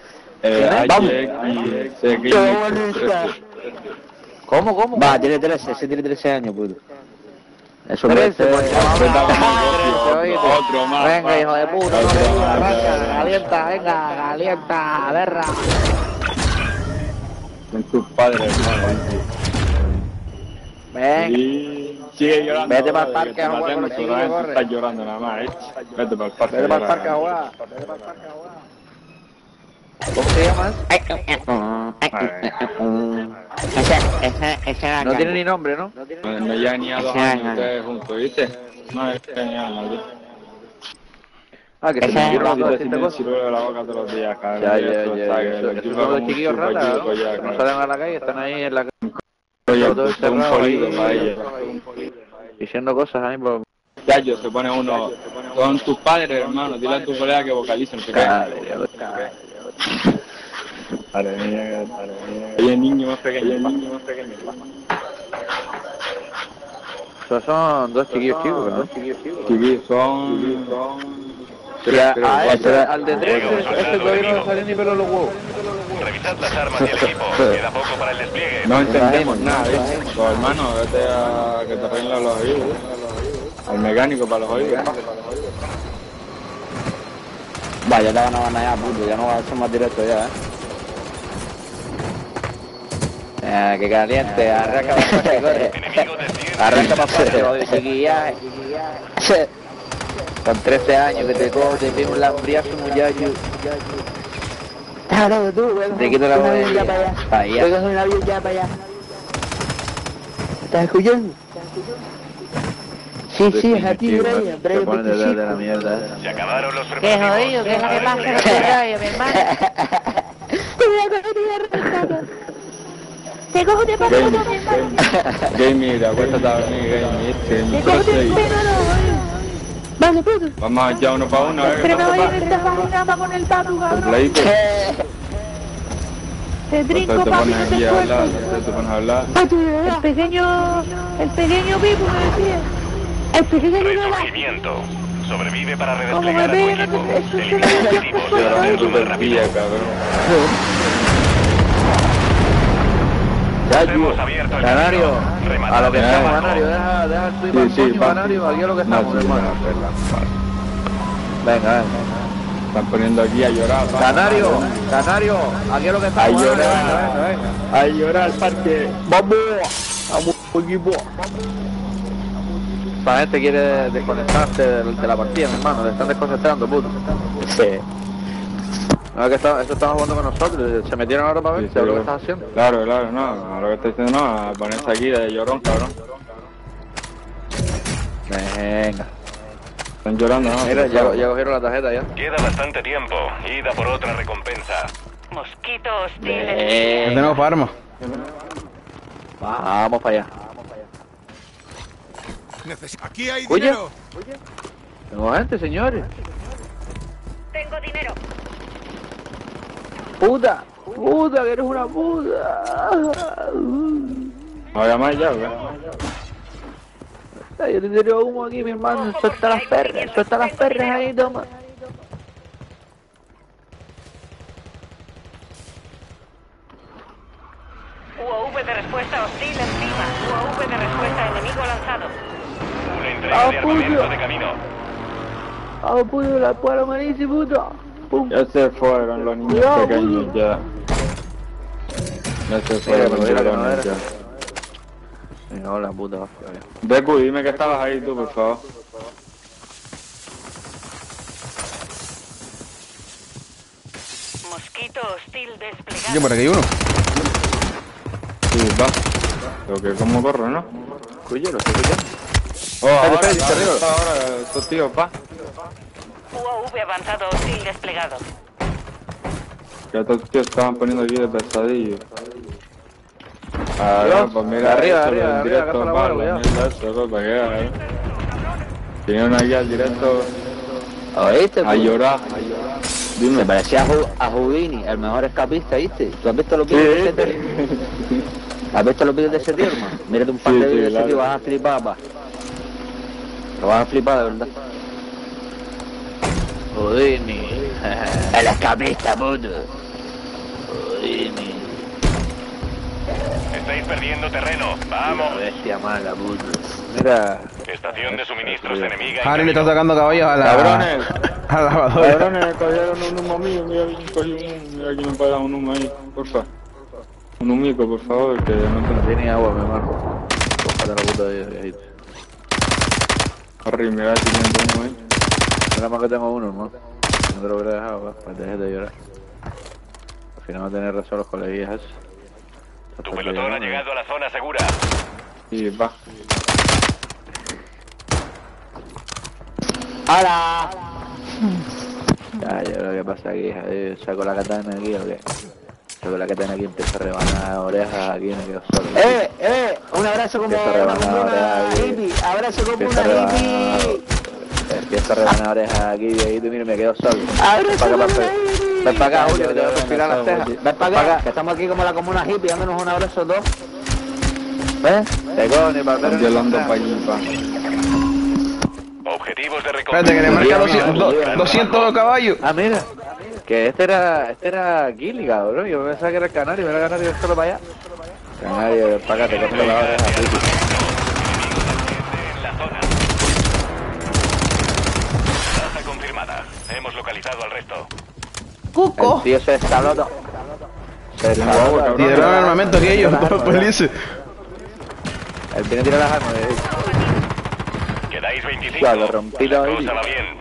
¿Cómo? Va, tiene 13, ese tiene 13 años, puto. Eso puede ser. Otro más. Venga, hijo de puta, no me arranca, calienta, venga, calienta, berra. Son tus padres, hermano. Ven. Y sigue llorando. Vete para el parque a jugar con los chiquillos, corre. Estás llorando nada más, Vete para el parque. Vete para el parque a jugar. ¿Cómo se llama? Ese no tiene ni nombre, ¿no? No llegan ni a 2 años ustedes juntos, ¿viste? No, es genial, Ah, que se me quiero los me sirve de la boca todos los días, cabrón. Ya. Estos son los chiquillos ratas, ¿no? No salen a la calle, están ahí en la calle. Todo encerrado ahí, diciendo cosas ahí por... Ya, yo se pone uno, son tus padres, hermano, dile a tu colega que vocalicen, que Madre mía. Oye, niño más pequeño, Esos son dos chiquillos chicos, ¿no? Chiquillos, son... Al de 3, este todavía no sale ni pelo los huevos. Revisad las armas y el equipo. Queda poco para el despliegue. No entendemos nada, Pues hermano, vete a que te arreglen los oídos. Al mecánico para los oídos. Vaya, te van a ganar ya, puto, ya no va a ser más directo ya, que caliente, arranca para afuera, corre. Arranca para afuera, chiquilla. Con 13 años que te cojo, te pego un lambriazo, muchacho. Claro, tú, voy a Te quito la botella para allá. Voy a coger un avión ya para allá. ¿Estás escuchando? Sí, es a ti, Brian. Te ponen detrás de la mierda. Se acabaron los Qué preparativos. jodido, ¿qué es lo que pasa con tu rollo, mi hermano? Te voy a coger y arrancar. Te cojo de pelo, mi hermano. Gamey, acuéstate a dormir, Gamey. Te cojo de pelo, vale, puto. Vamos ya uno para uno, Pero me voy a ir esta página con el papu, cabrón. Te trinco, papi, no te esfuerzas. Te pones a hablar. El pequeño Pipo me decía. El pequeño Resurgimiento. Sobrevive para como me redesplegar a tu pega, equipo. eso se Elimina me objetivos y obtener tu más rápido. Hemos abierto el Canario, camino. a lo que estamos, Rematado. Canario, deja el tweet para coño, Canario, aquí a lo que estamos, hermano. Venga. Están poniendo aquí a llorar. Canario, aquí a lo que estamos. A llorar. Venga. A llorar, parque. Vamos, equipo. Esta gente quiere desconectarse de la partida, mi hermano, le están desconcentrando, puto. Sí. No, es que eso estaba jugando con nosotros, se metieron ahora para ver lo que estás haciendo. Claro, no, lo que estoy diciendo no, a ponerse aquí de llorón, cabrón. Venga. Están llorando, ¿no? Mira, ya cogieron la tarjeta ya. Queda bastante tiempo. Ida por otra recompensa. Mosquito hostil. Ya tenemos armas. Vamos para allá. Aquí hay Oye. dinero. Tengo gente, señores. Tengo dinero. Puta, que eres una puta. ¿Me voy a llamar ya, güey? Yo te tiro humo aquí, mi hermano. Suelta las perras ahí, toma. UAV de respuesta hostil encima. UAV de respuesta enemigo lanzado. Una entrega de armamento de camino. Vamos, puto, la puedo manici, puto. Pum. Ya se fueron los niños Cuidado, pequeños puto. ya. Ya se fueron los llorones ya. No, la puta. Deku, dime que estabas ahí tú, por favor. Mosquito hostil desplegado. Yo por aquí hay uno. Sí, va. Pero que como corro, ¿no? Cuyo, lo estoy escuchando. Ahora, estos tíos, pa. UAV avanzado hostil desplegado. Que estos tíos estaban poniendo aquí de pesadillo. Dios, Pues mira, arriba, eso, arriba, el arriba, directo, que está la pa, bola, la cuidado. mierda eso, para que vinieron aquí al directo ¿Oíste? a llorar. Dime. Se parecía a Houdini, el mejor escapista, ¿viste? ¿Tú has visto los vídeos de ese tío? ¿Has visto los vídeos de ese tío, hermano? Mírate un par de vídeos de ese tío, vas a flipar, pa. Lo vas a flipar, de verdad. Houdini. El escapista, puto. Houdini. Estáis perdiendo terreno. ¡Vamos! Bestia mala, puto. Mira. Estación de suministros enemiga. Harry le está sacando caballos a la... Cabrones. a la lavadora. Cabrones, cogieron un humo mío. Mira aquí me puede dar un humo ahí, porfa. Un humico, por favor, que no tengo. Tiene agua, mi hermano. Cójate la puta de ahí. Harry, mira si tiene humo ahí. Nada más que tengo uno, hermano. No te lo hubiera dejado, para que dejes de llorar. Al final va a tener razón los coleguillas. Tu pelotón ha llegado a la zona segura. Y va. ¡Hala! Ya, yo lo que pasa aquí, saco la katana aquí o qué. Saco la katana aquí, empiezo a rebanar orejas aquí, me quedo solo. Un abrazo como una hippie, abrazo como una hippie. Empiezo a rebanar orejas aquí, viejito, y mira, me quedo solo. Ven para acá, Julio, que te voy a perfilar las cejas. Ven para acá, que estamos aquí como la comuna hippie, dándonos un abrazo todos. ¿Ves? Te coño, para ver. Yo ando para allí, pa. Objetivos de recompensa. Espérate, que le marca 200 caballos. Ah, mira. Que este era Gilly, cabrón. Yo pensaba que era el canario, pero el canario solo para allá. Canario, para acá, te coge la oreja. Baja confirmada. Hemos localizado al resto. Cuco. El tío se escaló. Se escaló. Tiraron armamento que ellos, todos felices. Él tiene que tirar las armas. Quedáis 25. Ya, lo rompí todo ahí. La cosa va bien.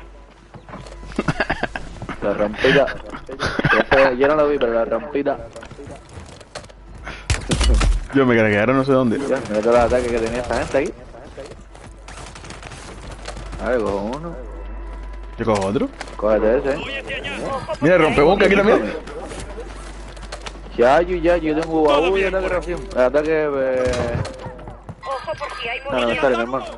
Lo rompí todo. Yo no lo vi, pero lo rompí todo. Yo me quedaron no sé dónde. Mira todos los ataques que tenía esta gente aquí. A ver, cojo uno. ¿Yo cojo otro? Cógete ese. Mira, rompeboca aquí también. Ya, yo tengo baúl y ataque reacción. Ataque... Ojo por si hay No, no me sale, mi hermano.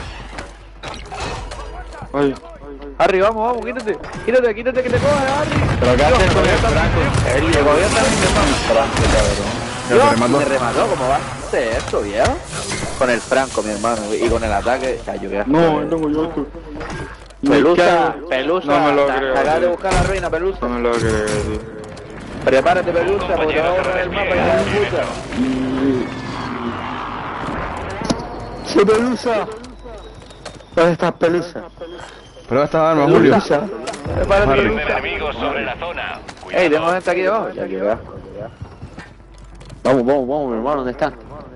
Ay. Harry, vamos, quítate que te coge, Harry. ¿Pero qué haces con el Franco? Él le cogió también, mi hermano. Franco, cabrón. Me remató, ¿cómo va a hacer eso, viejo? Con el Franco, mi hermano, y con el ataque. Ya, yo no, tengo yo esto. Pelusa, no me lo creo. Acabas de buscar la ruina, Pelusa. No me lo creo, tío. Prepárate, Pelusa, porque te va a borrar el mapa y no me escucha. ¡Sí, Pelusa! ¿Dónde estás, Pelusa? Prueba esta arma, Julio. Prepárate, Pelusa. Enemigos sobre la zona. Ey, tengo gente aquí debajo. Ya que va. Vamos, mi hermano, ¿dónde están?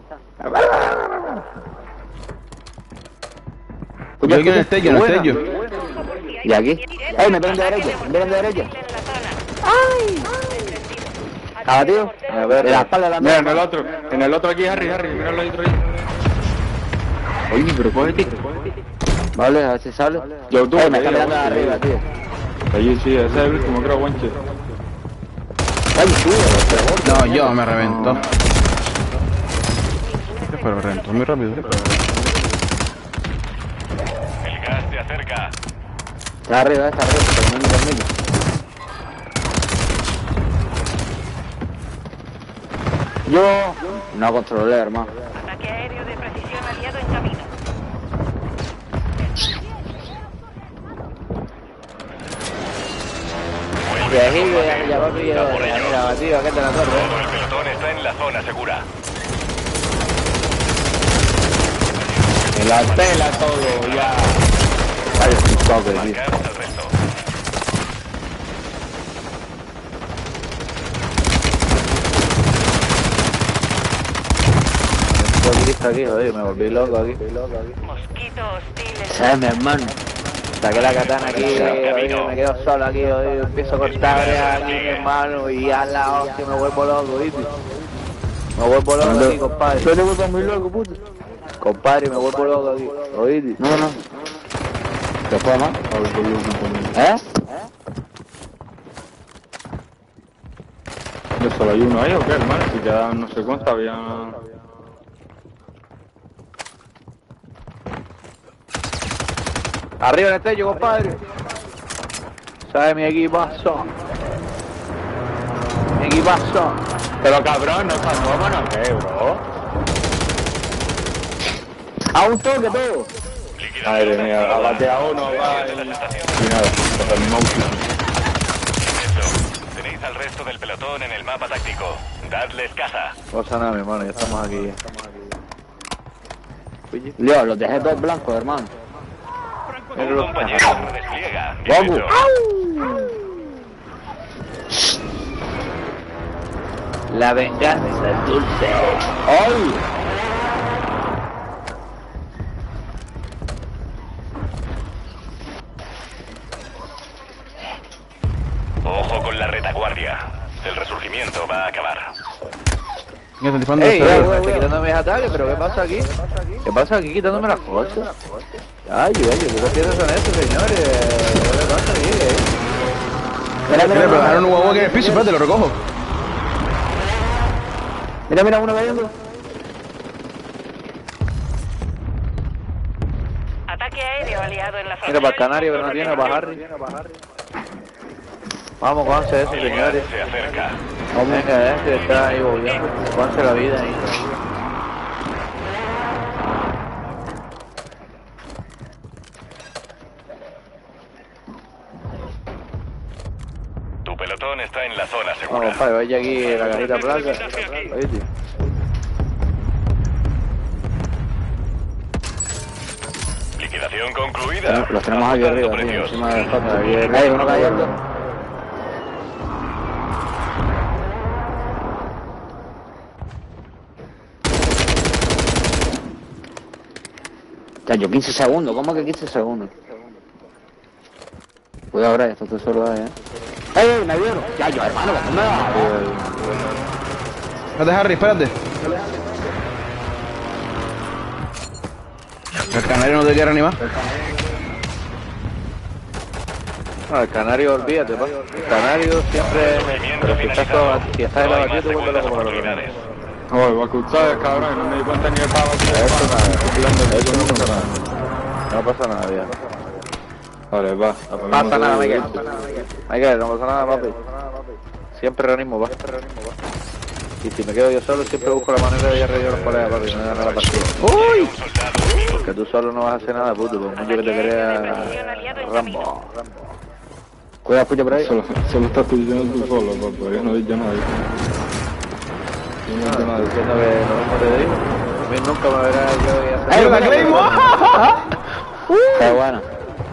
Yo aquí en el tello, ¿Y aquí? ¡Ey, me vienen de derecha! ¡Ay! ¿Abatido? A ver, la espalda de la mira, en el otro aquí, Harry, mira el otro ahí. Oye, pero cógete. Vale, a ver si sale. Yo tú, me está mirando de arriba, tío. Allí sí, ese es el último, creo, guanche. Ay, tío. No, yo me reventó. Pero me reventó muy rápido. El gas se acerca. Está arriba, pero no me permite. Yo no controlé, hermano. Ataque aéreo de precisión aliado en camino. Viejillo, ya va a pillar la batida, que te la torre. Todo el pelotón está en la zona segura. Me la pela todo, ya. Vaya, un toque, tío. Marcar al resto. Aquí, joder, me volví loco aquí. Mosquito hostil. ¿Sabes, mi hermano? Saqué la katana aquí, oye, me quedo solo aquí, oye, empiezo a cortar aquí, mi hermano, y a la hostia me vuelvo loco, ¿viste? Me vuelvo loco aquí, compadre. Yo te vuelvo muy loco, puto. Compadre, me vuelvo loco aquí, ¿oíste? No. ¿Te fue más? ¿Eh? ¿Yo solo hay uno ahí o qué, hermano? Si quedaban no sé cuántos, había... Arriba en el techo, compadre. ¿Sabes mi equipazo? Mi equipazo. Pero cabrón, no está vámonos, ¿qué, bro? A un toque todo. Madre mía, abate a uno, va y nada, hasta el mouse. Tenéis al al resto del pelotón en el mapa táctico. Dadles caza. No pasa nada, mi hermano, ya estamos aquí. Leo, los dejé dos blancos, hermano. Un compañero redespliega. ¡Vamos! La venganza es dulce. ¡Ay! Ojo con la retaguardia. El resurgimiento va a acabar. ¡Ey, está quitándome mis ataques! ¿Pero qué pasa aquí? ¿Qué pasa aquí quitándome las cosas? Ay, ¿qué piensas son estos, señores? ¿Qué pasa aquí, Mira, pero dejaron un huevo aquí en el piso, espérate, lo recojo. Mira, mira, uno cayendo. Ataque aéreo aliado en la zona. Mira, para el Canario, pero no tiene, para Harry. Vamos, Juanse, eso, señores. Se acerca. Venga, está ahí volviendo. Juanse la vida ahí. Tu pelotón está en la zona segura. Vamos, padre, vaya aquí la cajita blanca. ¿Oíste? Liquidación concluida. Los tenemos aquí arriba, tío, encima del fondo. Hay uno cayendo. Chacho, 15 segundos, ¿cómo que 15 segundos? Cuidado ahora, esto solo ahí, ¡Ey, me vieron! Chacho, hermano, ¿cómo me va? Espérate, Harry, espérate. El Canario no te quiere animar. No, el Canario, olvídate, pa. El Canario siempre... Pero si estás en la batida, tú vuelves loco para los demás. Oye, va a escuchar, cabrón, no me di cuenta ni que estaba aquí. Eso no pasa nada. No pasa nada, ya. Vale, va. No pasa nada, Miguel. Miguel, no pasa nada, papi. Siempre reanimo, va. Y si me quedo yo solo, siempre busco la manera de ir a reír a los colegas, papi, no ganar la partida. ¡Uy! Porque tú solo no vas a hacer nada, puto, por mucho que te crea Rambo. Cuidado, escucha por ahí. Solo estás tú diciendo tú solo, papá, yo no he dicho nada. Yo no he dicho nada. Diciendo que lo mismo te digo. A mí nunca me verás yo y hacer... ¡Ay, la Claymore! Está buena.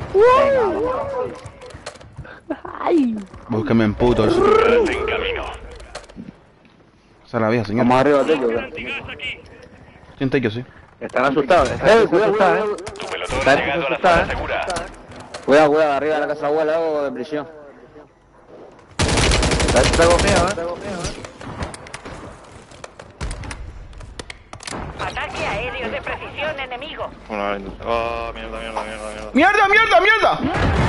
Búsqueme en putos. En camino. Esa es la vieja, señor. Vamos arriba, tío. Siente que sí. Están asustados, Cuidado. Tu pelotón ha llegado a la zona segura. Cuidado, arriba de la casa de abuela, algo de prisión. Está conmigo, Ataque aéreo de precisión enemigo. Oh, mierda. ¡Mierda, mierda, mierda!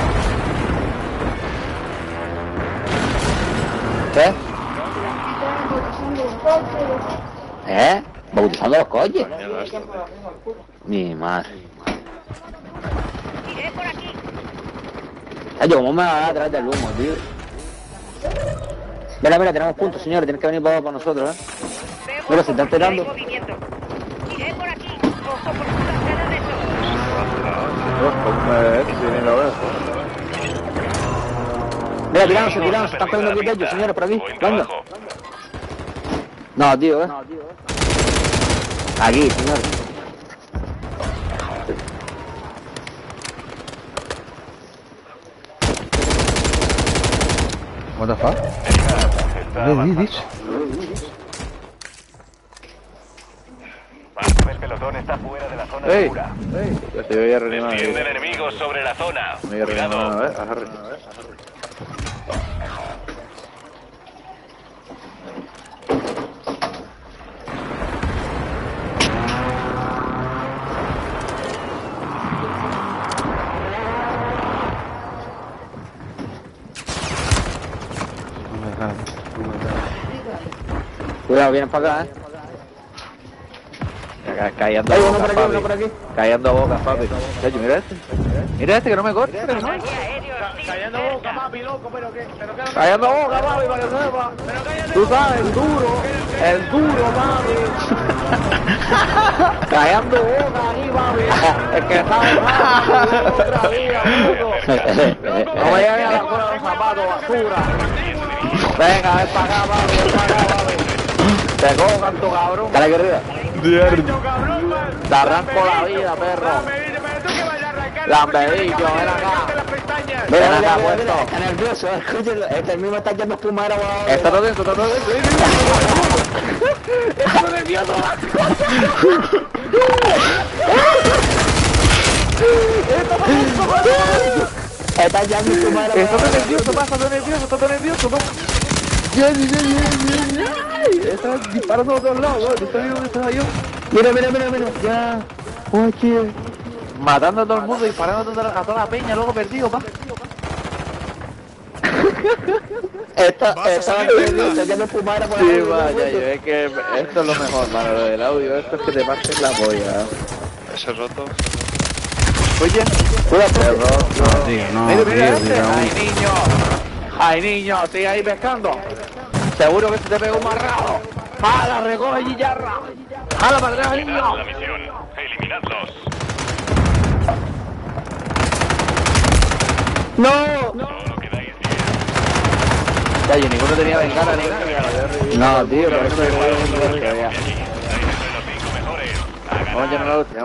¿Qué? ¿Bautizando los coches? Mi madre. Iré por aquí. Oye, ¿cómo me va a traer del humo, tío? Mira, tenemos puntos, señores. Tienes que venir para nosotros, Mira, se está enterando. Iré por aquí. Ojo por su trasera de Mira, tirándose. Están poniendo aquí de ellos, señores, por aquí. Venga. No, tío, Aquí, señores. What the fuck? Parte del pelotón está fuera de la zona segura. Yo te voy a reanimar. Descienden enemigos sobre la zona. Me voy a reanimar, a ver, a Harry. Cuidado, vienen para acá, Callando a boca, papi. Callando a boca, papi. Chacho, mira este que no me corre. Callando boca, papi, loco, pero qué. Callando a boca, papi, para que sepa. Tú sabes, el duro, papi. Callando boca ahí, papi. El que sabe, papi. Otra vida, puto. No me lleven a la cola de los zapatos, basura. Venga, ven para acá, papi, ven para acá, papi. Te cojo, canto cabrón. Dale aquí arriba. Te arranco la vida, perro. Lambedillo, ven acá. Mira, mira, mira, está nervioso, escúchalo. Este mismo está echando espumera, weón. Está todo dentro, está todo dentro. Está nervioso. Está echando espumera, weón. Está todo nervioso, pasa, todo nervioso, está todo nervioso, pasa. Bien. Está disparando a todos lados, weón. ¿Está viendo dónde estaba yo? Mira. Ya. Oye. Matando a todo el mundo, disparando a toda la peña, luego perdido, pa. Está nervioso, echando espumera por Sí, ahí. vaya, yo es que esto es lo mejor, mano, lo del audio, esto es que te pases la polla. Ese roto. Oye, Cuídate. No, tío, no. mira tío, este. Ay, niño, sigue ahí pescando. Seguro que se te pega un marrado. ¡Jala, recoge Gillarra! ¡Jala para atrás, niño! Terminad la misión. Eliminadlos. No. Solo quedáis 10. Ya, yo ninguno tenía ventana ni nada. No, tío, pero eso es Estáis entre los 5 mejores. A ganar. Vamos, ya no la lucha.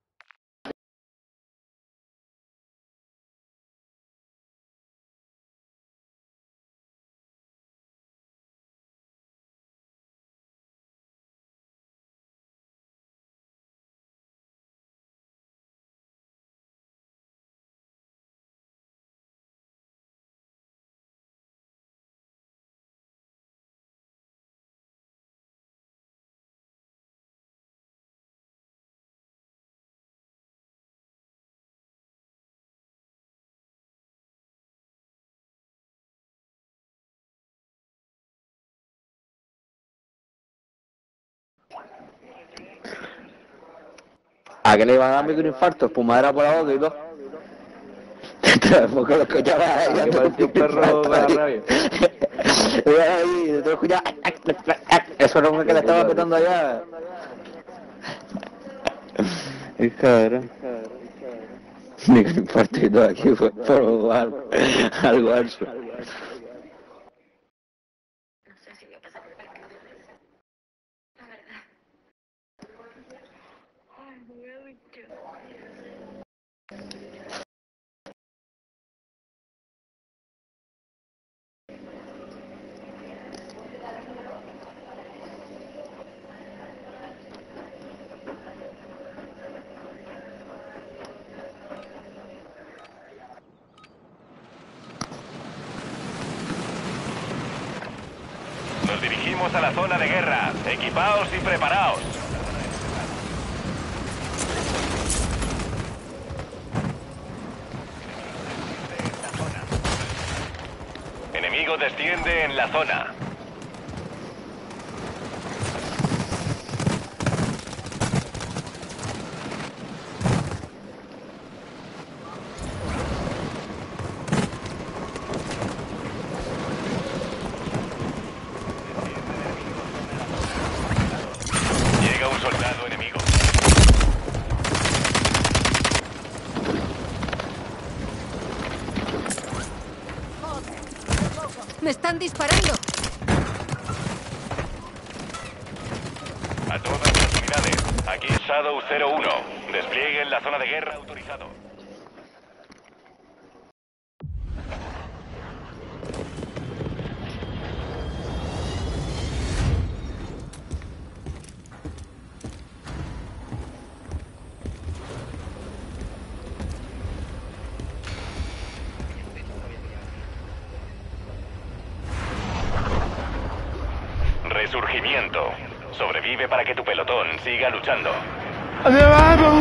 ¿A qué le iban a dar microinfarto? Espumadera por la boca y todo. Porque lo escuchaba ahí. Que parecía un perro con la rabia. Ahí, te escuchaba. Eso era un que le estaba petando allá. Es cabrón. Microinfarto y todo aquí fue por jugar algo alto. Nos dirigimos a la zona de guerra. Equipaos y preparaos. Enemigo desciende en la zona. Llega un soldado enemigo. ¡Me están disparando! A todas las unidades. Aquí Shadow 01. Despliegue en la zona de guerra autorizado. Resurgimiento. Sobrevive para que tu pelotón siga luchando. ¡Vamos!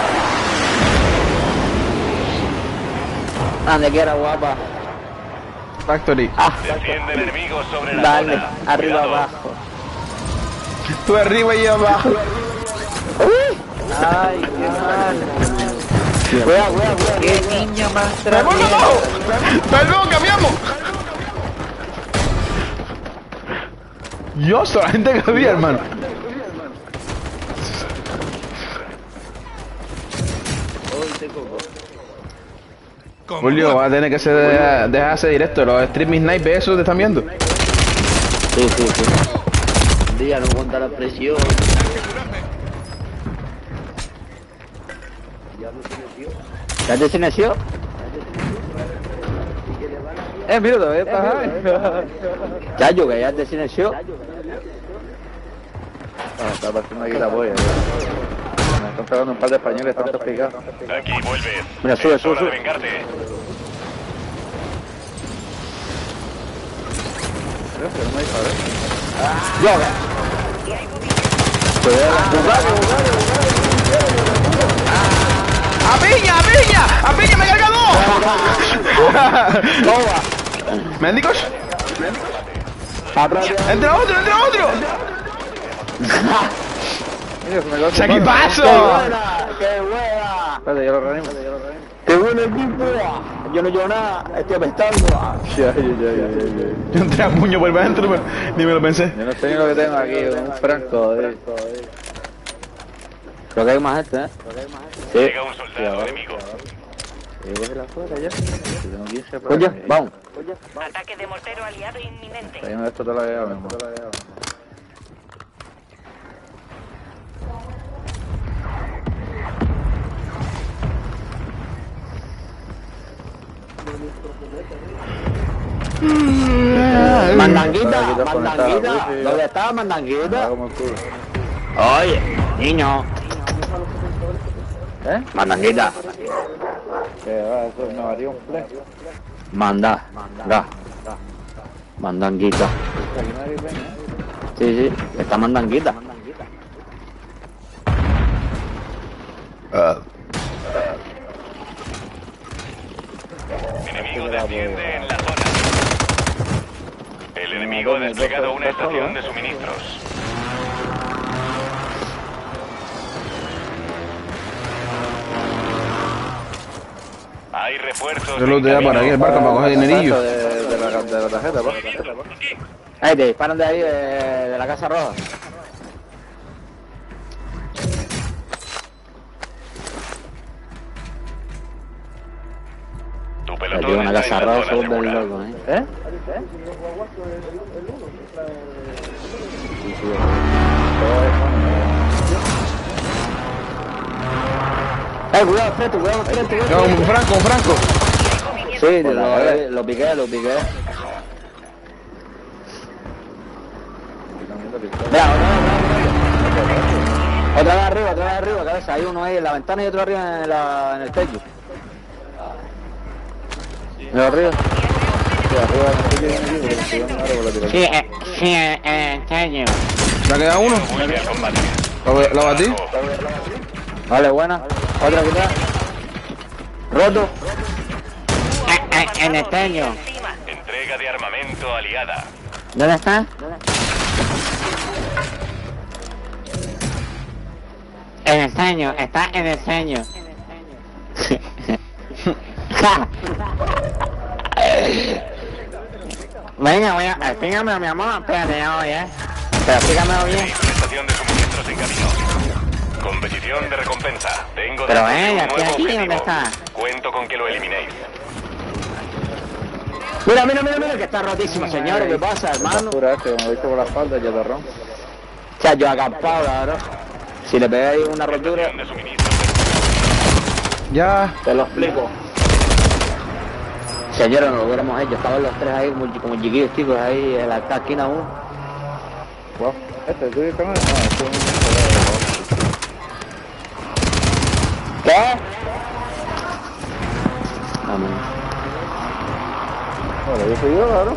Donde quiera, guapa. Factory. Descienden enemigos sobre la Dale, zona. arriba, Cuidado. abajo. Tú arriba y yo abajo. Ay, qué mal. Cuidado. Qué niño más ¡Vamos, travieso. vamos! ¡Perdón, cambiamos! Yo solamente cabía, hermano. Julio, va a tener que dejarse directo. Los streaming snipe, eso te están viendo. Sí. Un día no aguanta la presión. ¿Ya te silenció? Mira, todavía estás ahí. Chayo, que ya te silenció. Está partiendo aquí la polla. Me están pegando un par de españoles, están todos picados. Aquí vuelves. Mira, sube. Es hora de vengarte. No me dispares. ¡A piña, me he cargado! ¿Médicos? ¡Entra otro! ¡Saque paso! ¡Qué buena! Espérate, yo lo reanimo. ¡Qué buen equipo! Yo no llevo nada, estoy apestando. Ya. Yo entré a puño por dentro, pero ni me lo pensé. Yo no sé ni lo que tengo aquí, un franco. Creo que hay más gente, Sí. Llega un soldado enemigo. Coño, vamos. Ataque de mortero aliado inminente. Ahí no, esto te lo veo, mi amor. Mandanguita. ¿Dónde está Mandanguita? Oye, niño. Mandanguita. Que va, eso me varía un flex. Mandanguita. Sí, está Mandanguita. Enemigo desciende en la zona. El enemigo ha desplegado una estación de suministros. Hay refuerzos. Yo lo tenía para aquí, el barco, para coger dinerillo. De la tarjeta, pa. Ahí te disparan de ahí, de la Casa Roja. Tu Aquí pelotón una está Casa en la Roja, zona se vuelve segura. loco, Cuidado, frente. No, un Franco. Sí, lo piqué. Mira, otra vez arriba, cabeza. Hay uno ahí en la ventana y otro arriba en el techo. ¿De arriba? Sí, en techo. ¿Ya queda uno? Vuelve al combate. ¿Lo batí? Vale, buena. Otra quitada. Roto. En el techo. Entrega de armamento aliada. ¿Dónde está? En el ceño, está en el ceño. Venga, explícame, mi amor, espérate, oye. Pero explícamelo bien. Estación de suministros en camino. Competición de recompensa. Tengo Pero datos de un estoy nuevo aquí, objetivo. ¿dónde está? Cuento con que lo eliminéis. Mira, que está rotísimo, señores, ¿qué pasa, hermano? Como lo he visto por la espalda, ya te rompo. O sea, yo acampado, cabrón. Si le pegáis una rotura, Estación de suministros. Ya. te lo explico. Señores, no lo hubiéramos hecho, estaban los tres ahí como chiquillos, chicos, ahí en la esquina uno. Wow. ¿Tú y con él? ¿Qué? Amén. Bueno, yo soy yo, claro.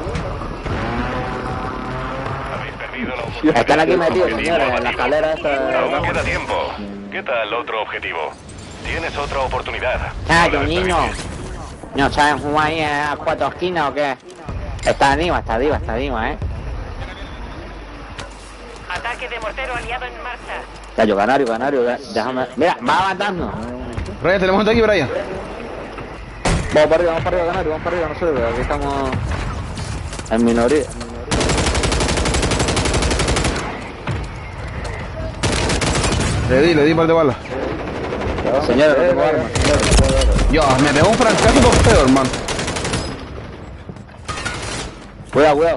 Habéis perdido la oportunidad. Están aquí metidos, señores, en la escalera esta. Aún queda tiempo. ¿Qué tal otro objetivo? Tienes otra oportunidad. Ah, No que lo niño. desperdicies. ¿No saben jugar ahí a cuatro esquinas o qué? Está arriba, Ataque de mortero aliado en marcha. Ya, yo, canario, déjame. Mira, va a matarnos. Brian, tenemos gente aquí, Brian. Vamos para arriba, canario, no sé, pero aquí estamos en minoría. Le di un par de balas. Señores, no tengo armas. Dios, me pegó un francazo feo, hermano. Cuidado, cuidado.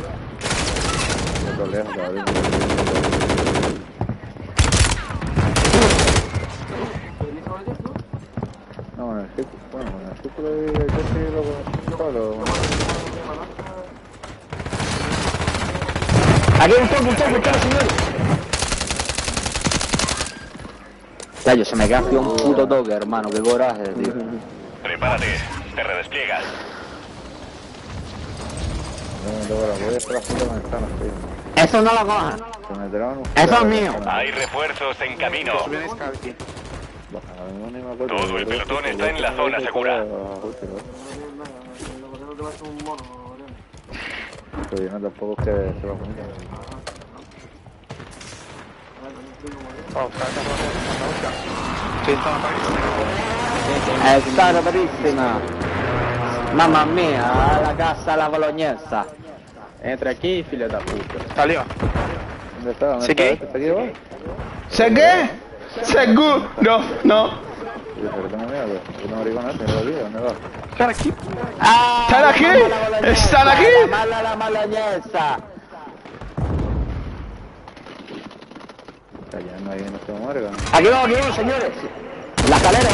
No, en el círculo, bueno, en el círculo yo sí lo controlo. Aquí hay un toque, señores. Cayo, se me cambió un puto toque, hermano, qué coraje, tío. Prepárate, te redespliegas. Voy a hacer la puta ventana, tío. Eso no lo cojan. Eso es mío. Hay refuerzos en camino. Todo el pelotón está en la zona segura. Pero no tampoco es que se va a poner. Está rapidísima. Mamma mia, la casa la bolognesa. Entra aquí, filho da puta. Salió. ¿Dónde está? ¿Dónde está? ¿Está aquí abajo? ¿Sé qué? ¿Seguro? No. Pero tengo miedo, yo no digo nada, me lo digo, ¿dónde va? Están aquí. ¿Están aquí? ¿Están aquí? La bolognesa. Callando ahí, no se muere, Aquí vamos, señores. La escalera.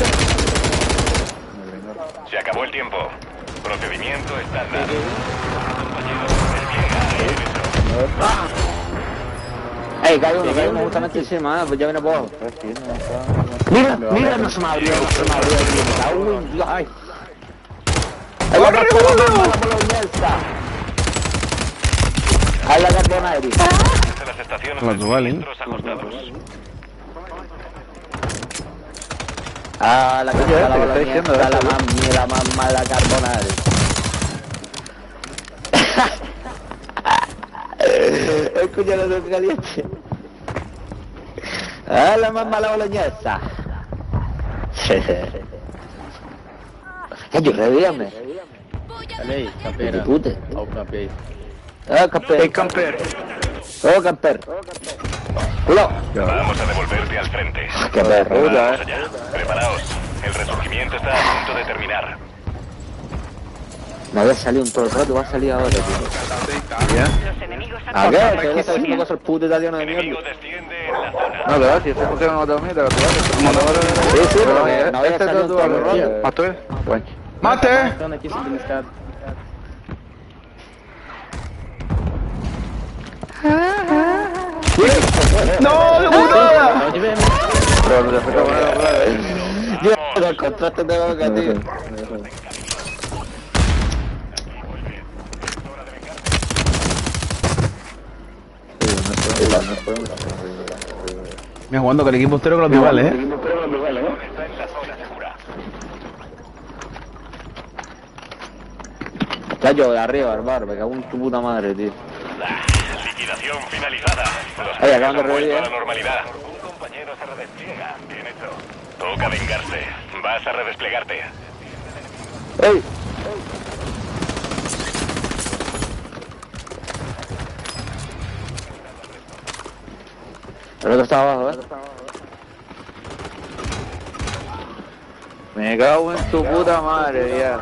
Se acabó el tiempo. Procedimiento estándar. Ey, cae uno justamente encima, pues ya viene por. Mira, no se me abrió. Ay. ¡Corre, boludo! Ahí la carbonari. De las estaciones Los duales. centros ajustados. La que está la boloñesa, la más mala carbonari. Escucha lo que caliente. La más mala boloñesa. Yo revíame. Dale, capera. Pute. Au capé. Camper. Camper. Culo. Vamos a devolverte al frente. Qué perro. Vamos allá. Preparaos. El resurgimiento está a punto de terminar. Me había salido un todo el rato, va a salir ahora, tío. Los enemigos han ¿A qué? Te voy a estar haciendo cosas puto italiano de mierda. Enemigo desciende en la zona. No, verdad, si este funciona no te mira, Sí, pero no había este salido es tu todo el rato. ¿Mato? ¡Mate! ¡No, de putada! Yo lo encontraste de boca, tío. Me jugando con el equipo entero con los rivales, Está en la zona segura. Chacho, de arriba, hermano, me cago en tu puta madre, tío. Liquidación finalizada. Los Oye, acaban de han vuelto revivir, a la normalidad. Un compañero se redespliega. Bien hecho. Toca vengarse. Vas a redesplegarte. ¡Ey! El otro está abajo, Me cago en tu puta madre, ya.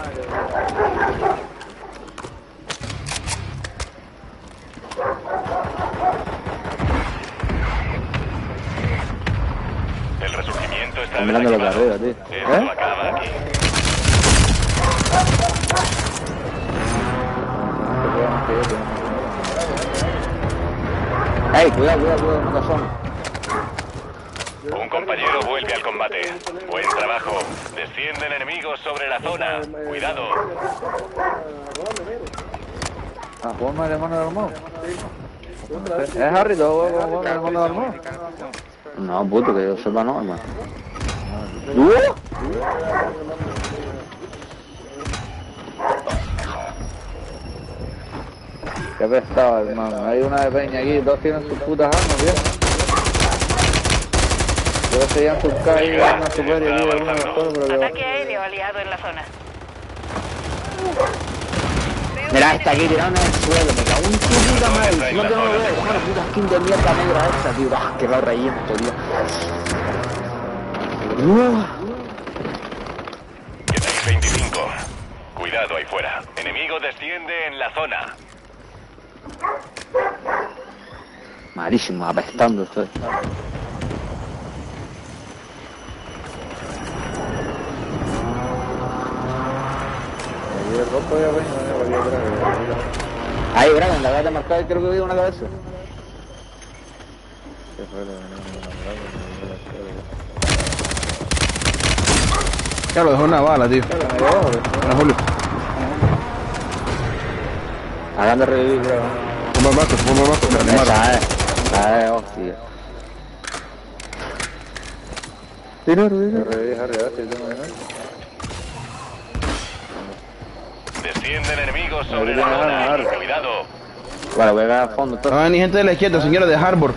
El resurgimiento está Están mirando lo de arriba, tío. Esto acaba aquí. ¡Ey, cuidado, no te asomes! Un compañero vuelve al combate. Buen trabajo. Descienden enemigos sobre la zona. Cuidado. Ponme de mano de armado. ¿Es Harry todo de mano de armado? No, puto, que yo sepa no, hermano. Qué pesado, hermano. Hay una de peña aquí, dos tienen sus putas armas, bien. Yo se llaman sus cajas y armas super y aquí de uno de los todos, pero que va. Ataque aéreo aliado en la zona. Mira, está aquí tirando en el suelo, me cago en tu puta madre. No tengo que ver, una puta skin de mierda negra esta, tío. Ah, qué va reyento, tío. Quedáis 25. Cuidado ahí fuera. Enemigo desciende en la zona. Malísimo, apestando estoy. Ahí, Brian, la gata marcada, creo que vi una cabeza. Ya lo dejó una bala, tío. Bueno, Julio. Hagan de revivir, creo. Bomba bajo, que la animaron. Esa es, hostia. Descienden enemigos sobre la zona. Cuidado. Vale, voy a ver a fondo. No hay ni gente de la izquierda, señores de Harbor.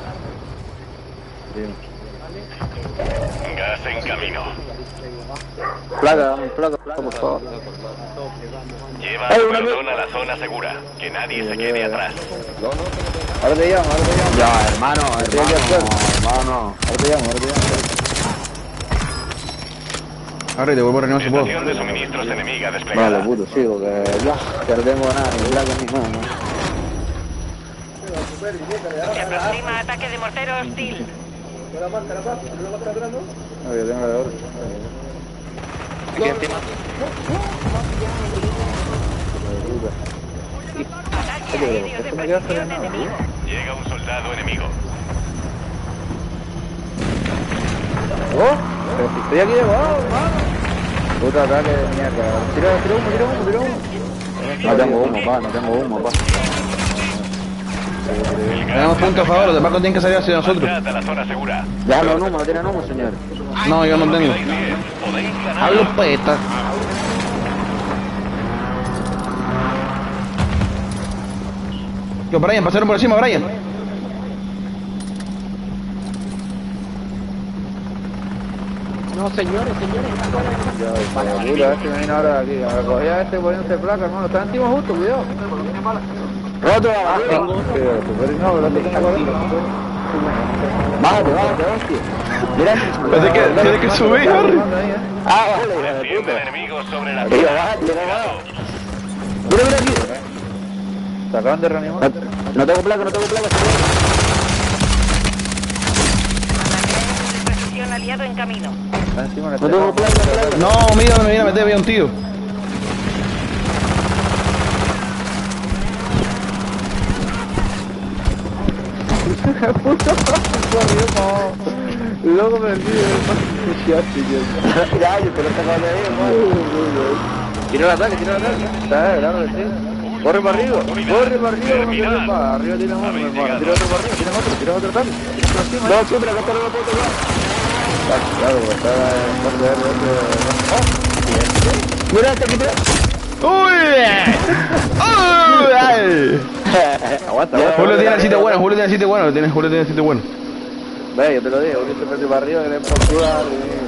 Gas en camino. Placa, por favor. Lleva a tu pelotón a la zona segura. Que nadie se quede atrás. Ahora te llamo. Ya, hermano. Ahora te llamo. Ahora te vuelvo a reanimar si puedo. Estación de suministros enemiga desplegada. Vale, puto, sí, porque ya no tengo nada, ni placa ni nada. Se aproxima ataque de mortero hostil. No, yo tengo la de oro. Aquí encima. Ataque aéreo de precisión enemigo. Llega un soldado enemigo. ¡Oh! Pero si estoy aquí debajo, hermano. Puta ataque de mierda. Tira humo. No tengo humo, pa. Tenemos punto a favor, los demás tienen que salir hacia nosotros. Marchad a la zona segura. Déjame un humo, no tienen humo, señor. No, yo no tengo. Podéis ganar. Hablo peta. Yo, Brian, pasaron por encima, Brian. No, señores. Puta, este viene ahora de aquí. A ver, cogí a este poniéndose placa, hermano. Está encima justo, cuidado. Roto, No, pero este tiene 40. Bájate, hostia. Mira, Tiene que subir, Harry. vale, Descienden enemigos sobre la Mira, zona. bájate. Mira aquí. Se acaban de reanimar. No tengo placa, Ataque aéreo de precisión aliado en camino. Está encima de No tengo placa. No, mira dónde me viene a meter, había un tío. Luego me olvido. Ya, yo te lo sacaba de ahí, hermano. Tira el ataque. Claro que sí. Corre para arriba, no tires más. Arriba tiene uno, hermano. Tira otro para arriba, tira otro ataque. No, siempre acá está la puta ya. Claro, pues está en parte de Mira, te quité. Aguanta. Julio tiene el sitio bueno, Ve, yo te lo digo, Julio se para arriba, que le den por curar.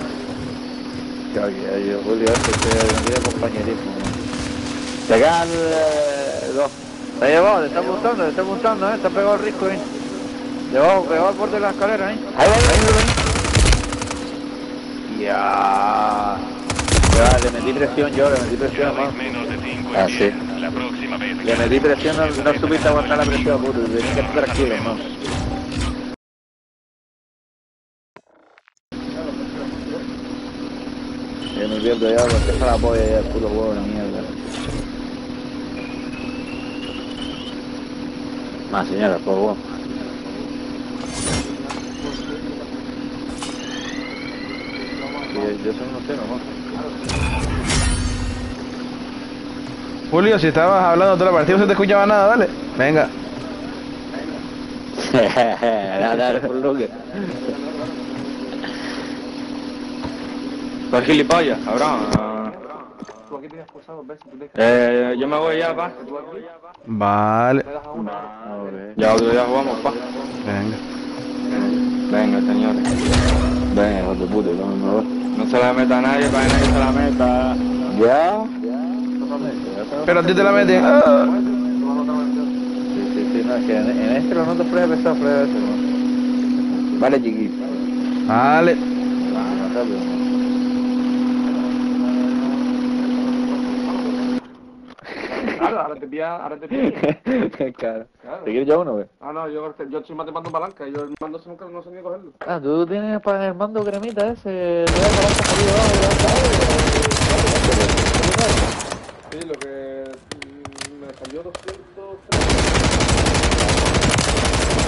Julio, este no tiene compañerismo. Te quedan dos. Está llevado, te está apuntando, está pegado al risco ahí. Debajo, pegado al borde de la escalera ahí. Ahí va. Ya, le metí presión, hermano. Menos de 5 Ah, sí. La próxima vez. Le metí presión, no supiste aguantar la presión, puto. Tienes que estar tranquilo, hermano. Yo me pierdo ya, porque está la polla ya, el puto huevo, la mierda. Más señora, por favor. Yo soy un cero, ¿no? Julio, si estabas hablando toda la partida no se te escuchaba nada, dale. Venga. Dale, por lo que. Pues gilipollas, cabrón. Yo me voy ya, pa. Vale. Ya otro día jugamos, pa. Venga. Venga, señores. Venga, hijo de puta, no se la meta a nadie para que nadie se la meta. ¿Ya? Pero a ti te la meten. Sí, no, es que en este lo noto prueba pesado, prueba eso, ¿no? Vale, chiquito. Vale. rápido. Claro, ahora te pilla. Claro. ¿Te quieres ya uno, güey? Ah, no, yo estoy más de mando palanca, yo el mando nunca no sé ni cogerlo. Ah, tú tienes para el mando cremita ese, le das palanca por ahí abajo, Sí, lo que me salió 200.